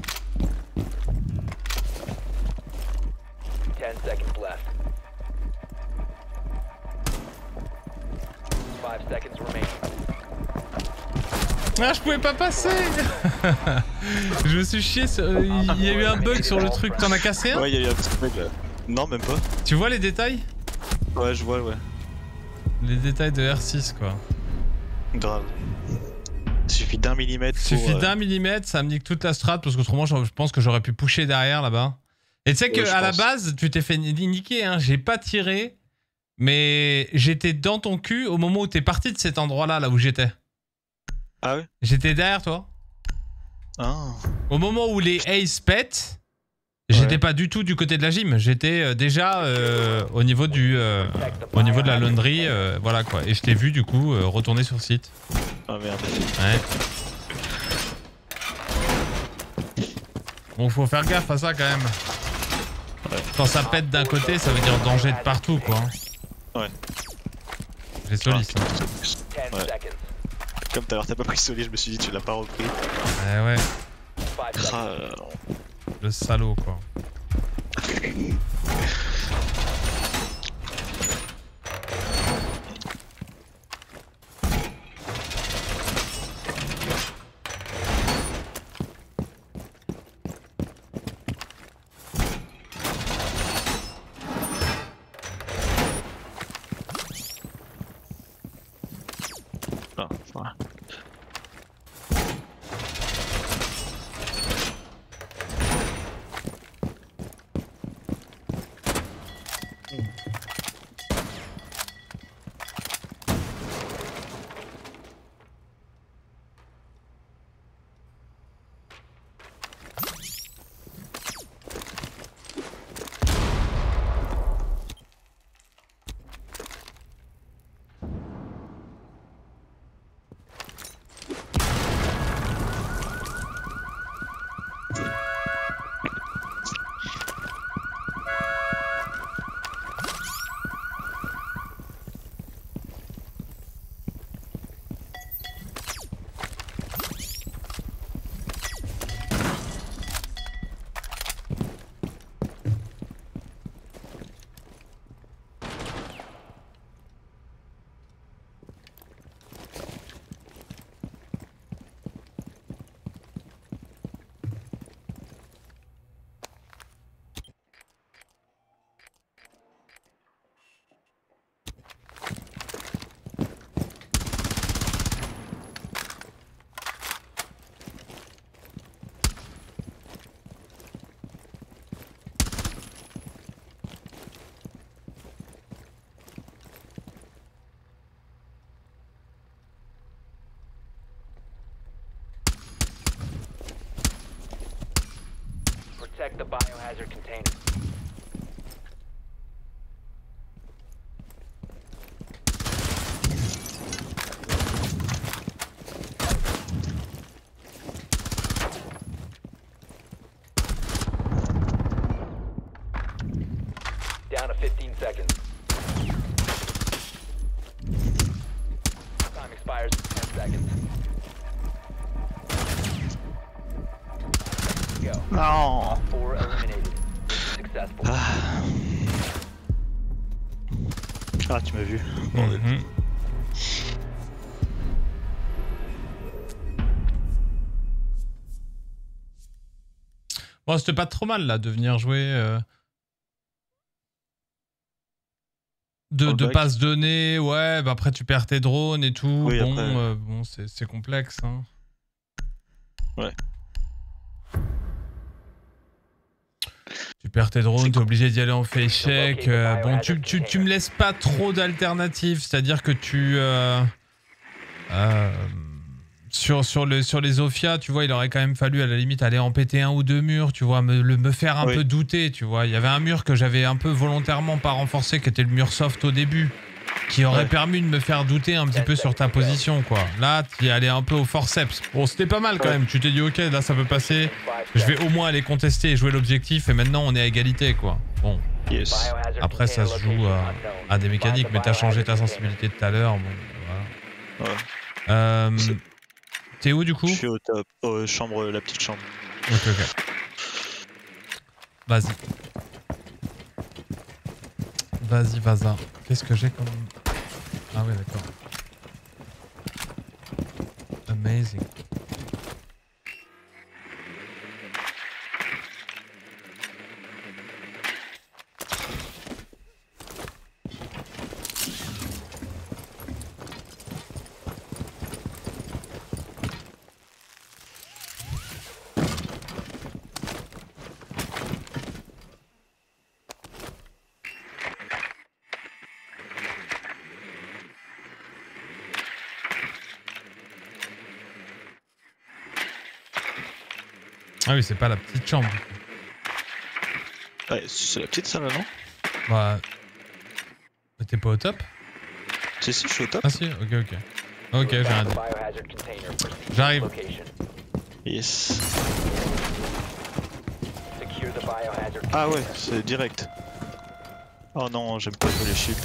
10 seconds left. 5 seconds remaining. Ah, je pouvais pas passer. Je me suis chié, il y a eu un bug sur le truc. T'en as cassé un? Ouais, il y a eu un petit bug là. Non, même pas. Tu vois les détails? Ouais, je vois, ouais. Les détails de R6 quoi. Grave. Il suffit d'un millimètre pour... Suffit d'un millimètre, ça me nique toute la strat parce qu'autrement je pense que j'aurais pu pusher derrière là-bas. Et tu sais Ouais, qu'à la base, tu t'es fait niquer, hein. J'ai pas tiré, mais j'étais dans ton cul au moment où t'es parti de cet endroit-là, là où j'étais. Ah ouais? J'étais derrière toi. Ah. Au moment où les ace pètent, j'étais pas du tout du côté de la gym. J'étais déjà au niveau du, au niveau de la laundry, voilà quoi. Et je t'ai vu du coup retourner sur site. Ah merde. Ouais. Bon, faut faire gaffe à ça quand même. Ouais. Quand ça pète d'un côté, ça veut dire danger de partout quoi. Ouais. J'ai solide ça. 10 Ouais. seconds. Comme tout à l'heure t'as pas pris Soli, je me suis dit tu l'as pas repris. Ouais ouais, 5 seconds. Ah, le salaud quoi. Voilà. Protect the biohazard container. Down to 15 seconds. Time expires in 10 seconds. Go. Non. 4 eliminated. Successful. Ah, tu m'as vu. Mhm. Bon, c'était pas trop mal là de venir jouer. De Fallback. pas se donner, ouais, bah après tu perds tes drones et tout. Oui, bon, après. bon c'est complexe. Hein. Ouais. Tu perds tes drones, C'est t'es obligé d'y aller en fait échec. Ok, bah, Bon, ouais, tu me laisses pas trop d'alternatives, c'est-à-dire que tu... sur les Zofia, tu vois, il aurait quand même fallu à la limite aller en péter un ou deux murs, tu vois, me faire un Oui. peu douter, tu vois. Il y avait un mur que j'avais un peu volontairement pas renforcé, qui était le mur soft au début, qui aurait Ouais. permis de me faire douter un petit peu sur ta position, quoi. Là, tu y allais un peu au forceps. Bon, c'était pas mal quand Ouais. même. Tu t'es dit, ok, là, ça peut passer. Je vais au moins aller contester et jouer l'objectif, et maintenant, on est à égalité, quoi. Bon, Yes. Biohazard après, ça se container joue location unknown. à des mécaniques, Find the mais t'as changé ta biohazard sensibilité de tout à l'heure. Bon, voilà. Ouais. C'est- T'es où, du coup? Je suis au top. Chambre, la petite chambre. Ok. Vas-y. Vas-y. Qu'est-ce que j'ai comme... Ah ouais, d'accord. Amazing. Ah oui, c'est pas la petite chambre. Ouais, c'est la petite salle là, non? Bah... Mais t'es pas au top? Si, je suis au top. Ah si, ok. Ok, j'ai rien Found the dit. biohazard container. Proceed to J'arrive. its location. Yes. Secure the biohazard Ah ouais, container. c'est direct. Oh non, j'aime pas jouer les shields.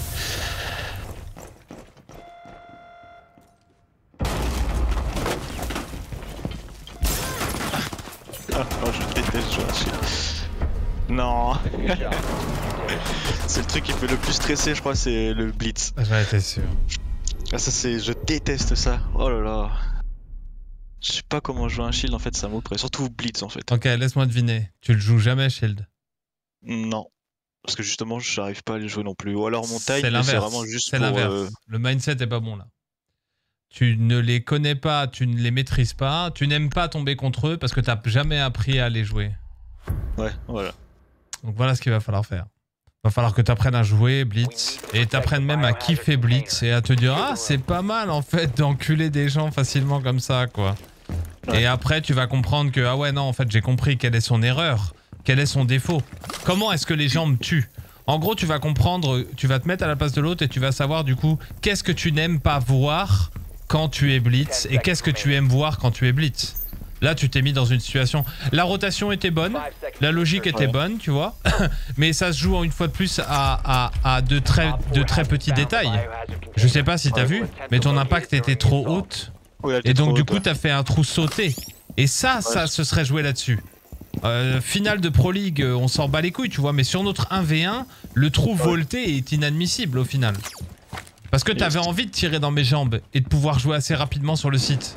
Ah non, je déteste jouer à shield. Non. Good job. C'est le truc qui me fait le plus stresser, je crois, c'est le blitz. J'en étais sûr. Ah ça c'est... Je déteste ça. Oh là là. Je sais pas comment jouer un shield en fait, ça m'oppresse. Surtout blitz en fait. Ok, laisse-moi deviner. Tu le joues jamais, Shield? Non. Parce que justement, j'arrive pas à les jouer non plus. Ou alors mon time, C'est mais c'est l'inverse. vraiment juste C'est pour... l'inverse. Le mindset est pas bon là. tu ne les connais pas, tu ne les maîtrises pas, tu n'aimes pas tomber contre eux parce que tu n'as jamais appris à les jouer. Ouais, voilà. Donc voilà ce qu'il va falloir faire. Va falloir que tu apprennes à jouer Blitz et t'apprennes même à kiffer Blitz et à te dire ah c'est pas mal en fait d'enculer des gens facilement comme ça quoi. Ouais. Et après tu vas comprendre que ah ouais non en fait j'ai compris quelle est son erreur, quel est son défaut. Comment est-ce que les gens me tuent? En gros tu vas comprendre, tu vas te mettre à la place de l'autre et tu vas savoir du coup qu'est-ce que tu n'aimes pas voir quand tu es Blitz et qu'est-ce que tu aimes voir quand tu es Blitz. Là, tu t'es mis dans une situation... La rotation était bonne, la logique était bonne, tu vois. Mais ça se joue une fois de plus à de très petits détails. Je sais pas si t'as vu, mais ton impact était trop haute. Oui, Et donc, du coup, t'as fait un trou sauté. Et ça se serait joué là-dessus. Finale de Pro League, on s'en bat les couilles, tu vois. Mais sur notre 1v1, le trou volté est inadmissible au final. Parce que t'avais envie de tirer dans mes jambes et de pouvoir jouer assez rapidement sur le site.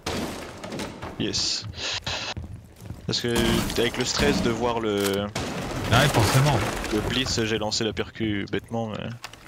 Yes. Parce que avec le stress de voir le Ouais, forcément. blitz, j'ai lancé la percu bêtement. Mais...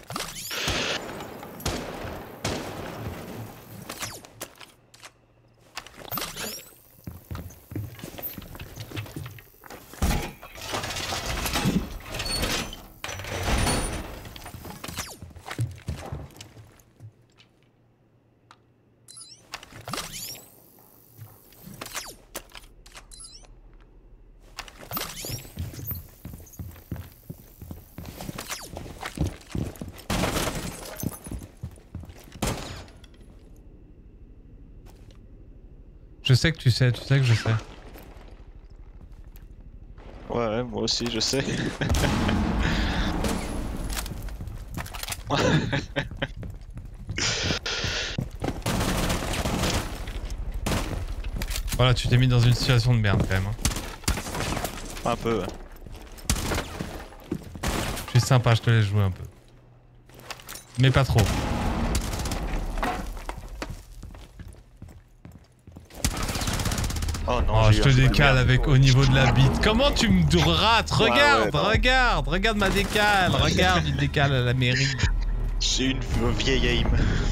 Je sais que tu sais que je sais. Ouais, moi aussi, je sais. Voilà, tu t'es mis dans une situation de merde quand même. Hein. Un peu, ouais. Je suis sympa, je te laisse jouer un peu. Mais pas trop. Oh non, Oh, je te décale avec au niveau de la bite. Comment tu me rates? Regarde, regarde ma décale. Regarde, il décale à la mairie. C'est une vieille aim.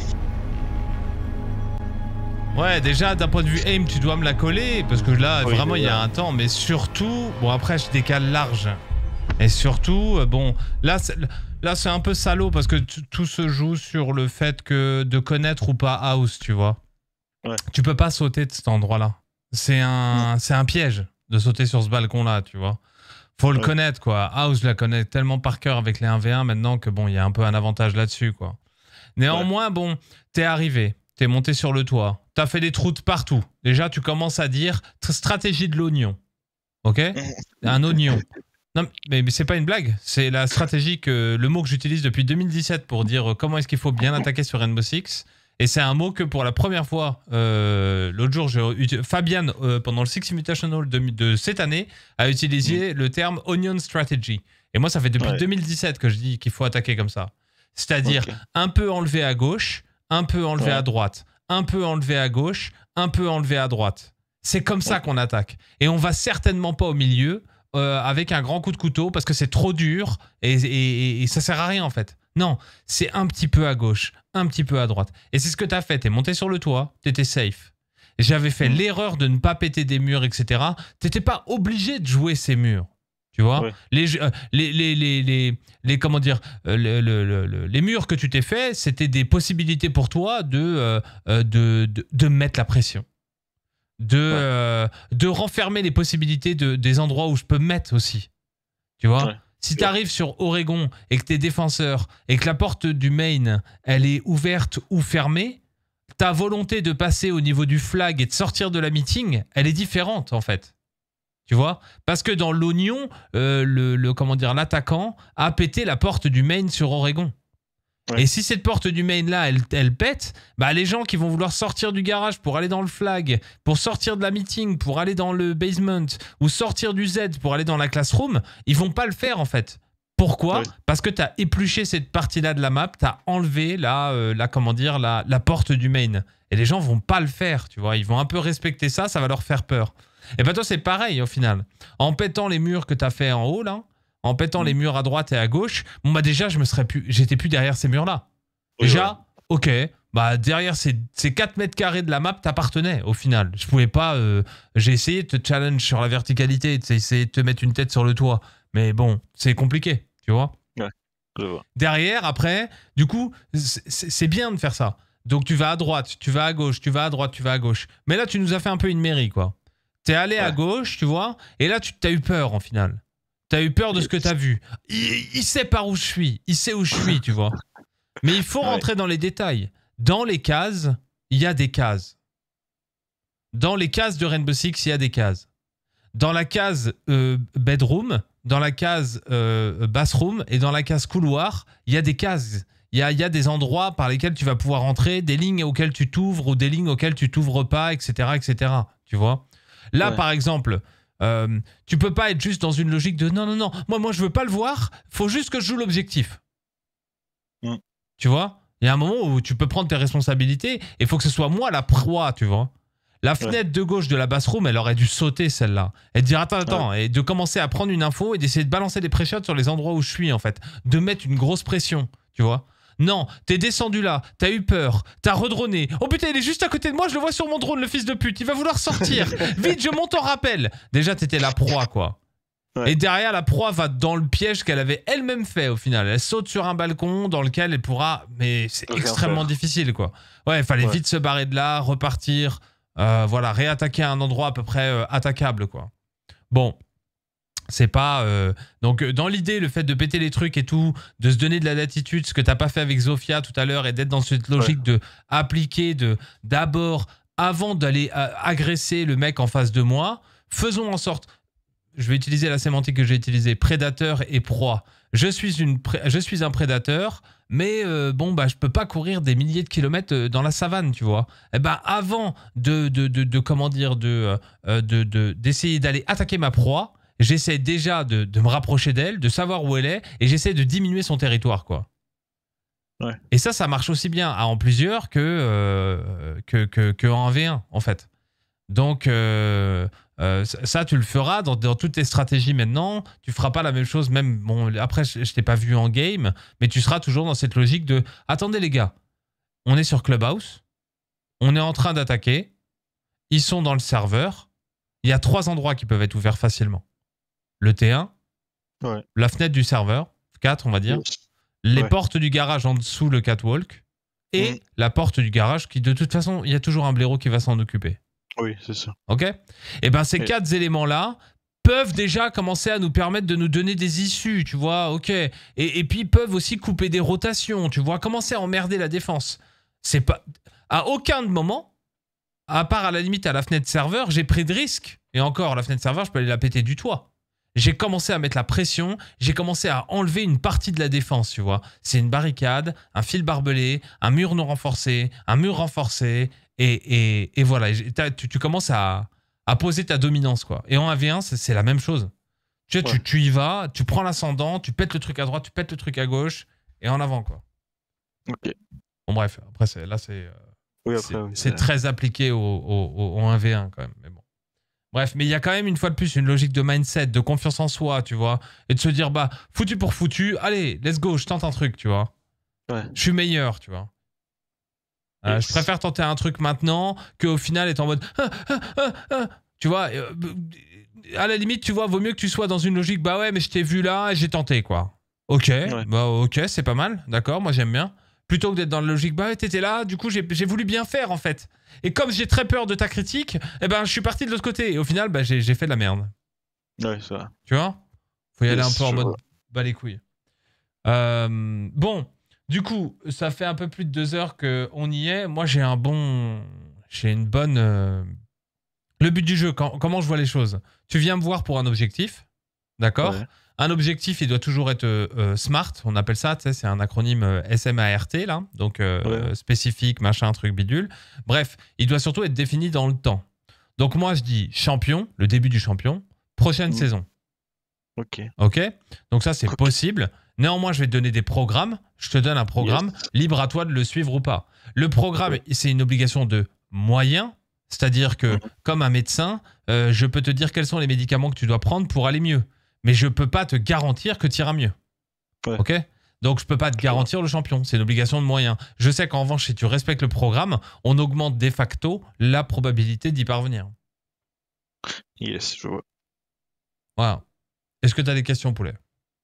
Ouais, déjà d'un point de vue aim, tu dois me la coller parce que là, Oui, vraiment, il y a un temps. Mais surtout, bon après, je décale large. Et surtout, bon, là, c'est un peu salaud parce que tout se joue sur le fait que de connaître ou pas House, tu vois. Ouais. Tu peux pas sauter de cet endroit-là. C'est un piège de sauter sur ce balcon-là, tu vois. Faut le connaître, quoi. House, je la connais tellement par cœur avec les 1v1 maintenant que bon, il y a un peu un avantage là-dessus, quoi. Néanmoins, bon, t'es arrivé, t'es monté sur le toit, t'as fait des trous de partout. Déjà, tu commences à dire stratégie de l'oignon. Ok? Un oignon. Non, mais c'est pas une blague. C'est la stratégie le mot que j'utilise depuis 2017 pour dire comment est-ce qu'il faut bien attaquer sur Rainbow Six. Et c'est un mot que pour la première fois, l'autre jour, Fabian, pendant le Six Invitational de cette année, a utilisé le terme Onion Strategy. Et moi, ça fait depuis 2017 que je dis qu'il faut attaquer comme ça. C'est-à-dire un peu enlevé à gauche, un peu enlevé à droite, un peu enlevé à gauche, un peu enlevé à droite. C'est comme ça qu'on attaque. Et on va certainement pas au milieu avec un grand coup de couteau parce que c'est trop dur et ça sert à rien en fait. Non, c'est un petit peu à gauche, un petit peu à droite. Et c'est ce que tu as fait. Tu es monté sur le toit, tu étais safe. J'avais fait l'erreur de ne pas péter des murs, etc. Tu n'étais pas obligé de jouer ces murs. Tu vois, comment dire, les murs que tu t'es fait, c'était des possibilités pour toi de mettre la pression. De renfermer les possibilités des endroits où je peux me mettre aussi. Tu vois Si tu arrives sur Oregon et que tu es défenseur et que la porte du main, elle est ouverte ou fermée, ta volonté de passer au niveau du flag et de sortir de la meeting, elle est différente en fait. Tu vois Parce que dans l'oignon, l'attaquant a pété la porte du main sur Oregon. Et si cette porte du main là, elle pète, bah les gens qui vont vouloir sortir du garage pour aller dans le flag, pour sortir de la meeting, pour aller dans le basement, ou sortir du Z pour aller dans la classroom, ils vont pas le faire en fait. Pourquoi ? Parce que t'as épluché cette partie-là de la map, t'as enlevé la porte du main. Et les gens vont pas le faire, tu vois. Ils vont un peu respecter ça, ça va leur faire peur. Et bah toi c'est pareil au final. En pétant les murs que t'as fait en haut là, en pétant les murs à droite et à gauche, bon bah déjà j'étais plus derrière ces murs là. Déjà, ok, bah derrière ces 4 mètres carrés de la map t'appartenaient au final. Je pouvais pas... j'ai essayé de te challenge sur la verticalité, essayé de te mettre une tête sur le toit. Mais bon, c'est compliqué, tu vois. Ouais, je vois. Derrière, après, du coup, c'est bien de faire ça. Donc tu vas à droite, tu vas à gauche, tu vas à droite, tu vas à gauche. Mais là, tu nous as fait un peu une mairie, quoi. T'es allé à gauche, tu vois, et là, t'as eu peur, en final. T'as eu peur de ce que t'as vu. Il sait par où je suis, il sait où je suis, tu vois. Mais il faut rentrer dans les détails. Dans les cases, il y a des cases. Dans les cases de Rainbow Six, il y a des cases. Dans la case bedroom, dans la case bathroom et dans la case couloir, il y a des cases. Il y a des endroits par lesquels tu vas pouvoir rentrer, des lignes auxquelles tu t'ouvres ou des lignes auxquelles tu t'ouvres pas, etc., etc. Tu vois ? Là, par exemple, tu peux pas être juste dans une logique de non, moi je veux pas le voir, faut juste que je joue l'objectif. Tu vois ? Il y a un moment où tu peux prendre tes responsabilités et il faut que ce soit moi la proie, tu vois. La fenêtre de gauche de la bathroom, elle aurait dû sauter celle-là. Et de dire attends, et de commencer à prendre une info et d'essayer de balancer des pré-shots sur les endroits où je suis en fait. De mettre une grosse pression, tu vois. Non, t'es descendu là, t'as eu peur, t'as redroné. Oh putain, il est juste à côté de moi, je le vois sur mon drone, le fils de pute. Il va vouloir sortir. Vite, je monte en rappel. Déjà, t'étais la proie, quoi. Et derrière, la proie va dans le piège qu'elle avait elle-même fait au final. Elle saute sur un balcon dans lequel elle pourra... Mais c'est extrêmement difficile, quoi. Ouais, il fallait vite se barrer de là, repartir, voilà, réattaquer à un endroit à peu près attaquable, quoi. Bon, c'est pas... Donc, dans l'idée, le fait de péter les trucs et tout, de se donner de la latitude, ce que t'as pas fait avec Zofia tout à l'heure, et d'être dans cette logique de appliquer, d'abord, avant d'aller agresser le mec en face de moi, faisons en sorte... Je vais utiliser la sémantique que j'ai utilisée, prédateur et proie. Je suis un prédateur, mais bon, bah, je peux pas courir des milliers de kilomètres dans la savane, tu vois. Et ben, avant d'essayer d'aller attaquer ma proie, j'essaie déjà de me rapprocher d'elle, de savoir où elle est, et j'essaie de diminuer son territoire, quoi. Ouais. Et ça marche aussi bien en plusieurs que en 1v1, en fait. Donc, ça, tu le feras dans toutes tes stratégies maintenant. Tu feras pas la même chose, même... Bon, après, je t'ai pas vu en game, mais tu seras toujours dans cette logique de... Attendez, les gars, on est sur Clubhouse, on est en train d'attaquer, ils sont dans le serveur, il y a 3 endroits qui peuvent être ouverts facilement. Le T1, la fenêtre du serveur, 4, on va dire, les portes du garage en dessous, le catwalk, et la porte du garage qui, de toute façon, il y a toujours un blaireau qui va s'en occuper. Oui, c'est ça. Ok ? Et ben ces 4 éléments-là peuvent déjà commencer à nous permettre de nous donner des issues, tu vois, ok. Et puis peuvent aussi couper des rotations, tu vois, commencer à emmerder la défense. C'est pas... À aucun moment, à part à la limite à la fenêtre serveur, j'ai pris de risque. Et encore, la fenêtre serveur, je peux aller la péter du toit. J'ai commencé à mettre la pression, j'ai commencé à enlever une partie de la défense, tu vois. C'est une barricade, un fil barbelé, un mur non renforcé, un mur renforcé... Et voilà, tu commences à poser ta dominance, quoi. Et en 1v1, c'est la même chose. Tu sais, tu y vas, tu prends l'ascendant, tu pètes le truc à droite, tu pètes le truc à gauche, et en avant, quoi. Ok. Bon, bref, après, c'est très appliqué au 1v1, quand même. Mais bon. Bref, mais il y a quand même, une fois de plus, une logique de mindset, de confiance en soi, tu vois. Et de se dire, bah, foutu pour foutu, allez, let's go, je tente un truc, tu vois. Je suis meilleur, tu vois. Je préfère tenter un truc maintenant qu'au final être en mode tu vois, à la limite, tu vois, vaut mieux que tu sois dans une logique, bah ouais, mais je t'ai vu là et j'ai tenté, quoi. Ok, bah ok, c'est pas mal, d'accord, moi j'aime bien. Plutôt que d'être dans la logique, bah ouais, t'étais là, du coup j'ai voulu bien faire en fait. Et comme j'ai très peur de ta critique, eh ben je suis parti de l'autre côté et au final, bah j'ai fait de la merde. Ouais, ça va. Tu vois, faut y aller un peu en mode bas les couilles. Bon. Du coup, ça fait un peu plus de 2 heures qu'on y est. Moi, j'ai une bonne... Le but du jeu, comment je vois les choses ? Tu viens me voir pour un objectif, d'accord ? Un objectif, il doit toujours être SMART, on appelle ça, tu sais, c'est un acronyme SMART, là, donc spécifique, machin, truc bidule. Bref, il doit surtout être défini dans le temps. Donc moi, je dis champion, le début du champion, prochaine saison. Ok ? Donc ça, c'est possible. Néanmoins, je vais te donner des programmes. Je te donne un programme, libre à toi de le suivre ou pas. Le programme, c'est une obligation de moyens, c'est-à-dire que, comme un médecin, je peux te dire quels sont les médicaments que tu dois prendre pour aller mieux. Mais je peux pas te garantir que tu iras mieux. Ok ? Donc, je peux pas te garantir le champion. C'est une obligation de moyens. Je sais qu'en revanche, si tu respectes le programme, on augmente de facto la probabilité d'y parvenir. Yes, je vois. Voilà. Est-ce que tu as des questions, poulet?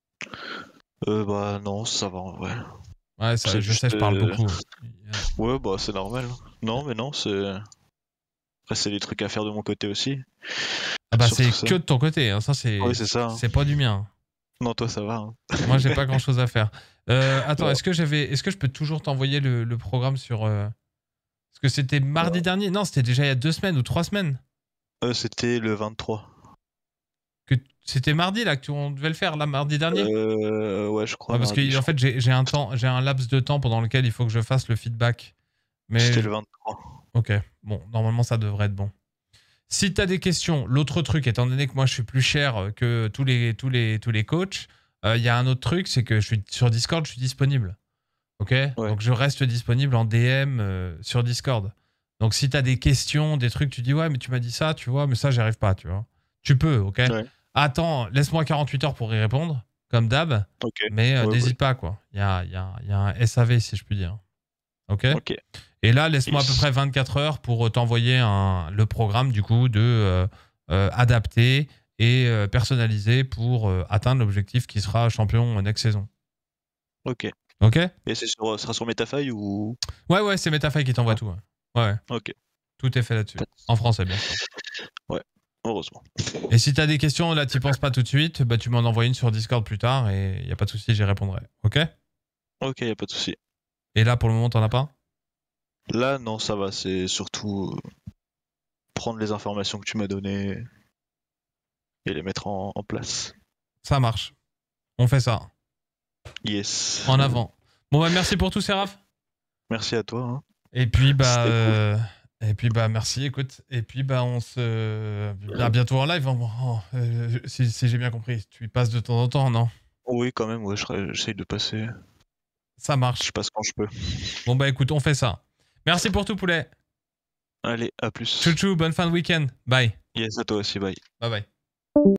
Bah non, ça va en vrai. Ouais, ça, C'est je sais, je juste, parle beaucoup. Ouais, bah c'est normal. Non, mais non, c'est... Après, c'est des trucs à faire de mon côté aussi. Ah bah, Surtout c'est ça. que de ton côté. Hein. Ça, c'est Oui, c'est ça. Hein. c'est pas du mien. Non, toi, ça va. Hein. Moi, j'ai pas grand-chose à faire. Attends, Ouais. est-ce que je peux toujours t'envoyer le programme sur... Parce que c'était mardi dernier? Non, c'était déjà il y a 2 semaines ou 3 semaines. C'était le 23. C'était mardi, là, on devait le faire, là, mardi dernier? Ouais, je crois. Ouais, parce mardi, que en fait, j'ai un laps de temps pendant lequel il faut que je fasse le feedback. Mais C'était le 23. Ok, bon, normalement ça devrait être bon. Si tu as des questions, l'autre truc, étant donné que moi je suis plus cher que tous les coachs, il y a un autre truc, c'est que je suis sur Discord, je suis disponible. Ok, donc je reste disponible en DM sur Discord. Donc si tu as des questions, des trucs, tu dis ouais, mais tu m'as dit ça, tu vois, mais ça j'y arrive pas, tu vois. Tu peux, ok. Ouais. Attends, laisse-moi 48 heures pour y répondre, comme d'hab. Ok. Mais Ouais, n'hésite pas, quoi. Il y a un SAV, si je puis dire. Ok. Ok. Et là, laisse-moi à peu près 24 heures pour t'envoyer le programme, du coup, de adapté et personnalisé pour atteindre l'objectif qui sera champion next saison. Ok. Ok. Et ce sera sur Metafy ou... Ouais, c'est Metafy qui t'envoie tout. Ouais. Ok. Tout est fait là-dessus. En français, bien sûr. Ouais, heureusement. Et si t'as des questions, là, t'y penses pas tout de suite, bah, tu m'en envoies une sur Discord plus tard et y a pas de souci, j'y répondrai. Ok. Ok, y a pas de souci. Et là, pour le moment, t'en as pas? Là, non, ça va. C'est surtout prendre les informations que tu m'as données et les mettre en place. Ça marche. On fait ça. Yes. En avant. Bon, bah, merci pour tout, Séraph. Merci à toi. Hein. Et puis, bah... C'était cool. Et puis bah merci, écoute. Et puis bah on se... À bientôt en live, si j'ai bien compris. Tu y passes de temps en temps, non? Oui, quand même, ouais, j'essaye de passer. Ça marche. Je passe quand je peux. Bon bah écoute, on fait ça. Merci pour tout, poulet. Allez, à plus. Chouchou, bonne fin de week-end. Bye. Yes, à toi aussi, bye. Bye bye.